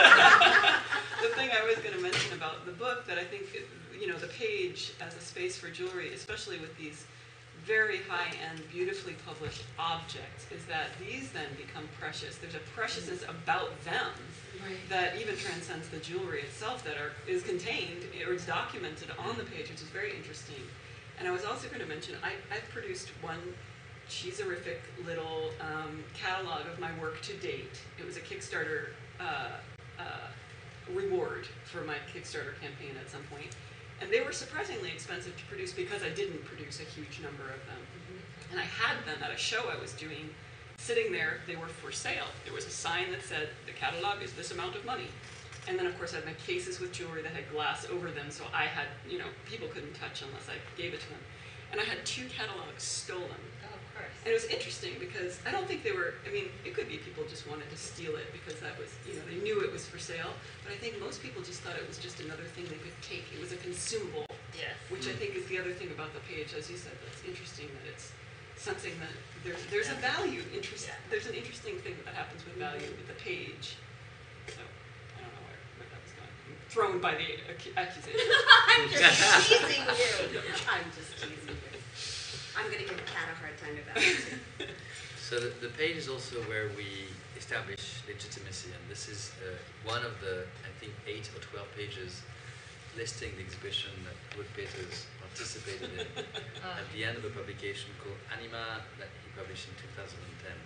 The thing I was going to mention about the book that I think, you know, the page as a space for jewelry, especially with these very high-end, beautifully published objects, is that these then become precious. There's a preciousness about them Right. that even transcends the jewelry itself that are is contained or is documented on the page, which is very interesting. And I was also going to mention, I, I've produced one cheeserific little um, catalog of my work to date. It was a Kickstarter uh, uh, reward for my Kickstarter campaign at some point. And they were surprisingly expensive to produce because I didn't produce a huge number of them. Mm-hmm. And I had them at a show I was doing, sitting there, they were for sale. There was a sign that said, the catalog is this amount of money. And then, of course, I had my cases with jewelry that had glass over them, so I had, you know, people couldn't touch unless I gave it to them. And I had two catalogs stolen. Oh, of course. And it was interesting because I don't think they were, I mean, it could be people just wanted to steal it because that was, you know, they knew it was for sale. But I think most people just thought it was just another thing they could take. It was a consumable, Yes. which I think is the other thing about the page. As you said, that's interesting that it's something that there's, there's a value, interest, Yeah. there's an interesting thing that happens with value with the page. So, I don't know where, where that was going. I'm thrown by the ac- accusation. I'm just teasing you. I'm just teasing you. I'm going to give Kat a hard time about it too. So the, the page is also where we establish legitimacy, and this is uh, one of the, I think, eight or twelve pages listing the exhibition that Wood Peters participated in Uh, at the end of a publication called Anima that he published in two thousand ten.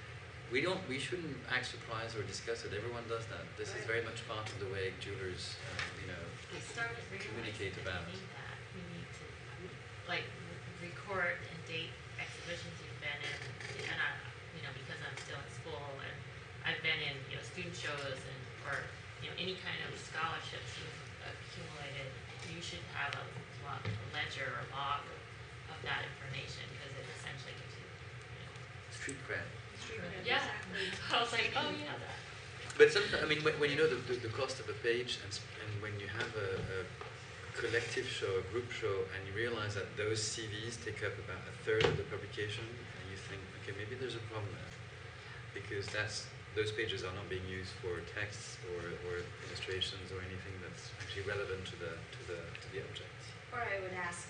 We don't, we shouldn't act surprised or discuss it. Everyone does that. This is very much part of the way jewelers, um, you know, I started realizing communicate that about. we need that. We need to, like, r- record and date exhibitions you've been in, and I, you know, because I'm still in school, and I've been in, you know, student shows and, or, you know, any kind of scholarships you've accumulated. You should have a log, a ledger or log of that information, because it essentially gives you, you know. Street cred. Yeah. I was like, oh yeah, that. But sometimes, I mean, when, when you know the, the, the cost of a page, and, s- and when you have a, a collective show, a group show, and you realize that those C Vs take up about a third of the publication, and you think, okay, maybe there's a problem there, because that's those pages are not being used for texts or, or illustrations or anything that's actually relevant to the to the to the object. Or I would ask,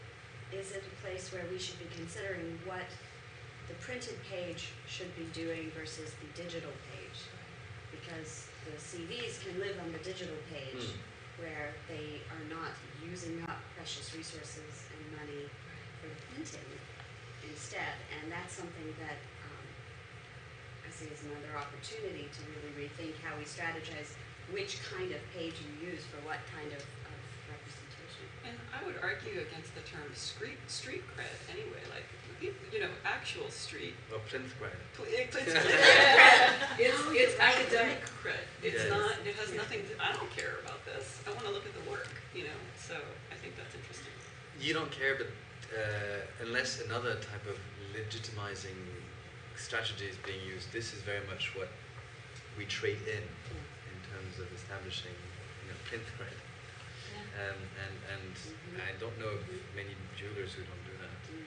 is it a place where we should be considering what the printed page should be doing versus the digital page? Because the C Vs can live on the digital page Hmm. where they are not using up precious resources and money for the printing instead. And that's something that um, I see as another opportunity to really rethink how we strategize which kind of page you use for what kind of, of representation. And I would argue against the term street street cred anyway, like, you know, actual street. Or plinth cred. Pl- It's, it's, Yeah. it's, Oh, it's you're right, academic right. cred. It's Yes. not, it has Yeah. nothing to, I don't care about this. I want to look at the work, you know, so I think that's interesting. You don't care, but uh, unless another type of legitimizing strategy is being used, this is very much what we trade in in terms of establishing, you know, plinth cred. Yeah. Um, and and Mhm. I don't know of many jewelers who don't do that. Mm.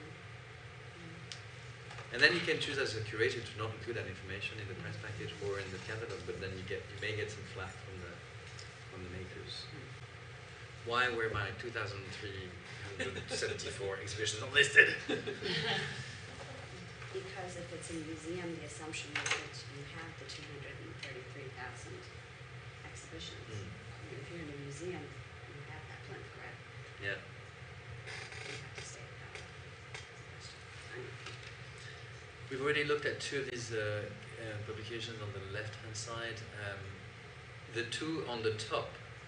And then you can choose as a curator to not include that information in the press package or in the catalog, but then you get you may get some flack from the from the makers. Why were my two thousand three hundred seventy-four exhibitions not listed? Because if it's a museum, the assumption is that you have the two hundred thirty-three thousand exhibitions. Mm. I mean, if you're in a museum, you have that plinth cred. Yeah. You have to stay with that. That's a question. We've already looked at two of these uh, uh, publications on the left-hand side. Um, the two on the top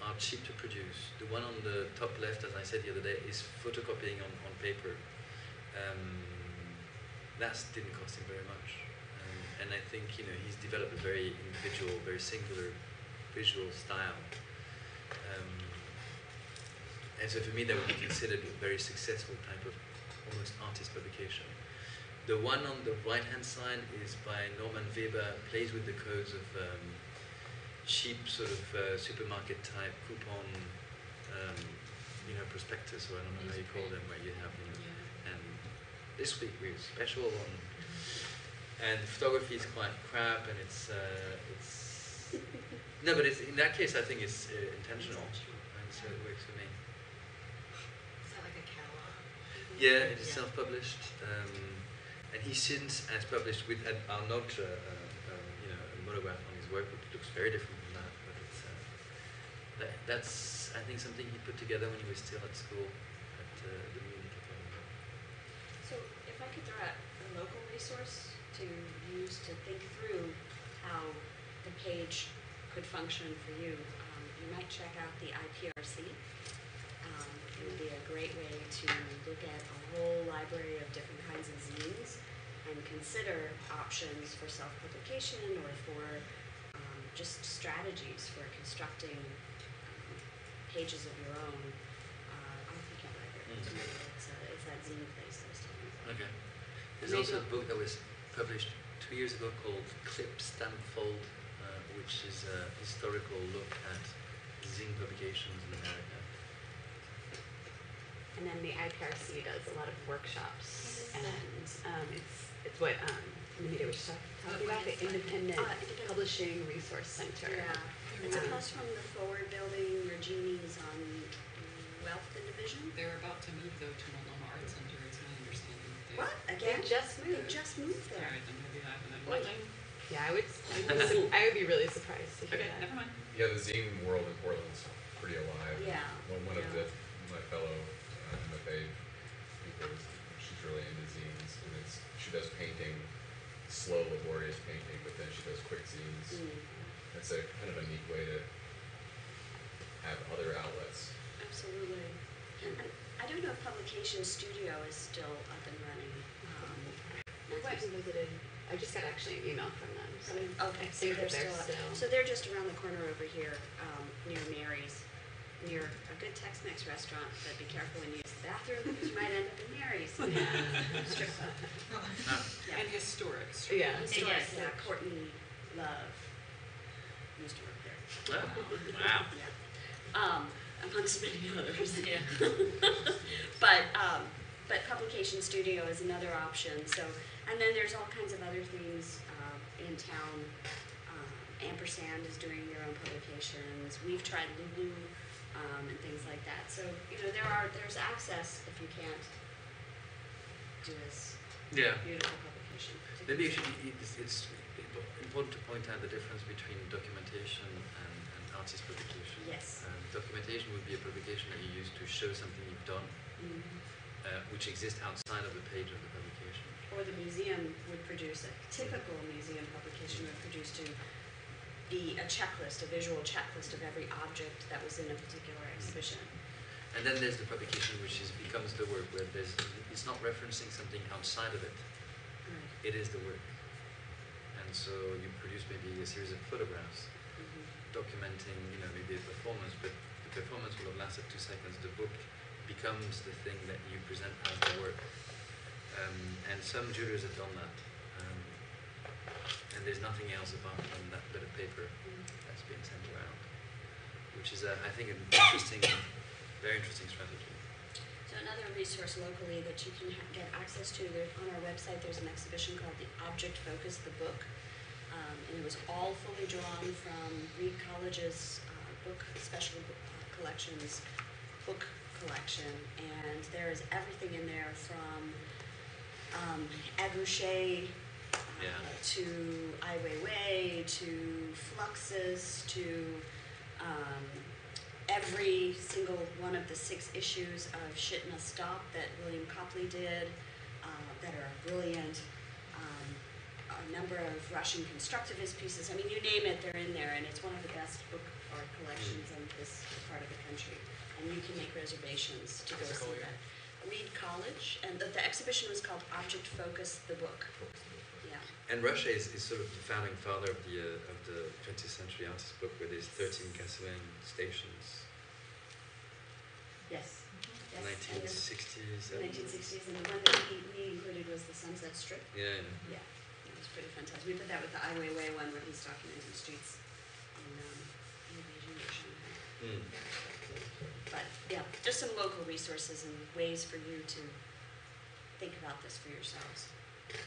are cheap to produce. The one on the top left, as I said the other day, is photocopying on, on paper. Um, that didn't cost him very much. Um, and I think, you know, he's developed a very individual, very singular visual style. Um, and so for me that would be considered a very successful type of almost artist publication. The one on the right hand side is by Norman Weber, plays with the codes of um, cheap sort of uh, supermarket type coupon, um, you know, prospectus, or I don't know how you call them, where you have, you know, Yeah. and this week we're special on, and the photography is quite crap, and it's uh, it's no, but it's, in that case I think it's uh, intentional, and so it works for me. Is that like a catalog? Yeah, it is Yeah. self-published, um, and he since has published with Ed Arnott, uh, uh, um, you know, a monograph on his work, which looks very different from that, but it's uh, that, that's I think something he put together when he was still at school at uh, the Munich Academy. So if I could throw out a local resource to use to think through how the page could function for you, um, you might check out the I P R C. Um, it would be a great way to look at a whole library of different kinds of zines and consider options for self-publication or for um, just strategies for constructing um, pages of your own. Uh, I think you'll like it. Mm. It's, a, it's that zine place that I was telling you about. Okay. There's also a book that was published two years ago called Clip, Stamp, Fold, uh, which is a historical look at zine publications in America. And then the I P R C does a lot of workshops, and um, it's it's what um, Anita was talk- talking about, the Independent Uh, Independent- Publishing Resource Center. Yeah, it's Um, across from the Forward Building where Jeannie's on Wealth and Division. They're about to move though to Multnomah Arts Center, it's my understanding. They- What, They again? just They moved. just moved there. Alright, then maybe I haven't, Well, nothing. Yeah, I would. I would, be, su- I would be really surprised to hear Okay, that. never mind. Yeah, the zine world in Portland's pretty alive. Yeah, One, one of yeah. the, my fellow uh, M F A people, she's really into zines, and it's, she does painting, slow, laborious painting, but then she does quick zines. Mm, It's a kind of a neat way to have other outlets. absolutely. And I, I don't know if Publication Studio is still up and running. Um, We went and visited. I just got actually an email from them. So I mean, okay, I so think they're that they're still, still. up. So they're just around the corner over here, um, near Mary's, near a good Tex-Mex restaurant, but be careful when you use the bathroom, because you might end up in Mary's. Strip club. Yeah. And historic. Yeah. Historic, Yes. yeah, Courtney Love used to work there. Oh, wow. Yeah. Um, amongst many others. Yeah. But, um, but Publication Studio is another option, so, and then there's all kinds of other things, uh, in town. Um, Ampersand is doing their own publications, we've tried Lulu, um, and things like that, so, you know, there are, there's access if you can't do this Yeah. beautiful publication. Maybe you should, it's, it's important to point out the difference between documentation and, and artist publication. Yes. Um, documentation would be a publication that you use to show something you've done, Mhm. uh, which exists outside of the page of the publication. Or the museum would produce, a typical museum publication would produce to be a checklist, a visual checklist of every object that was in a particular exhibition. And then there's the publication which is becomes the work, where there's, it's not referencing something outside of it, Right. it is the work. And so you produce maybe a series of photographs Mhm. documenting, you know, maybe a performance, but the performance will have lasted two seconds. The book becomes the thing that you present as the work. Um, and some jewelers have done that. Um, and there's nothing else apart from that bit of paper that's being sent around, which is, a, I think, an interesting, very interesting strategy. So another resource locally that you can ha- get access to, there, on our website there's an exhibition called The Object Focus, the book. Um, and it was all fully drawn from Reed College's uh, book, special book, uh, collections, book collection. And there is everything in there from um, Agouchet uh, Yeah. to Ai Weiwei, to Fluxus, to um, every single one of the six issues of Shit Must Stop that William Copley did, uh, that are brilliant. Um, uh, number of Russian constructivist pieces. I mean, you name it, they're in there, and it's one of the best book art collections in this part of the country. And you can make reservations to go see that. Reed College, and the, the exhibition was called Object Focus, the book. Yeah. And Russia is, is sort of the founding father of the uh, of the twentieth century artist book with his thirteen gasoline stations. Yes. Yes. nineteen sixties. nineteen sixties, and the one that he, he included was the Sunset Strip. Yeah. Yeah, it was pretty fantastic. We put that with the Ai Weiwei one where he's documenting streets in, um, in Beijing or Shanghai. Mm. But yeah, just some local resources and ways for you to think about this for yourselves.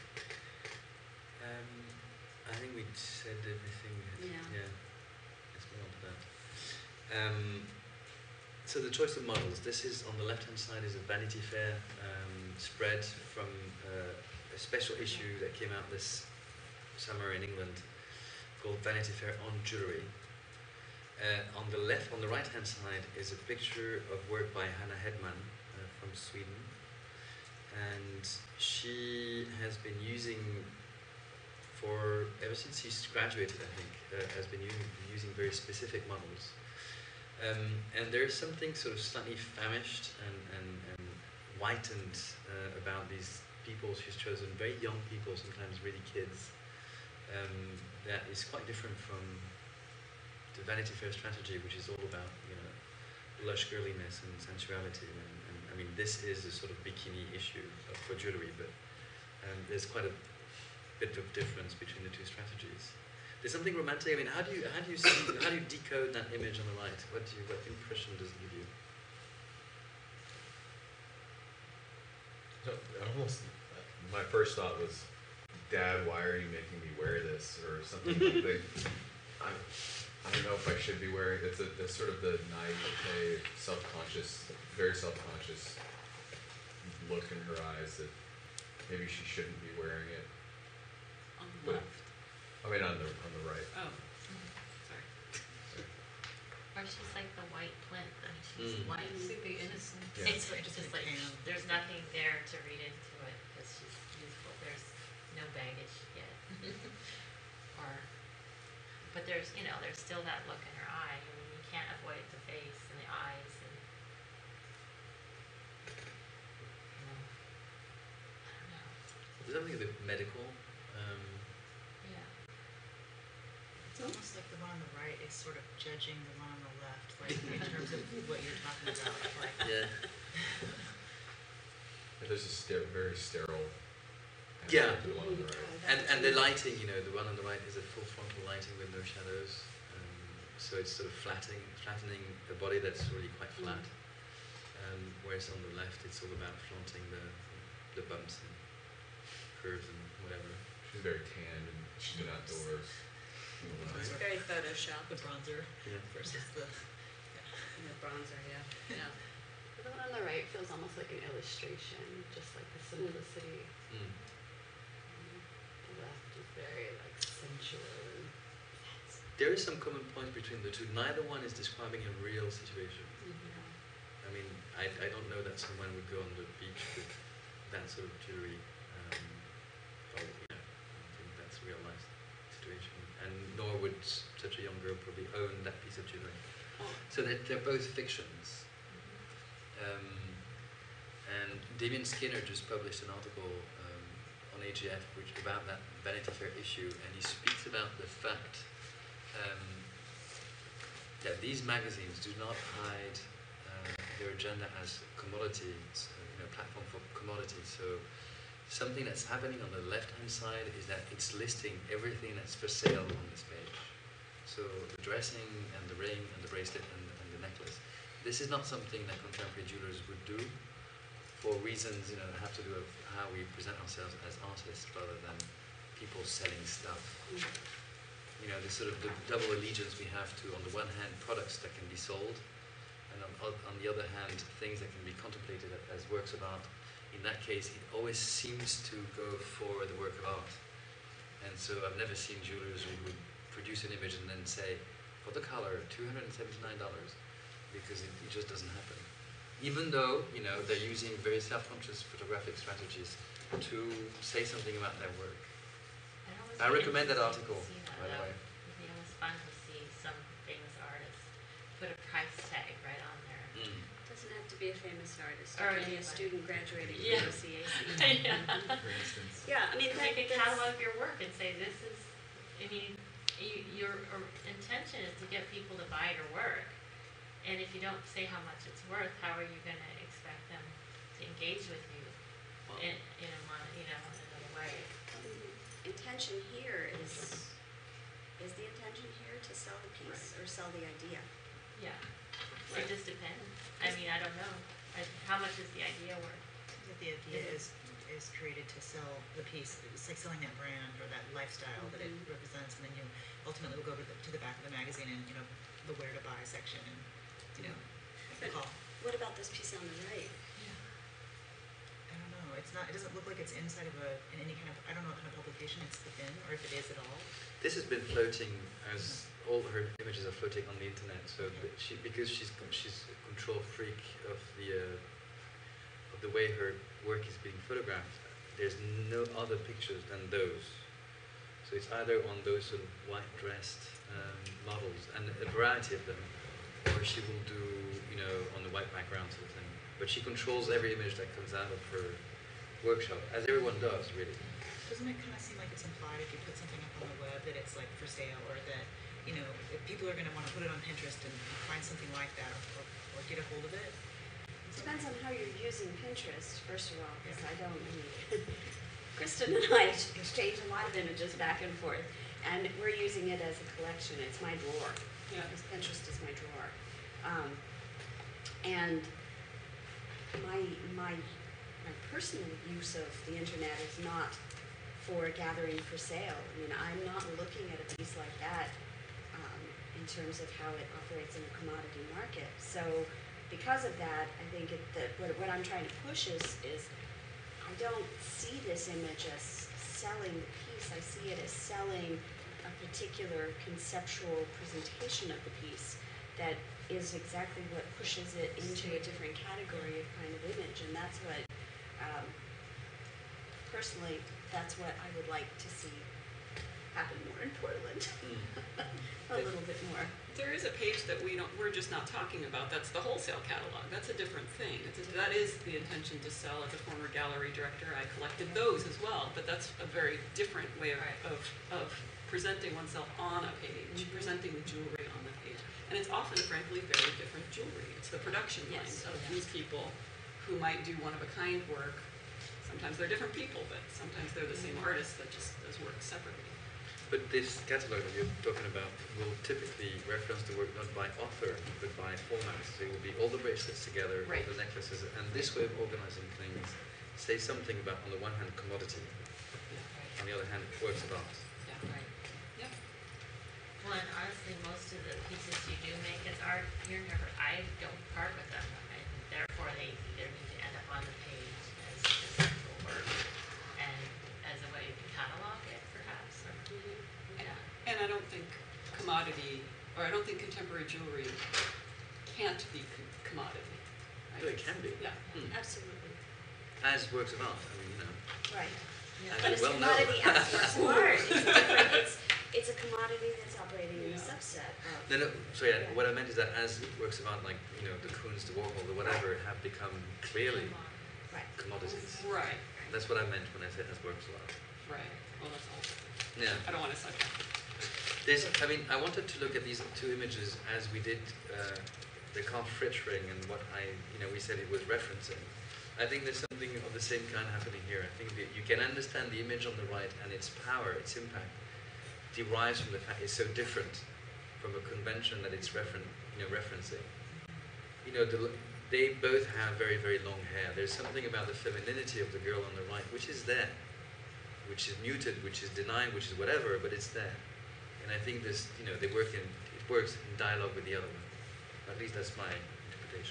Um, I think we said everything. Yeah. Yeah. Let's move on to that. Um, so the choice of models. This is on the left-hand side is a Vanity Fair um, spread from uh, a special issue that came out this summer in England called Vanity Fair on Jewelry. Uh, on the left, on the right-hand side, is a picture of work by Hanna Hedman uh, from Sweden, and she has been using, for ever since she's graduated, I think, uh, has been using, using very specific models. Um, and there's something sort of slightly famished and, and, and whitened uh, about these people she's chosen, very young people, sometimes really kids, um, that is quite different from the Vanity Fair strategy, which is all about, you know, lush girliness and sensuality. And, and I mean, this is a sort of bikini issue for jewelry, but um, there's quite a bit of difference between the two strategies. There's something romantic. I mean, how do you how do you see how do you decode that image on the right? What do you what impression does it give you? So, almost, uh, my first thought was, Dad, why are you making me wear this, or something. Like, I, I don't know if I should be wearing. It's a it's sort of the naivete, self-conscious, very self-conscious look in her eyes that maybe she shouldn't be wearing it. On the But- left. I mean, on the on the right. Oh, sorry. Or she's like the white plinth. I mean, she's Mm. white. Super innocent. Yeah. It's, So it's interesting just like tan. there's nothing there to read into it because she's youthful. There's no baggage yet, or but there's you know there's still that look in her eye. I mean, you can't avoid the face and the eyes and you know. I don't know. There's something a bit medical. Um, Yeah. It's almost like the one on the right is sort of judging the one on the left, like in terms of what you're talking about. Like, yeah. There's a ster- very sterile. Yeah. aspect to the one on the right. And and the lighting, you know, the one on the right is a full frontal lighting with no shadows. Um, so it's sort of flattening, flattening a body that's really quite flat. Um, whereas on the left, it's all about flaunting the the bumps and curves and whatever. She's very tanned and she's been outdoors. It's very Photoshop. the bronzer Yeah. versus the. The bronzer, yeah. Yeah. The one on the right feels almost like an illustration, just like the simplicity. Mm. The left is very like sensual and There is some common point between the two. Neither one is describing a real situation. I mean, I, I don't know that someone would go on the beach with that sort of jewelry. Um, or, you know, I don't think that's a real life situation. And nor would s- such a young girl probably own that piece of jewelry. So they're, they're both fictions. Um, and Damien Skinner just published an article um, on A G F which about that Vanity Fair issue, and he speaks about the fact um, that these magazines do not hide uh, their agenda as commodities, uh, you know, platform for commodities. So something that's happening on the left-hand side is that it's listing everything that's for sale on this page. So the dressing and the ring and the bracelet and, and the necklace. This is not something that contemporary jewelers would do for reasons, you know, that have to do with how we present ourselves as artists rather than people selling stuff. You know, this sort of the double allegiance we have to, on the one hand, products that can be sold, and on, on the other hand, things that can be contemplated as works of art. In that case, it always seems to go for the work of art. And so I've never seen jewelers who would produce an image and then say, for the color, two hundred seventy-nine dollars, because it, it just doesn't happen. Even though, you know, they're using very self-conscious photographic strategies to say something about their work. I always always I be recommend that interesting to article, see that, by the though. way. It'd be almost fun to see some famous artists put a price tag right on there. Mm. Doesn't have to be a famous artist. Or It could be a anybody. student graduating Yeah. from C A C. Yeah. For instance. Yeah, I mean, Or that, make a that's- catalog of your work and say, this is, I mean, you, your or intention is to get people to buy your work. And if you don't say how much it's worth, how are you gonna expect them to engage with you Well, in, in a mon, you know, in another way? the intention here is, is the intention here to sell the piece or sell the idea? Yeah, Right. it just depends. I mean, I don't know. I, how much is the idea worth? That the idea is, is created to sell the piece, it's like selling that brand or that lifestyle that it Mhm. represents, and then you ultimately will go to the, to the back of the magazine and, you know, the where to buy section and, you know, make a call. What about this piece on the right? I don't know, it's not, it doesn't look like it's inside of a, in any kind of, I don't know what kind of publication it's in, or if it is at all. This has been floating as all her images are floating on the internet. So that she, because she's com- she's a control freak of the uh, of the way her work is being photographed. There's no other pictures than those. So it's either on those sort of white dressed um, models, and a variety of them, or she will do, you know, on the white background sort of thing. But she controls every image that comes out of her workshop, as everyone does, really. Doesn't it kind of seem like it's implied if you put something up on the web that it's like for sale, or that, you know, if people are going to want to put it on Pinterest and find something like that, or, or, or get a hold of it? Depends on how you're using Pinterest, first of all, because I don't, I mean, Kristen and I exchange a lot of images back and forth, and we're using it as a collection. It's my drawer. Yeah. Because Pinterest is my drawer. Um, and my, my, my personal use of the internet is not for gathering for sale. I mean, I'm not looking at a piece like that um, in terms of how it operates in a commodity market. So because of that, I think it, that what, what I'm trying to push is, is I don't see this image as selling the piece. I see it as selling a particular conceptual presentation of the piece that is exactly what pushes it into a different category of kind of image. And that's what, um, personally, that's what I would like to see happen more in Portland. A little bit more. there is a page that we don't, we're just not talking about. That's the wholesale catalog. That's a different thing. It's a, that is the intention to sell. As a former gallery director, I collected those as well. But that's a very different way of, Right. of, of presenting oneself on a page, Mhm. presenting the jewelry on the page. And it's often, frankly, very different jewelry. It's the production Yes. line of Yes. these people who might do one-of-a-kind work. Sometimes they're different people, but sometimes they're the same artist that just does work separately. But this catalog that you're talking about will typically reference the work not by author, but by format. So it will be all the bracelets together, Right. all the necklaces, and this way of organizing things say something about, on the one hand, commodity, Right. on the other hand, works of art. Yeah. Right. Yep. Well, and honestly, most of the pieces you do make as art, you're never, I don't part with them, and therefore they either need to end up on the page as physical work and as a way to catalog it, perhaps, or, yeah. And I don't think commodity, or I don't think contemporary jewelry can't be com- commodity. I No, it guess. can be. Yeah. Hmm. Absolutely. As works of art, I mean, you know. Right. Yeah. As But you it's well know. commodity as works of art. It's a different, it's, it's a commodity that's operating in a Yeah. subset of. No, no, so yeah, Yeah. what I meant is that as works of art, like, you know, the Kunst, the Warhol, the whatever, have become clearly Right. commodities. Right. That's what I meant when I said as works of art. Right. Well, that's all. Yeah. I don't want to sidetrack. There's, I mean, I wanted to look at these two images as we did uh, the calf fridge ring and what I, you know, we said it was referencing. I think there's something of the same kind happening here. I think that you can understand the image on the right and its power, its impact, derives from the fact it's so different from a convention that it's referen you know, referencing. You know, the, they both have very, very long hair. There's something about the femininity of the girl on the right, which is there, which is muted, which is denied, which is whatever, but it's there. And I think this, you know, they work in, it works in dialogue with the other one. At least that's my interpretation.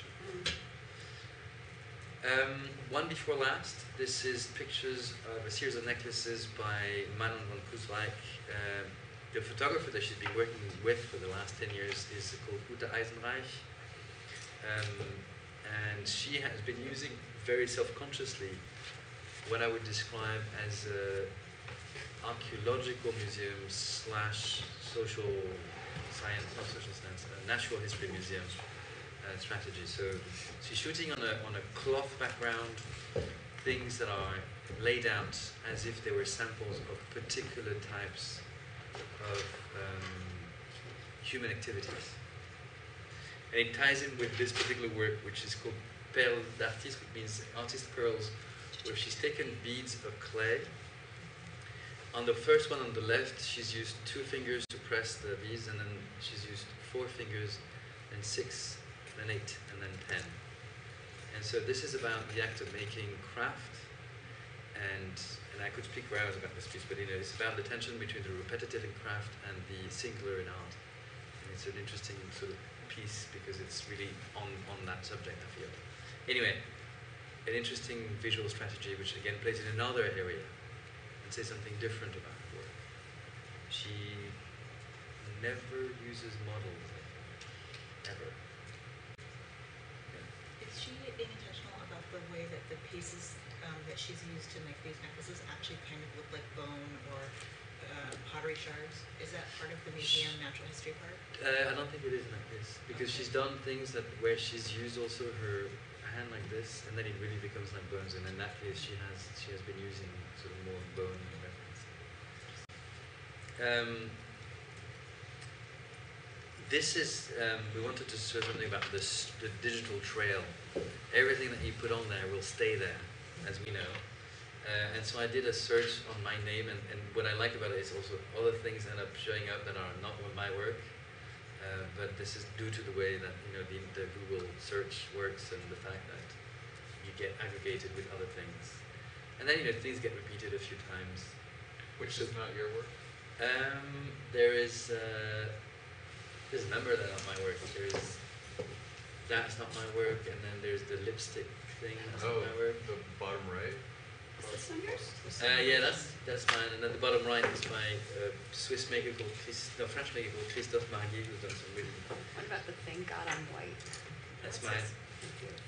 Um, one before last, this is pictures of a series of necklaces by Manon von Kurzweig. Uh, the photographer that she's been working with for the last ten years is called Ute Eisenreich. Um, and she has been using very self-consciously what I would describe as uh, archaeological museum slash social science, not social science, uh, natural history museum uh, strategy. So she's shooting on a on a cloth background, things that are laid out as if they were samples of particular types of um, human activities. And it ties in with this particular work, which is called Perles d'artiste, which means artist pearls, where she's taken beads of clay. On the first one on the left, she's used two fingers to press the beads, and then she's used four fingers, and six, then eight, and then ten. And so this is about the act of making craft, and and I could speak for hours about this piece, but you know, it's about the tension between the repetitive in craft and the singular in art. And it's an interesting sort of piece because it's really on, on that subject, I feel. Anyway, an interesting visual strategy which again plays in another area and says something different about her work. She never uses models, I think, ever. Is she being intentional about the way that the pieces um, that she's used to make these necklaces actually kind of look like bone or uh, pottery shards? Is that part of the museum natural history part? Uh, I don't think it is like this because Okay. she's done things that where she's used also her hand like this, and then it really becomes like bones. And in that case, she has she has been using sort of more bone reference. Um, this is um, we wanted to show something about this the digital trail. Everything that you put on there will stay there, as we know. Uh, and so I did a search on my name, and, and what I like about it is also other things end up showing up that are not with my work. Uh, but this is due to the way that you know the, the Google search works and the fact that you get aggregated with other things, and then you know things get repeated a few times. Which is not your work? Um, there is uh, there's a number that are not my work. There's that's not my work, and then there's the lipstick thing. That's Oh, not my work. the bottom right? Is this one yours? Uh, yeah, that's that's mine. And then the bottom right is my uh, Swiss maker called Chris, no French maker called Christophe Marier, who's done some really. What about the Thank God I'm White? That's What's mine. this? Thank you.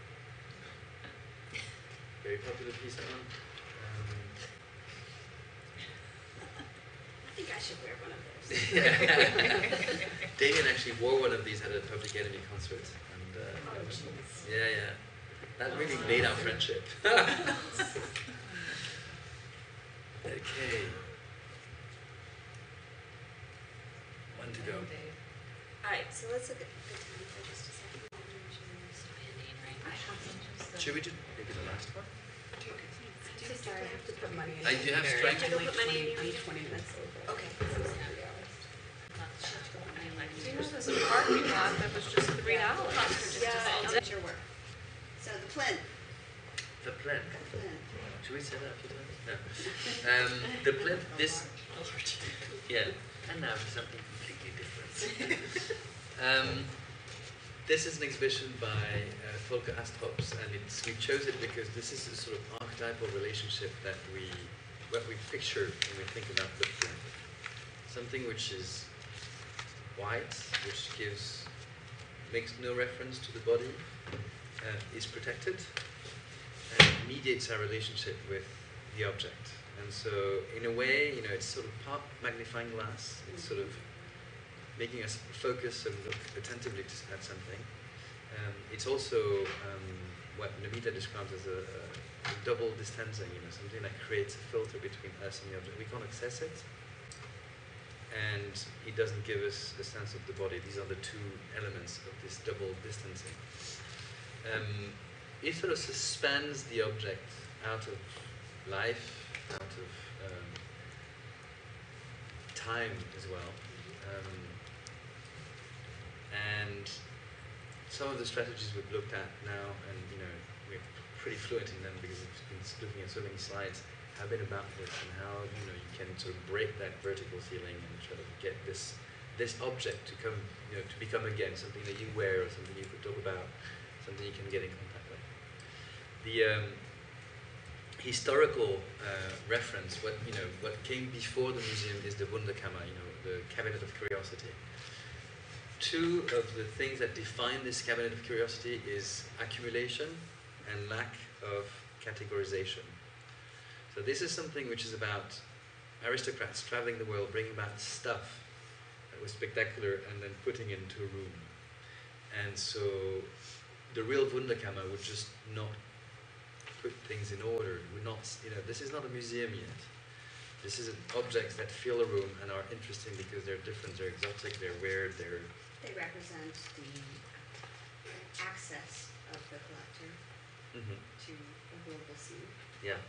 Very popular piece, that one. Um, I think I should wear one of those. Damien actually wore one of these at a Public Enemy concert, and uh, Oh, jeez. yeah, yeah, that really made our friendship. Okay, one to go. All right, so let's look at good time for just a second. Should we do maybe the last one? I'm so sorry, I have to put money in. I do have here. strength. I'm like Put money in twenty, your I'm meter? twenty minutes over. Okay. This is three hours. Do you know there's a parking lot that was just three dollars? Yeah, that's your work. So the plinth, The plinth. the plinth. Should we say that a few times? No. Um, the plinth. This. Yeah. And now for something completely different. um, this is an exhibition by uh, Volker Astrops, and it's we chose it because this is a sort of archetypal relationship that we what we picture when we think about the plinth. Something which is white, which gives makes no reference to the body, uh, is protected, and mediates our relationship with the object. And so, in a way, you know, it's sort of part magnifying glass. It's sort of making us focus and look attentively to, at something. Um, it's also um, what Namita describes as a, a double distancing, you know, something that creates a filter between us and the object. We can't access it, and it doesn't give us a sense of the body. These are the two elements of this double distancing. Um, it sort of suspends the object out of life, out of um, time as well. Um, and some of the strategies we've looked at now, and you know, we're pretty fluent in them because we've been looking at so many slides, have been about this and how you know you can sort of break that vertical ceiling and try to get this this object to come, you know, to become again something that you wear or something you could talk about, something you can get in contact with. The um, historical uh, reference, what you know, what came before the museum is the Wunderkammer, you know, the cabinet of curiosity. Two of the things that define this cabinet of curiosity is accumulation and lack of categorization. So this is something which is about aristocrats traveling the world, bringing back stuff that was spectacular and then putting it into a room. And so the real Wunderkammer would just not put things in order, would not, you know, this is not a museum yet. This is objects that fill a room and are interesting because they're different, they're exotic, they're weird, they're... They represent the access of the collector Mm-hmm. to a global scene. Yeah.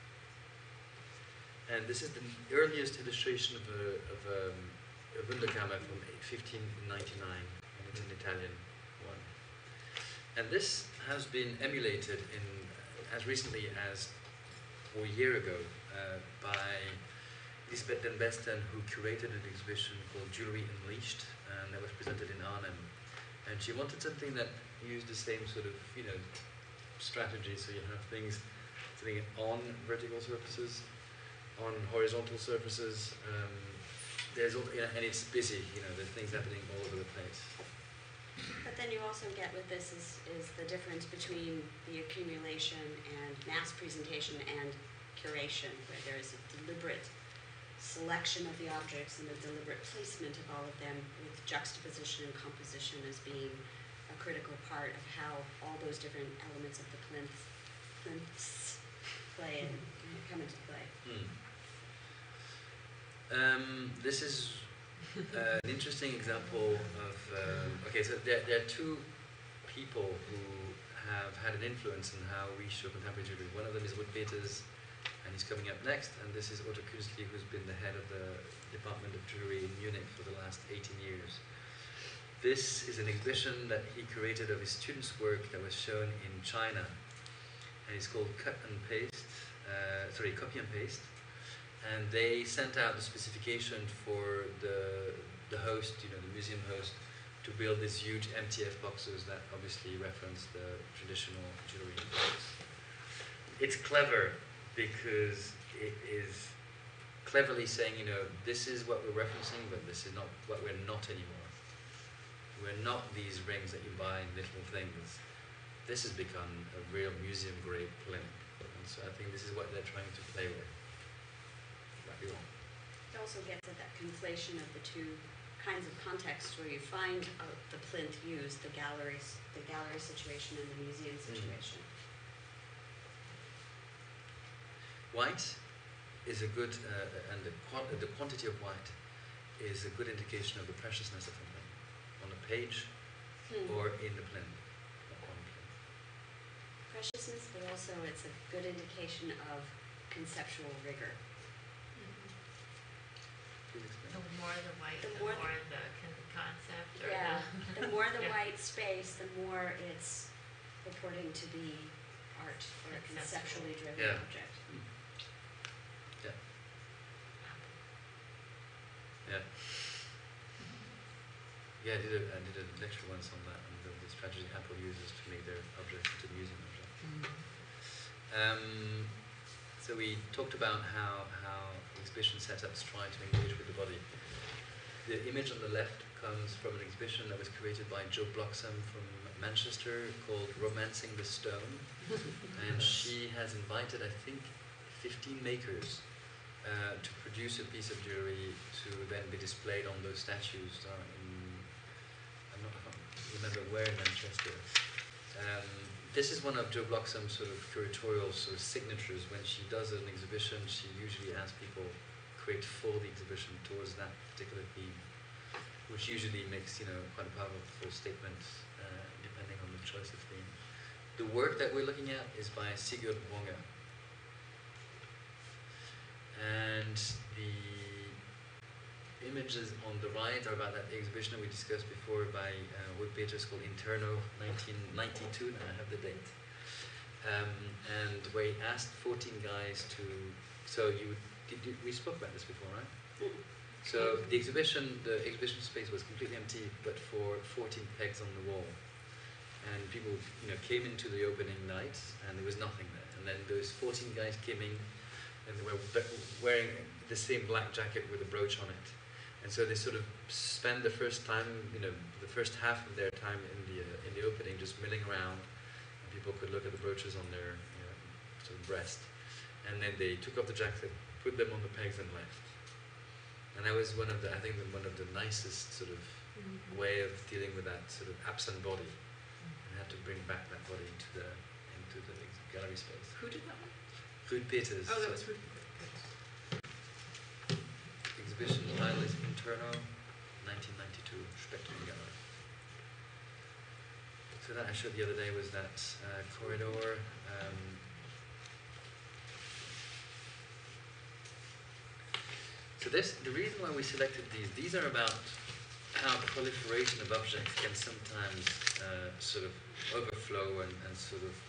And this is the earliest illustration of a, of a, a Wunderkammer from fifteen ninety-nine, and it's an Italian one. And this has been emulated in as recently as a year ago uh, by Lisbeth den Besten, who curated an exhibition called Jewelry Unleashed, and that was presented in Arnhem. And she wanted something that used the same sort of, you know, strategy, so you have things sitting on vertical surfaces, on horizontal surfaces. Um, there's all, you know, and it's busy. You know, there's things happening all over the place. But then you also get with this is, is the difference between the accumulation and mass presentation and curation, where there is a deliberate selection of the objects and a deliberate placement of all of them, with juxtaposition and composition as being a critical part of how all those different elements of the plinth, plinths play and come into play. Hmm. Um, this is uh, an interesting example of, um, okay, so there, there are two people who have had an influence in how we show contemporary jewelry. One of them is Wood Peters, and he's coming up next, and this is Otto Künstli, who's been the head of the Department of Jewelry in Munich for the last eighteen years. This is an exhibition that he created of his students' work that was shown in China, and it's called Cut and Paste, uh, sorry, Copy and Paste. And they sent out the specification for the the host, you know, the museum host, to build these huge M T F boxes that obviously reference the traditional jewelry box. It's clever because it is cleverly saying, you know, this is what we're referencing, but this is not what we're not anymore. We're not these rings that you buy in little things. This has become a real museum-grade plinth. And so I think this is what they're trying to play with. Might be wrong. It also gets at that conflation of the two kinds of contexts where you find uh, the plinth used, the galleries, the gallery situation and the museum situation. White is a good, uh, and the, quant the quantity of white is a good indication of the preciousness of something. On a page Hmm. or in the plinth. Not on the plinth. Preciousness, but also it's a good indication of conceptual rigor. Please explain. The more the white, The the more more, the- the con- concept or Yeah, the... the more the Yeah. white space, the more it's purporting to be art or a Conceptual. conceptually driven Yeah. object. Yeah. Yeah. Yeah, I did a, I did a lecture once on that, and the, the strategy Apple uses to make their objects into museum objects. Um, so we talked about how, how exhibition setups try to engage with the body. The image on the left comes from an exhibition that was created by Jo Bloxham from Manchester called Romancing the Stone. And she has invited, I think, fifteen makers uh, to produce a piece of jewelry to then be displayed on those statues uh, in, I'm not, I can't remember where in Manchester. Um, this is one of Jo Bloxham's sort of curatorial sort of signatures. When she does an exhibition, she usually has people create for the exhibition towards that particular theme, which usually makes, you know, quite a powerful statement uh, depending on the choice of theme. The work that we're looking at is by Sigurd Wonge. And the images on the right are about that exhibition that we discussed before by uh, Wood Peters called Interno nineteen ninety-two, and I have the date. Um, and where he asked fourteen guys to, so you, did you, we spoke about this before, right? Mm. So the exhibition, the exhibition space was completely empty, but for fourteen pegs on the wall. And people, you know, came into the opening night, and there was nothing there. And then those fourteen guys came in, and they were wearing the same black jacket with a brooch on it. And so they sort of spend the first time, you know, the first half of their time in the uh, in the opening just milling around. And people could look at the brooches on their, you know, sort of breast. And then they took off the jacket, put them on the pegs and left. And that was one of the, I think, the, one of the nicest sort of Mm-hmm. way of dealing with that sort of absent body. And had to bring back that body into the into the gallery space. Who did that one? Ruud Peters. Oh, that so was Ruud. exhibition title is Interno, nineteen ninety-two, Spektrum Gallery. So that I showed the other day was that uh, corridor. Um, so this, the reason why we selected these, these are about how proliferation of objects can sometimes uh, sort of overflow and, and sort of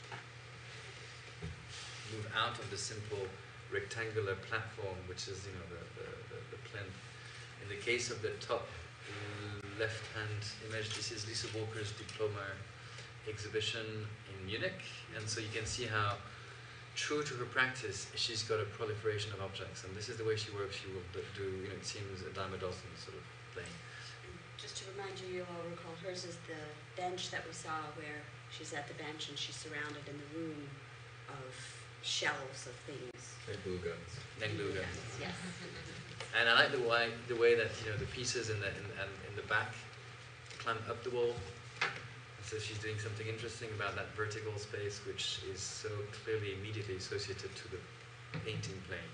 move out of the simple rectangular platform, which is, you know, the, the, the, the plinth. In the case of the top left-hand image, this is Lisa Walker's diploma exhibition in Munich, and so you can see how, true to her practice, she's got a proliferation of objects, and this is the way she works. She will do, you know, it seems a dime a dozen sort of thing. Just to remind you, you'll all recall hers is the bench that we saw where she's at the bench and she's surrounded in the room of shelves of things. And glue guns. And glue guns. Yes. And I like the way the way that, you know, the pieces in the in, and in the back climb up the wall. So she's doing something interesting about that vertical space, which is so clearly immediately associated to the painting plane.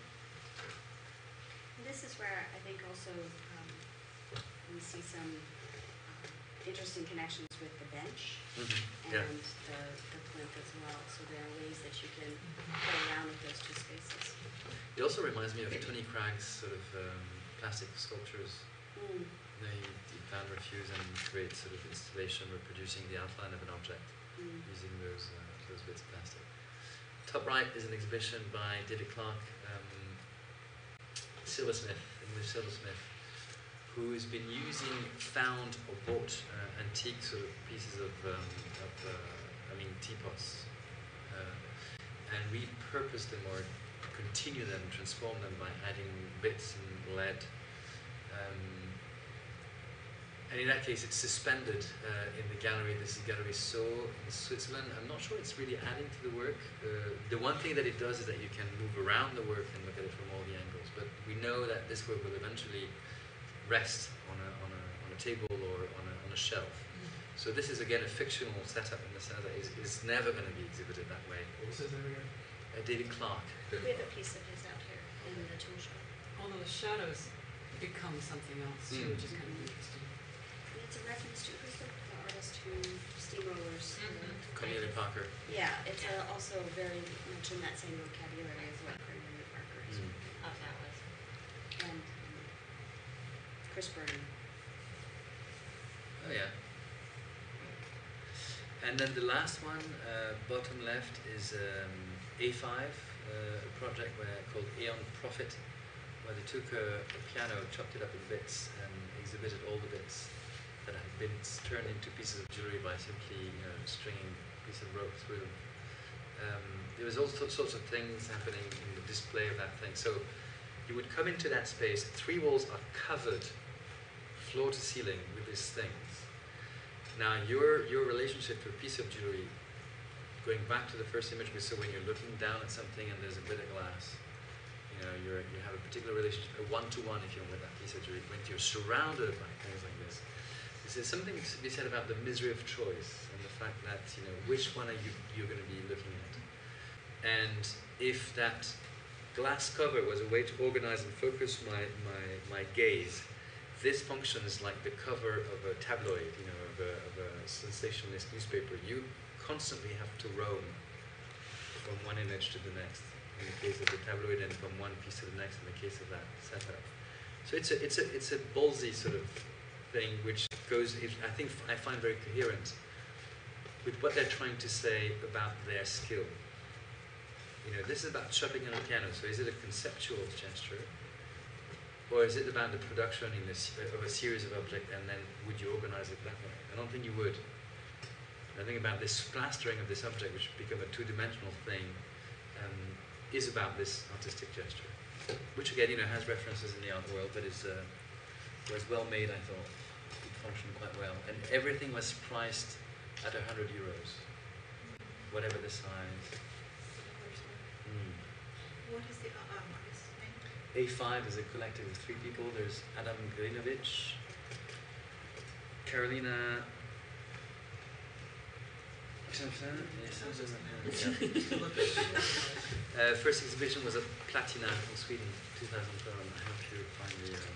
And this is where I think also um, we see some um, interesting connections with the bench Mm-hmm. and Yeah. the, the plinth as well. So there are ways that you can play around with those two spaces. It also reminds me of Tony Craig's sort of um, plastic sculptures. Mm. They he found refuse and create sort of installation reproducing the outline of an object Mm. using those uh, those bits of plastic. Top right is an exhibition by David Clark, um, silversmith, English silversmith, who has been using found or bought uh, antique sort of pieces of, um, of uh, I mean, teapots, uh, and repurpose them or continue them, transform them by adding bits and lead. Um, and in that case, it's suspended uh, in the gallery. This is Gallery So in Switzerland. I'm not sure it's really adding to the work. Uh, the one thing that it does is that you can move around the work and look at it from all the angles. But we know that this work will eventually rest on a, on a, on a table or on a, on a shelf. So this is again a fictional setup in the sense that it's, it's never going to be exhibited that way. What was his name again? Uh, David Clark. We have a piece of his out here in the tool shop. Although the shadows become something else too, Mm. which is kind of interesting. And it's a reference to who's the, the artist who steamrollers. Mhm. the- Cornelia Parker. Yeah, it's uh also very much in that same vocabulary as what Cornelia Parker is. Mm. Oh, that was. And um, Chris Burnham. Oh yeah. And then the last one, uh, bottom left, is um, A five, uh, a project where called Aeon Prophet, where they took a, a piano, chopped it up in bits, and exhibited all the bits that had been s- turned into pieces of jewelry by simply, you know, stringing a piece of rope through them. Um, there was all sorts sorts of things happening in the display of that thing. So you would come into that space. Three walls are covered, floor to ceiling, with these things. Now, your your relationship to a piece of jewelry, going back to the first image we saw, when you're looking down at something and there's a bit of glass, you know, you're, you have a particular relationship, a one-to-one, if you want, with that piece of jewelry. When you're surrounded by things like this, there's something to be said about the misery of choice and the fact that, you know, which one are you you're going to be looking at. And if that glass cover was a way to organize and focus my, my, my gaze, this functions like the cover of a tabloid, you know, of a, of a sensationalist newspaper. You constantly have to roam from one image to the next. In the case of the tabloid, and from one piece to the next. In the case of that setup, so it's a it's a it's a ballsy sort of thing, which goes. It, I think I find very coherent with what they're trying to say about their skill. You know, this is about chopping on a piano. So is it a conceptual gesture? Or is it about the production in a, of a series of objects, and then would you organize it that way? I don't think you would. I think about this plastering of this object, which become a two-dimensional thing, um, is about this artistic gesture, which again, you know, has references in the art world, but is uh, was well made. I thought it functioned quite well, and everything was priced at a hundred euros, whatever the size. Mm. What is the uh, um, artist's name? A five is a collective of three people. There's Adam Grinovic, Carolina. Uh, first exhibition was at Platina in Sweden, two thousand twelve. I hope you find the. Uh,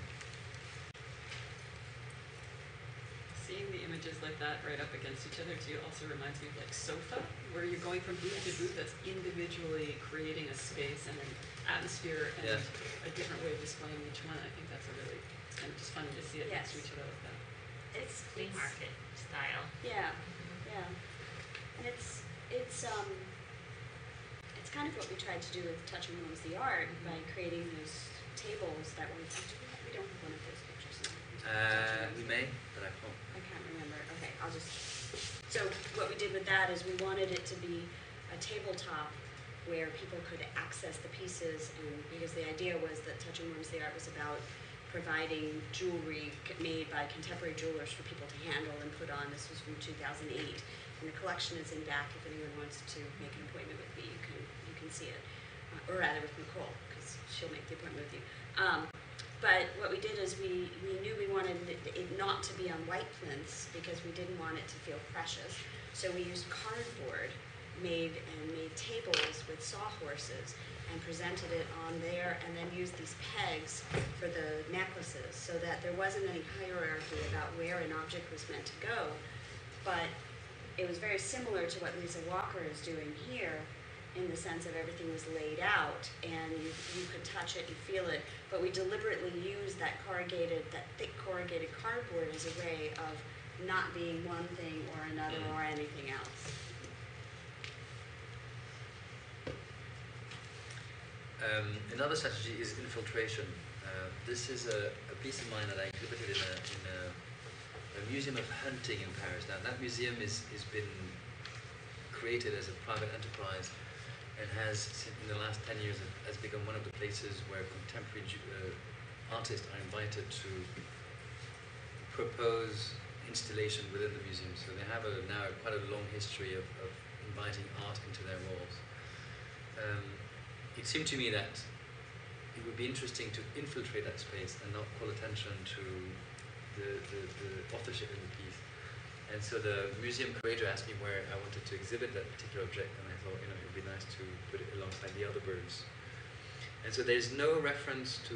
Seeing the images like that right up against each other too also reminds me of like sofa, where you're going from booth to booth that's individually creating a space and an atmosphere and Yeah. a different way of displaying each one. I think that's a really, it's kind of just funny to see it next to Yes. each other like that. It's Flea it's- market style. Yeah, yeah. And it's it's um it's kind of what we tried to do with Touching Rooms the Art by creating those tables that were we don't have one of those pictures now. uh, we may, but I can't. I can't remember. Okay, I'll just. So what we did with that is we wanted it to be a tabletop where people could access the pieces, and because the idea was that Touching Rooms the Art was about providing jewelry c- made by contemporary jewelers for people to handle and put on. This was from two thousand eight, and the collection is in back. If anyone wants to make an appointment with me, you can you can see it, uh, or rather with Nicole, because she'll make the appointment with you. Um, But what we did is we, we knew we wanted it, it not to be on white plinths because we didn't want it to feel precious. So we used cardboard made and made tables with sawhorses and presented it on there, and then used these pegs for the necklaces so that there wasn't any hierarchy about where an object was meant to go. But it was very similar to what Lisa Walker is doing here, in the sense of everything was laid out and you, you could touch it and feel it, but we deliberately used that corrugated, that thick corrugated cardboard as a way of not being one thing or another Mm. or anything else. Um, another strategy is infiltration. Uh, this is a, a piece of mine that I exhibited in a, in a, a museum of hunting in Paris. Now that museum is is been created as a private enterprise and has, in the last ten years, has become one of the places where contemporary uh, artists are invited to propose installation within the museum. So they have a, now quite a long history of, of inviting art into their walls. Um, it seemed to me that it would be interesting to infiltrate that space and not call attention to the, the, the authorship in the piece. And so the museum curator asked me where I wanted to exhibit that particular object, and I thought, you know, it would be nice to put it alongside the other birds. And so there's no reference to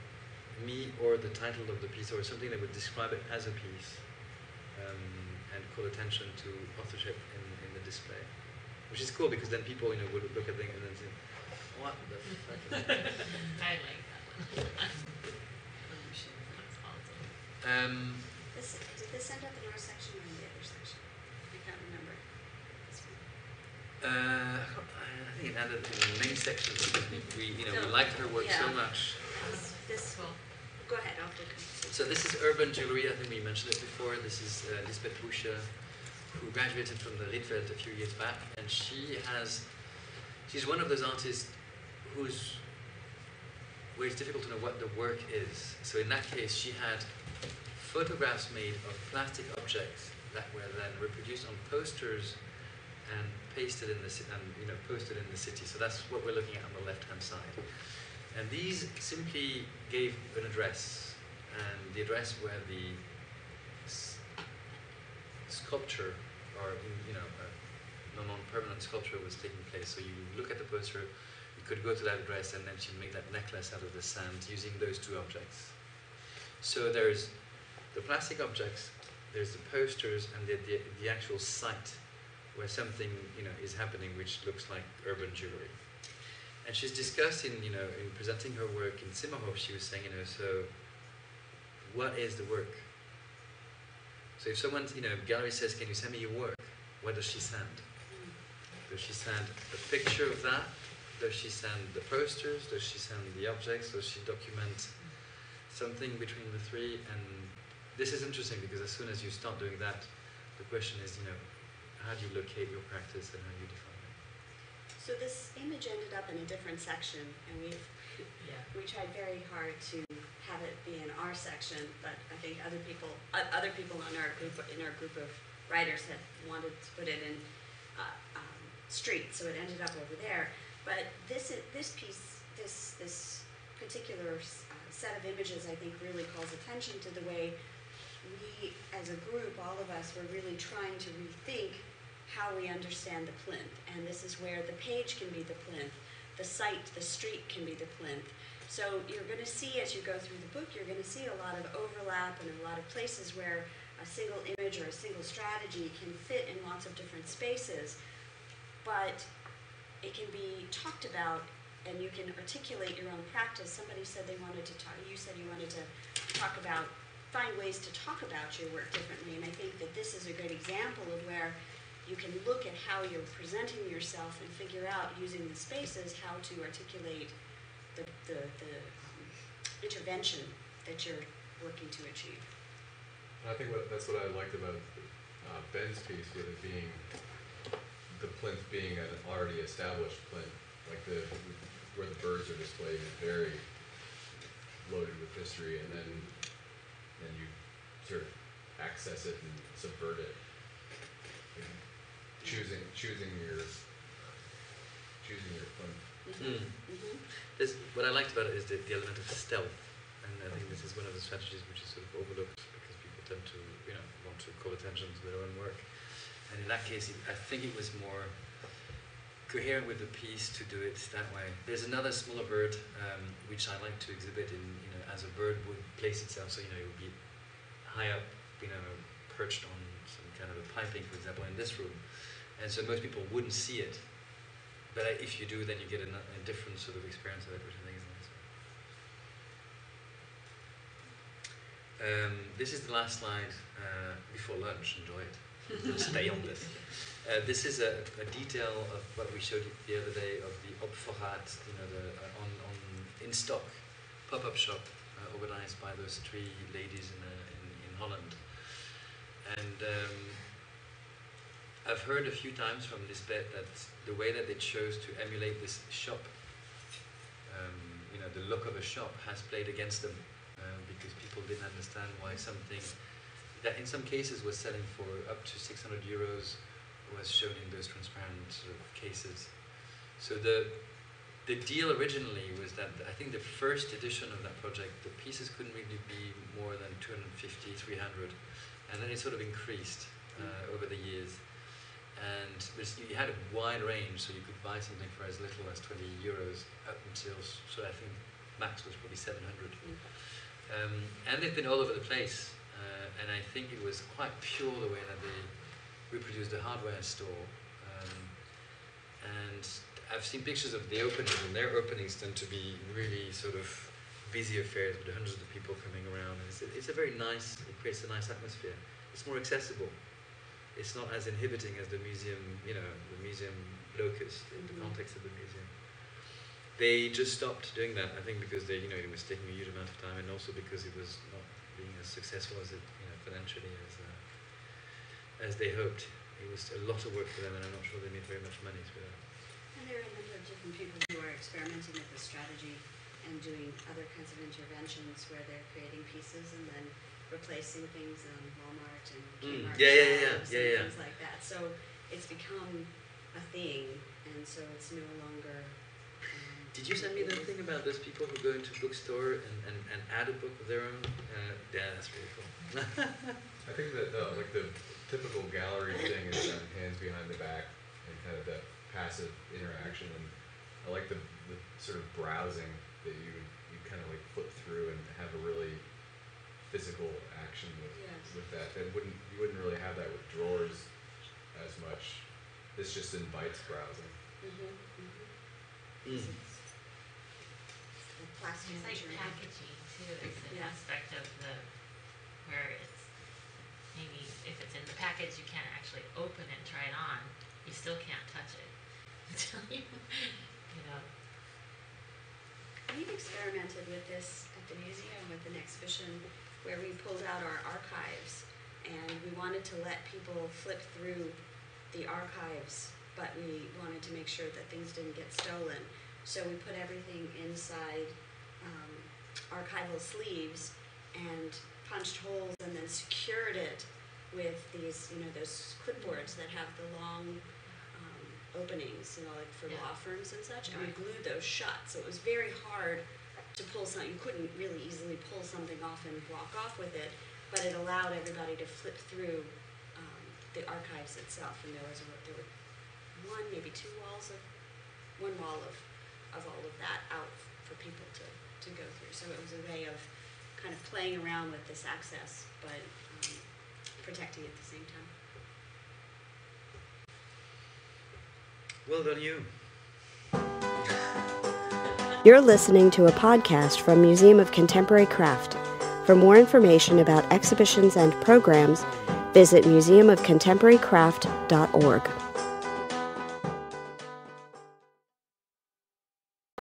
me or the title of the piece or something that would describe it as a piece, um, and call attention to authorship in, in the display. Which is cool because then people, you know, would look at things and then say, what the fuck is that? I like that one. That's awesome. Um, This, did this end up in our section or in the other section? I can't remember. This one. Uh, I think it ended in the main section because we, we you know, we So, liked her work so yeah. much. This, this Cool. go ahead, I'll take it. So this is urban jewelry. I think we mentioned it before. This is uh, Lisbeth Busche, who graduated from the Rietveld a few years back, and she has, she's one of those artists who's, where it's difficult to know what the work is. So in that case, she had photographs made of plastic objects that were then reproduced on posters and pasted in the ci- and you know posted in the city. So that's what we're looking at on the left-hand side. And these simply gave an address, and the address where the s- sculpture, or you know, a non-permanent sculpture was taking place. So you look at the poster, you could go to that address, and then she'd make that necklace out of the sand using those two objects. So there's the plastic objects, there's the posters, and the, the, the actual site where something, you know, is happening which looks like urban jewelry. And she's discussed in, you know, in presenting her work in Simmerhof, she was saying, you know, so what is the work? So if someone, you know, gallery says, can you send me your work? What does she send? Does she send a picture of that? Does she send the posters? Does she send the objects? Does she document something between the three? And this is interesting because as soon as you start doing that, the question is, you know, how do you locate your practice and how do you define it? So this image ended up in a different section, and we've Yeah. we tried very hard to have it be in our section, but I think other people uh, other people in our group in our group of writers had wanted to put it in uh, um, street, so it ended up over there. But this is, this piece, this this particular uh, set of images, I think, really calls attention to the way we, as a group, all of us, were really trying to rethink how we understand the plinth. And this is where the page can be the plinth, the site, the street can be the plinth. So you're going to see, as you go through the book, you're going to see a lot of overlap and a lot of places where a single image or a single strategy can fit in lots of different spaces, but it can be talked about and you can articulate your own practice. Somebody said they wanted to talk, you said you wanted to talk about, find ways to talk about your work differently, and I think that this is a great example of where you can look at how you're presenting yourself and figure out, using the spaces, how to articulate the, the, the um, intervention that you're working to achieve. And I think what, that's what I liked about uh, Ben's piece, with it being the plinth being an already established plinth, like the where the birds are displayed is very loaded with history, and then then you sort of access it and subvert it, and choosing choosing your choosing your plinth. Mm. Mm-hmm. This, what I liked about it is the, the element of stealth, and I think this is one of the strategies which is sort of overlooked because people tend to, you know, want to call attention to their own work. And in that case, I think it was more coherent with the piece to do it that way. There's another smaller bird um, which I like to exhibit in, you know, as a bird would place itself. So, you know, it would be high up, you know, perched on some kind of a piping, for example, in this room. And so most people wouldn't see it. But if you do, then you get a, a different sort of experience of it, which I think is nice. Um, this is the last slide uh, before lunch. Enjoy it. Stay on this. Uh, this is a, a detail of what we showed you the other day of the Opvoraat, you know, the uh, on, on in stock pop-up shop uh, organized by those three ladies in, uh, in, in Holland. And um, I've heard a few times from Lisbeth that the way that they chose to emulate this shop, um, you know, the look of a shop has played against them uh, because people didn't understand why something that in some cases was selling for up to six hundred euros was shown in those transparent sort of cases. So the the deal originally was that I think the first edition of that project, the pieces couldn't really be more than two hundred fifty, three hundred, and then it sort of increased uh, over the years. And you had a wide range, so you could buy something for as little as twenty euros up until, so I think max was probably seven hundred. Um, and they've been all over the place, uh, and I think it was quite pure the way that they reproduced the hardware store. Um, and I've seen pictures of the openings, and their openings tend to be really sort of busy affairs with hundreds of people coming around. It's a, it's a very nice, it creates a nice atmosphere. It's more accessible. It's not as inhibiting as the museum, you know, the museum locus, in the context of the museum. They just stopped doing that, I think, because they, you know, it was taking a huge amount of time, and also because it was not being as successful as it, you know, financially as uh, as they hoped. It was a lot of work for them, and I'm not sure they made very much money through that. And there are a number of different people who are experimenting with this strategy and doing other kinds of interventions where they're creating pieces and then replacing things on Walmart and Mm, Kmart yeah, yeah, yeah, shelves yeah, and yeah. things like that. So it's become a thing, and so it's no longer. Um, Did you send me the thing about those people who go into bookstore and, and, and add a book of their own? Uh, yeah, that's really cool. I think that uh, like the typical gallery thing is um, hands behind the back and kind of that passive interaction, and I like the, the sort of browsing that you would you kind of like flip through and have a really physical action with Yes. with that. That wouldn't you wouldn't really have that with drawers as much. This just invites browsing. Mm-hmm, mm-hmm. Mm. The plastic It's like material. packaging too, it's an Yeah. aspect of the, where it's, maybe if it's in the package, you can't actually open it and try it on, you still can't touch it until you, you know. We've experimented with this at the museum with an exhibition where we pulled out our archives, and we wanted to let people flip through the archives, but we wanted to make sure that things didn't get stolen. So we put everything inside um, archival sleeves and punched holes and then secured it with these, you know, those clipboards that have the long um, openings, you know, like for Yeah. law firms and such, and we Right. glued those shut. So it was very hard to pull something. You couldn't really easily pull something off and walk off with it, but it allowed everybody to flip through um, the archives itself. And there was a, there were one, maybe two walls of one wall of of all of that out for people to to go through. So it was a way of kind of playing around with this access, but um, protecting it at the same time. Well done, you. You're listening to a podcast from Museum of Contemporary Craft. For more information about exhibitions and programs, visit museum of contemporary craft dot org.